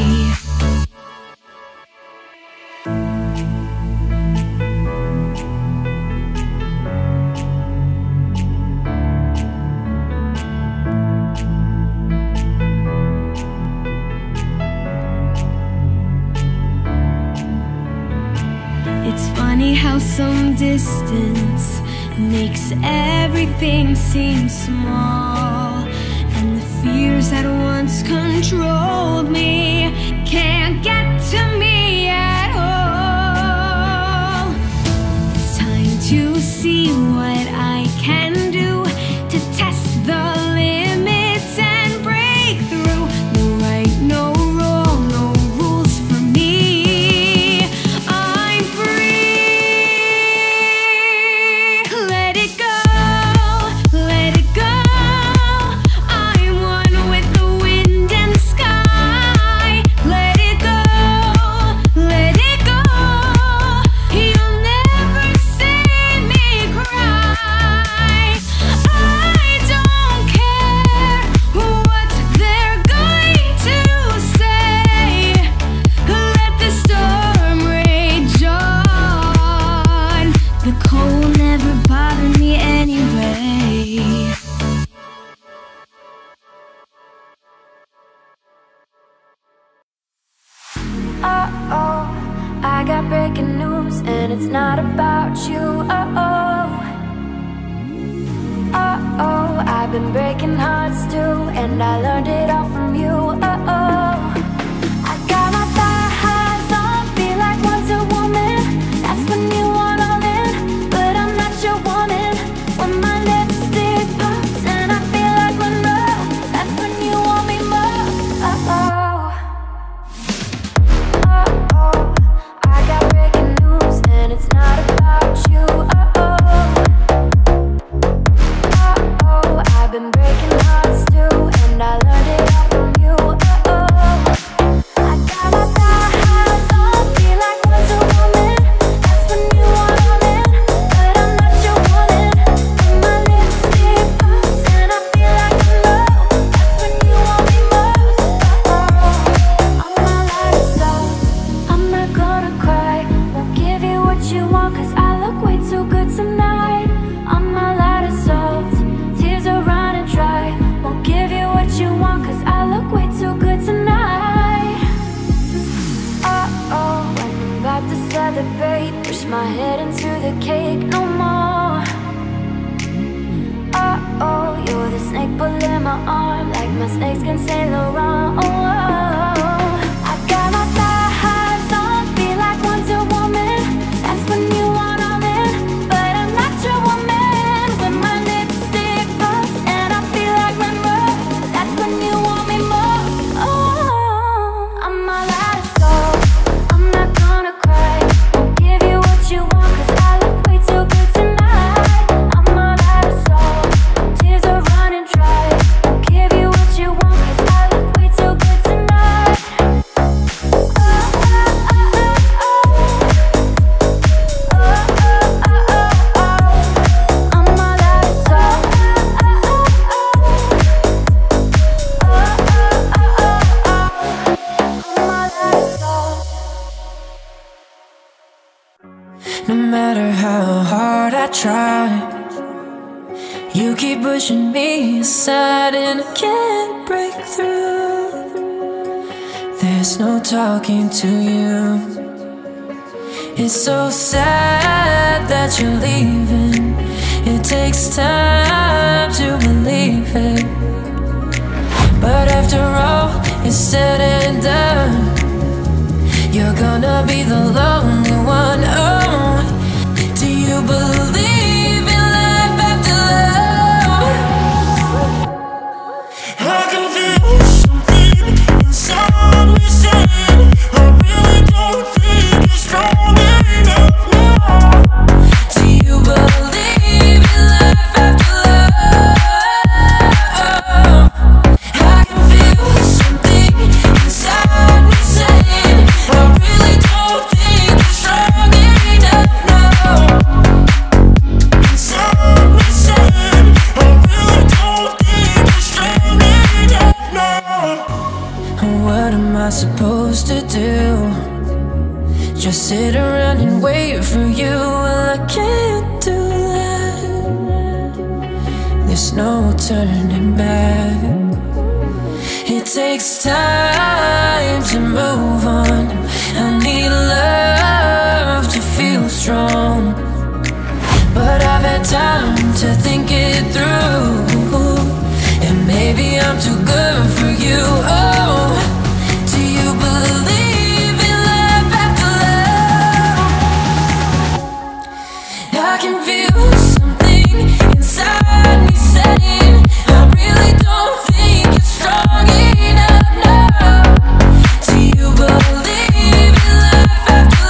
It's funny how some distance makes everything seem small, and the fears that once controlled me can't get to me at all. It's time to see what I can do to test the limits and break through. No right, no wrong, no rules for me. I'm free. Let it go, let it go. I'm one with the wind and the sky. Let it go, let it go. You'll never see me cry. I don't care what they're going to say. Let the storm rage on. The cold never bothered me anyway. Uh-oh, I got breaking news and it's not about you. Uh-oh, uh-oh, I've been breaking hearts too, and I learned it all from you. Uh-oh, I got my thigh highs on, feel like once a woman. That's when you want all in, but I'm not your woman. When my lipstick pops and I feel like Monroe, that's when you want me most. Uh-oh. Uh-oh, I got breaking news and it's not about you. Uh-oh, uh-oh, I've been breaking hearts too, and I learned it all from you. Uh-oh, I got my thigh highs on, feel like once a woman. That's when you want all in, but I'm not your woman. When my lipstick pops and I feel like Monroe, that's when you want me most. Uh-oh, I'm not like salt, I'm not gonna cry. Won't give you what you want, cause I look way too good tonight. I'm not light of salt, tears are running dry. Won't give you what you want, cause I look way too good tonight. Uh-oh, when I'm about to celebrate, push my head into the cake no more. Uh-oh, you're the snake pulling my arm, like my snakes can Saint Laurent. Oh, I got my thigh highs on, feel like once a woman. That's when you want all in, but I'm not your woman. When my lipstick pops and I feel like Monroe, that's when you want me more. Oh, I'm all out of soul, I'm not gonna cry. Won't give you what you want, cause I look way too good tonight. I'm all out of soul, tears are running dry. Won't give you what you want, cause I look way too good tonight. I'm all out of soul. I'm all out of soul. No matter how hard I try, you keep pushing me aside and I can't break through. There's no talking to you. It's so sad that you're leaving. It takes time to believe it, but after all is said and done, you're gonna be the lonely one. Oh, do you believe in life after love? I can feel something inside me saying I really don't think you're strong enough now. Do you believe in life after love? I can feel something inside me saying I really don't think you're strong enough now. Inside me saying I really don't think you're strong enough now. What am I supposed to do? Just sit around and wait for you? Well, I can't do that. There's no turning back. It takes time to move on. I need love to feel strong, but I've had time to think it through, and maybe I'm too good for you. Oh, do you believe in life after love? I can feel something inside me saying I really don't think you're strong enough now. Do you believe in life after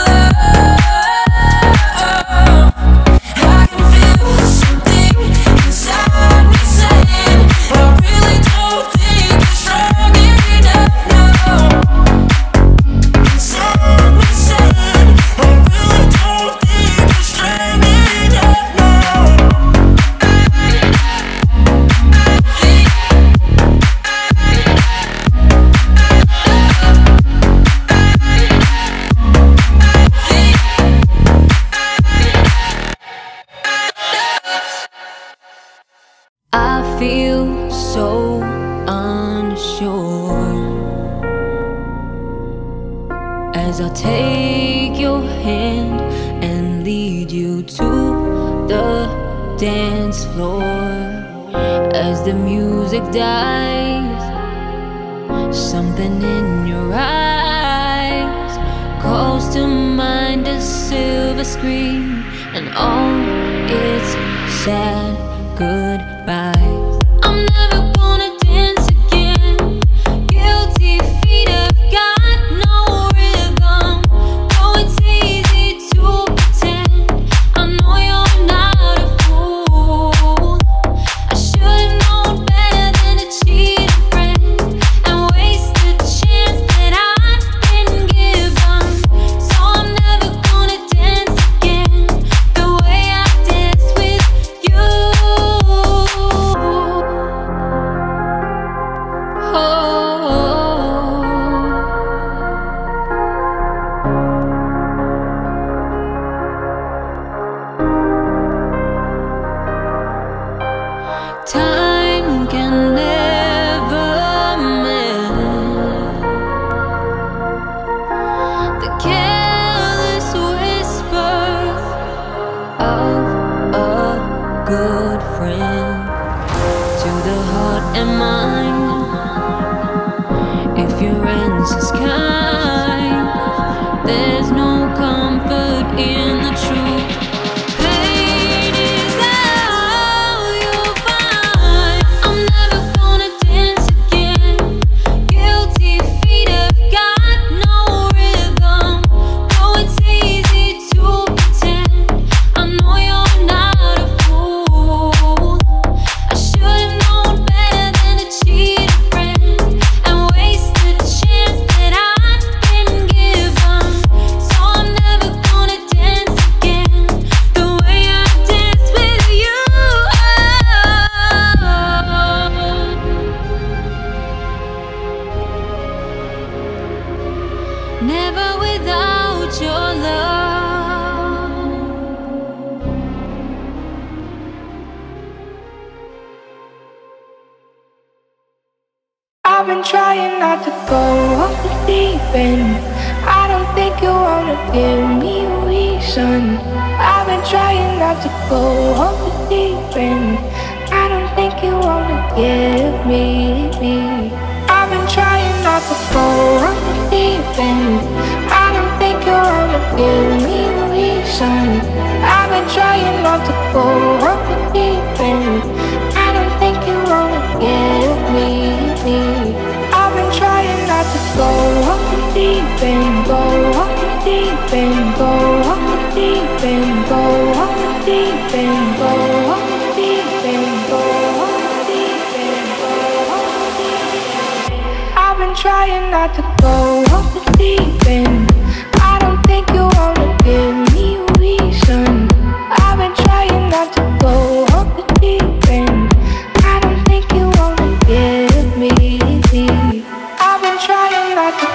love? I can feel something inside me saying I really don't think you're strong enough now. Inside me saying I really don't think you're strong enough now. I feel so unsure as I take your hand and lead you to the dance floor. As the music dies, something in your eyes calls to mind a silver screen and all its sad goodbyes. I'm never gonna dance again. Guilty feet have got no rhythm. Though it's easy to pretend, I know you're not a fool. I should've known better than to cheat a friend and waste the chance that I'd been given. So I'm never gonna dance again the way I danced with you. Time can never mend the careless whisper of a good friend to the heart and mind. If your answer's kind, there's no comfort in the truth. Pain is all you'll find. I'm never gonna dance again. Guilty feet have got no rhythm. Though it's easy to pretend, I know you're not a fool. I should've known better than to cheat a friend and waste the chance that I'd been given. So I'm never gonna dance again the way I danced with you. Never without your love. I've been trying not to go off the deep end. I don't think you wanna give me a reason. I've been trying not to go off the deep end. I don't think you wanna give me. I've been trying not to go off the deep end. I don't think you wanna give me a reason. I've been trying not to go off the deep end. I don't think you wanna give me. I've been trying not to go off the deep end, go off the deep end, go off the deep end, go off the deep end, go off the deep end, go off the deep end, go off the deep end. I've been trying not to go off the deep end. I don't think you wanna give me a reason. I've been trying not to go off the deep end. I don't think you wanna give me. I've been trying not to.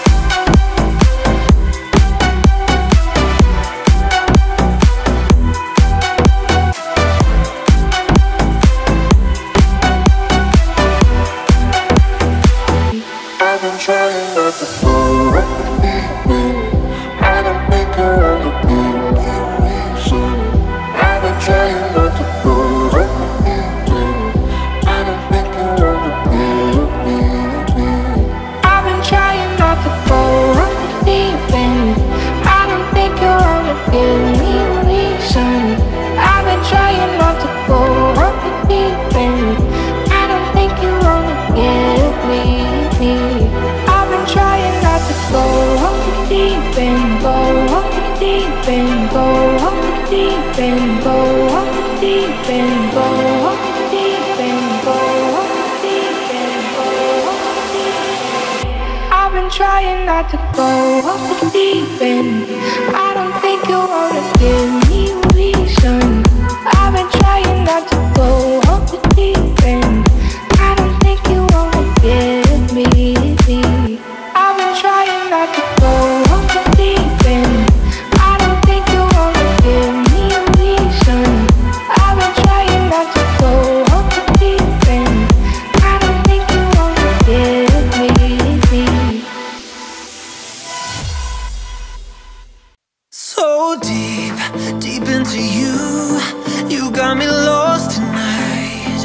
I've been trying not to go off the deep end. I don't think I wanna give me a reason. I've been trying not to go off the deep end. I don't think you wanna give me. I've been trying not to go off the deep end. I don't think you wanna give me a reason. I've been trying not to go off the deep end. I don't think you wanna give me. I've been trying not to go off the deep end, go off the deep end, go off the deep end, go off the deep end, go off the deep end, go off the deep end, go off the deep end. I've been trying not to go off the deep end. I don't think you wanna give me a reason. I've been trying not to go off the deep end. I don't think you wanna give me. I've been trying not to go off the deep end. I don't think you wanna give me a reason. I've been trying not to go off the deep end. I don't think you wanna give me. So deep, deep into you. You got me lost tonight.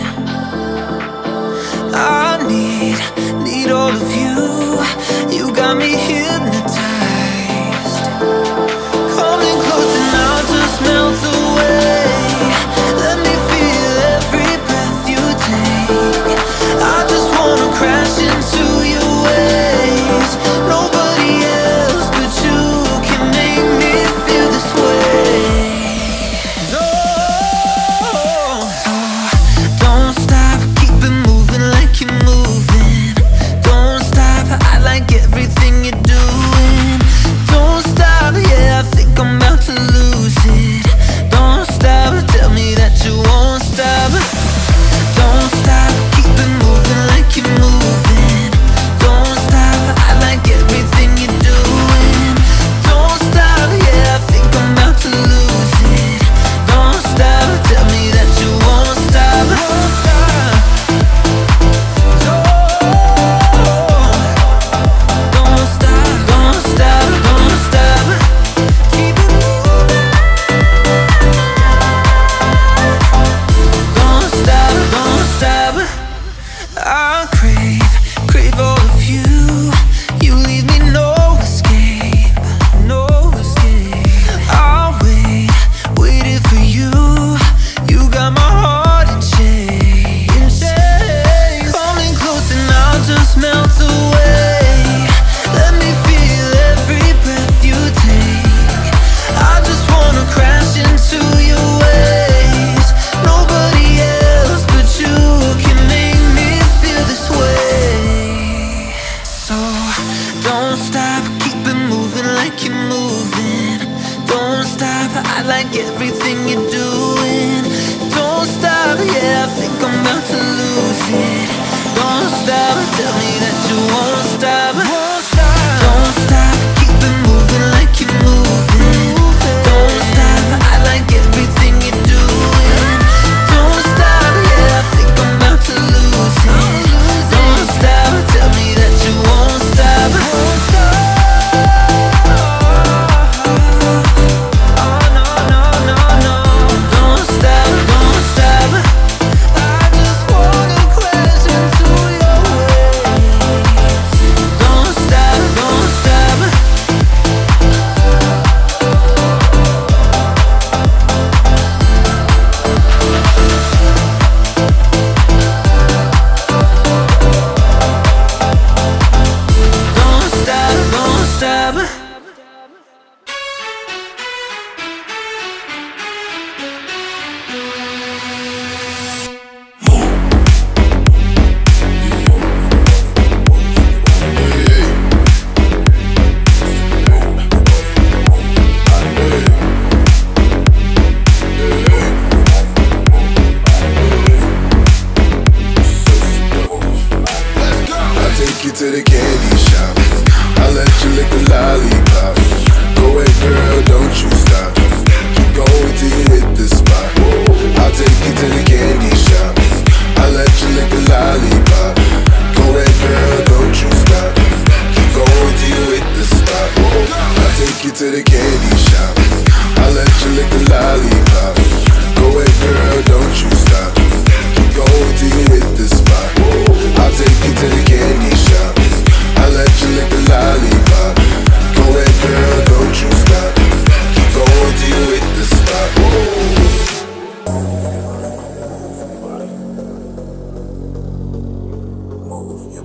I need all of you. You got me hypnotized. Coming close and I'll just melt away. Let me feel every breath you take. I just wanna crash into your waves. Nobody else but you can make me feel this way. So don't stop, keep it moving like you're moving. Don't stop, I like everything you're doing. Don't stop, yeah, I think I'm about to lose it. Don't stop, tell me that you won't stop. Don't stop, keep it moving like you're moving. Don't stop, I like everything you're doing. Don't stop, yeah, I think I'm about to lose it. Don't stop, tell me that you won't stop. Don't stop. Don't stop, don't stop, don't stop. Keep it moving. Don't stop, don't stop. I crave all of you. You leave me no escape, no escape. I'll wait it for you. You got my heart in chains. Coming close and I'll just melt away. Let me feel every breath you take. I just wanna crash into your waves. Nobody else but you can make me feel this way.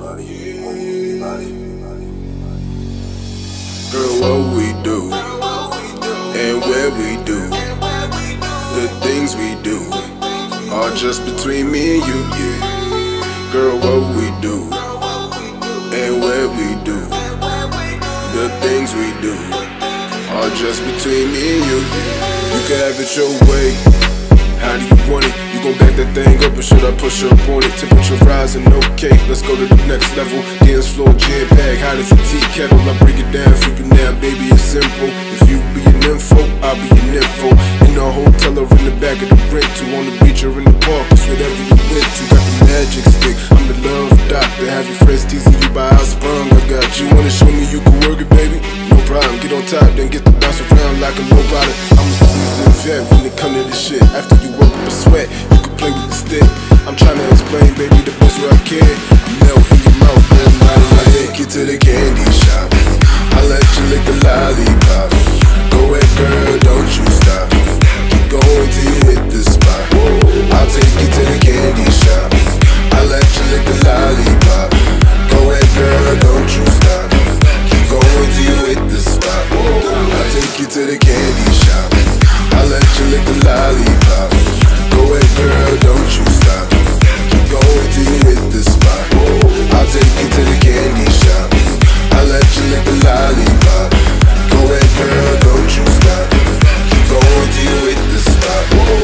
Girl, what we do and where we do, the things we do are just between me and you, yeah. Girl, what we do and where we do, the things we do are just between me and you. You can have it your way. How do you want it? You gon' back that thing up or should I push up on it? Temperature rising, okay, let's go to the next level. Dance floor, jam bag, hot as a tea kettle. I break it down for you now, baby, it's simple. If you be an info, I'll be an info. In the hotel or in the back of the rental, on the beach or in the park, it's whatever you went to. Got the magic stick, I'm the love doctor. Have your friends teasing you by how sprung I got you. Wanna show me you can work it, baby? No problem, get on top, then get to bounce around like a lowrider. I'm a seasoned vet when it come to this shit. After you work up a sweat, you can play with the stick. I'm tryna explain, baby, the best way I can. Melt in your mouth, man, I take you to the candy shop. I let you lick the lollipop. Go ahead, girl, don't you stop. Keep going till you hit the spot. I'll take you to the candy shop. I let you lick the lollipop. Go ahead, girl, don't you stop. Keep going till you hit the spot. I'll take you to the candy shop. I let you lick the lollipop. Go ahead, girl, don't you stop. Keep going till you hit the spot. I'll take you to the candy shop. I let you lick the lollipop. Go ahead, girl, don't you stop. Keep going till you hit the spot.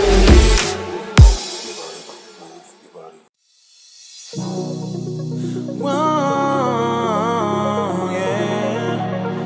Whoa, yeah.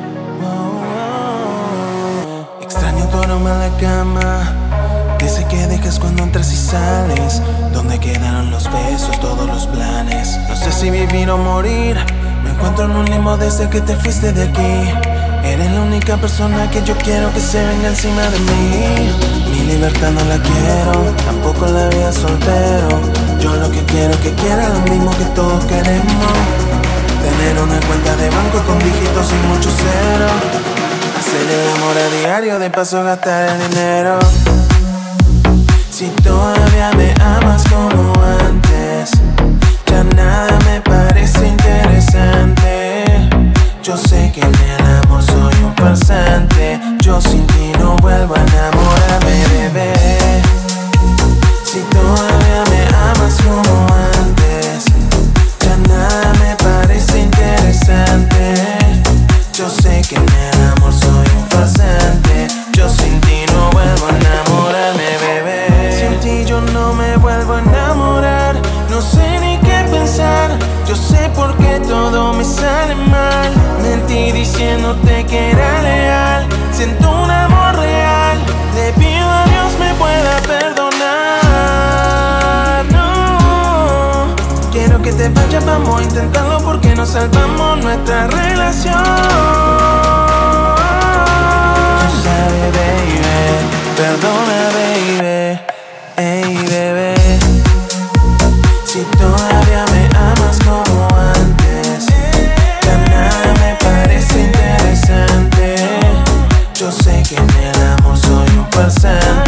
Whoa. Extraño tu aroma en la cama. Dice que dejas cuando entras y sales. ¿Dónde quedaron los besos, todos los planes? No sé si vivir o morir. Me encuentro en un limbo desde que te fuiste de aquí. Eres la única persona que yo quiero que se venga encima de mí. Mi libertad no la quiero, tampoco la vida soltero. Yo lo que quiero es que quiera lo mismo que todos queremos. Tener una cuenta de banco con dígitos y muchos ceros. Hacer el amor a diario, de paso gastar el dinero. Si todavía me amas como antes, ya nada me parece interesante. Yo sé que en el amor soy un farsante. Yo sin ti no vuelvo a enamorarme, bebé. Si todavía me amas como antes, ya nada me parece interesante. Yo sé que en el amor soy un farsante. Yo sin ti no vuelvo a enamorarme, bebé. Sin ti yo no me vuelvo a enamorar. No sé ni qué pensar. Yo sé por qué todo me sale mal. Mentí diciéndote que era leal. Siento un amor real. Le pido a Dios me pueda perdonar. No, quiero que te vayas, vamos a intentarlo porque nos salvamos nuestra relación. Tú sabes, baby, perdona, baby, ey, bebé. Si todavía me amas como antes, ya nada me parece interesante. Yo sé que en el amor soy un farsante.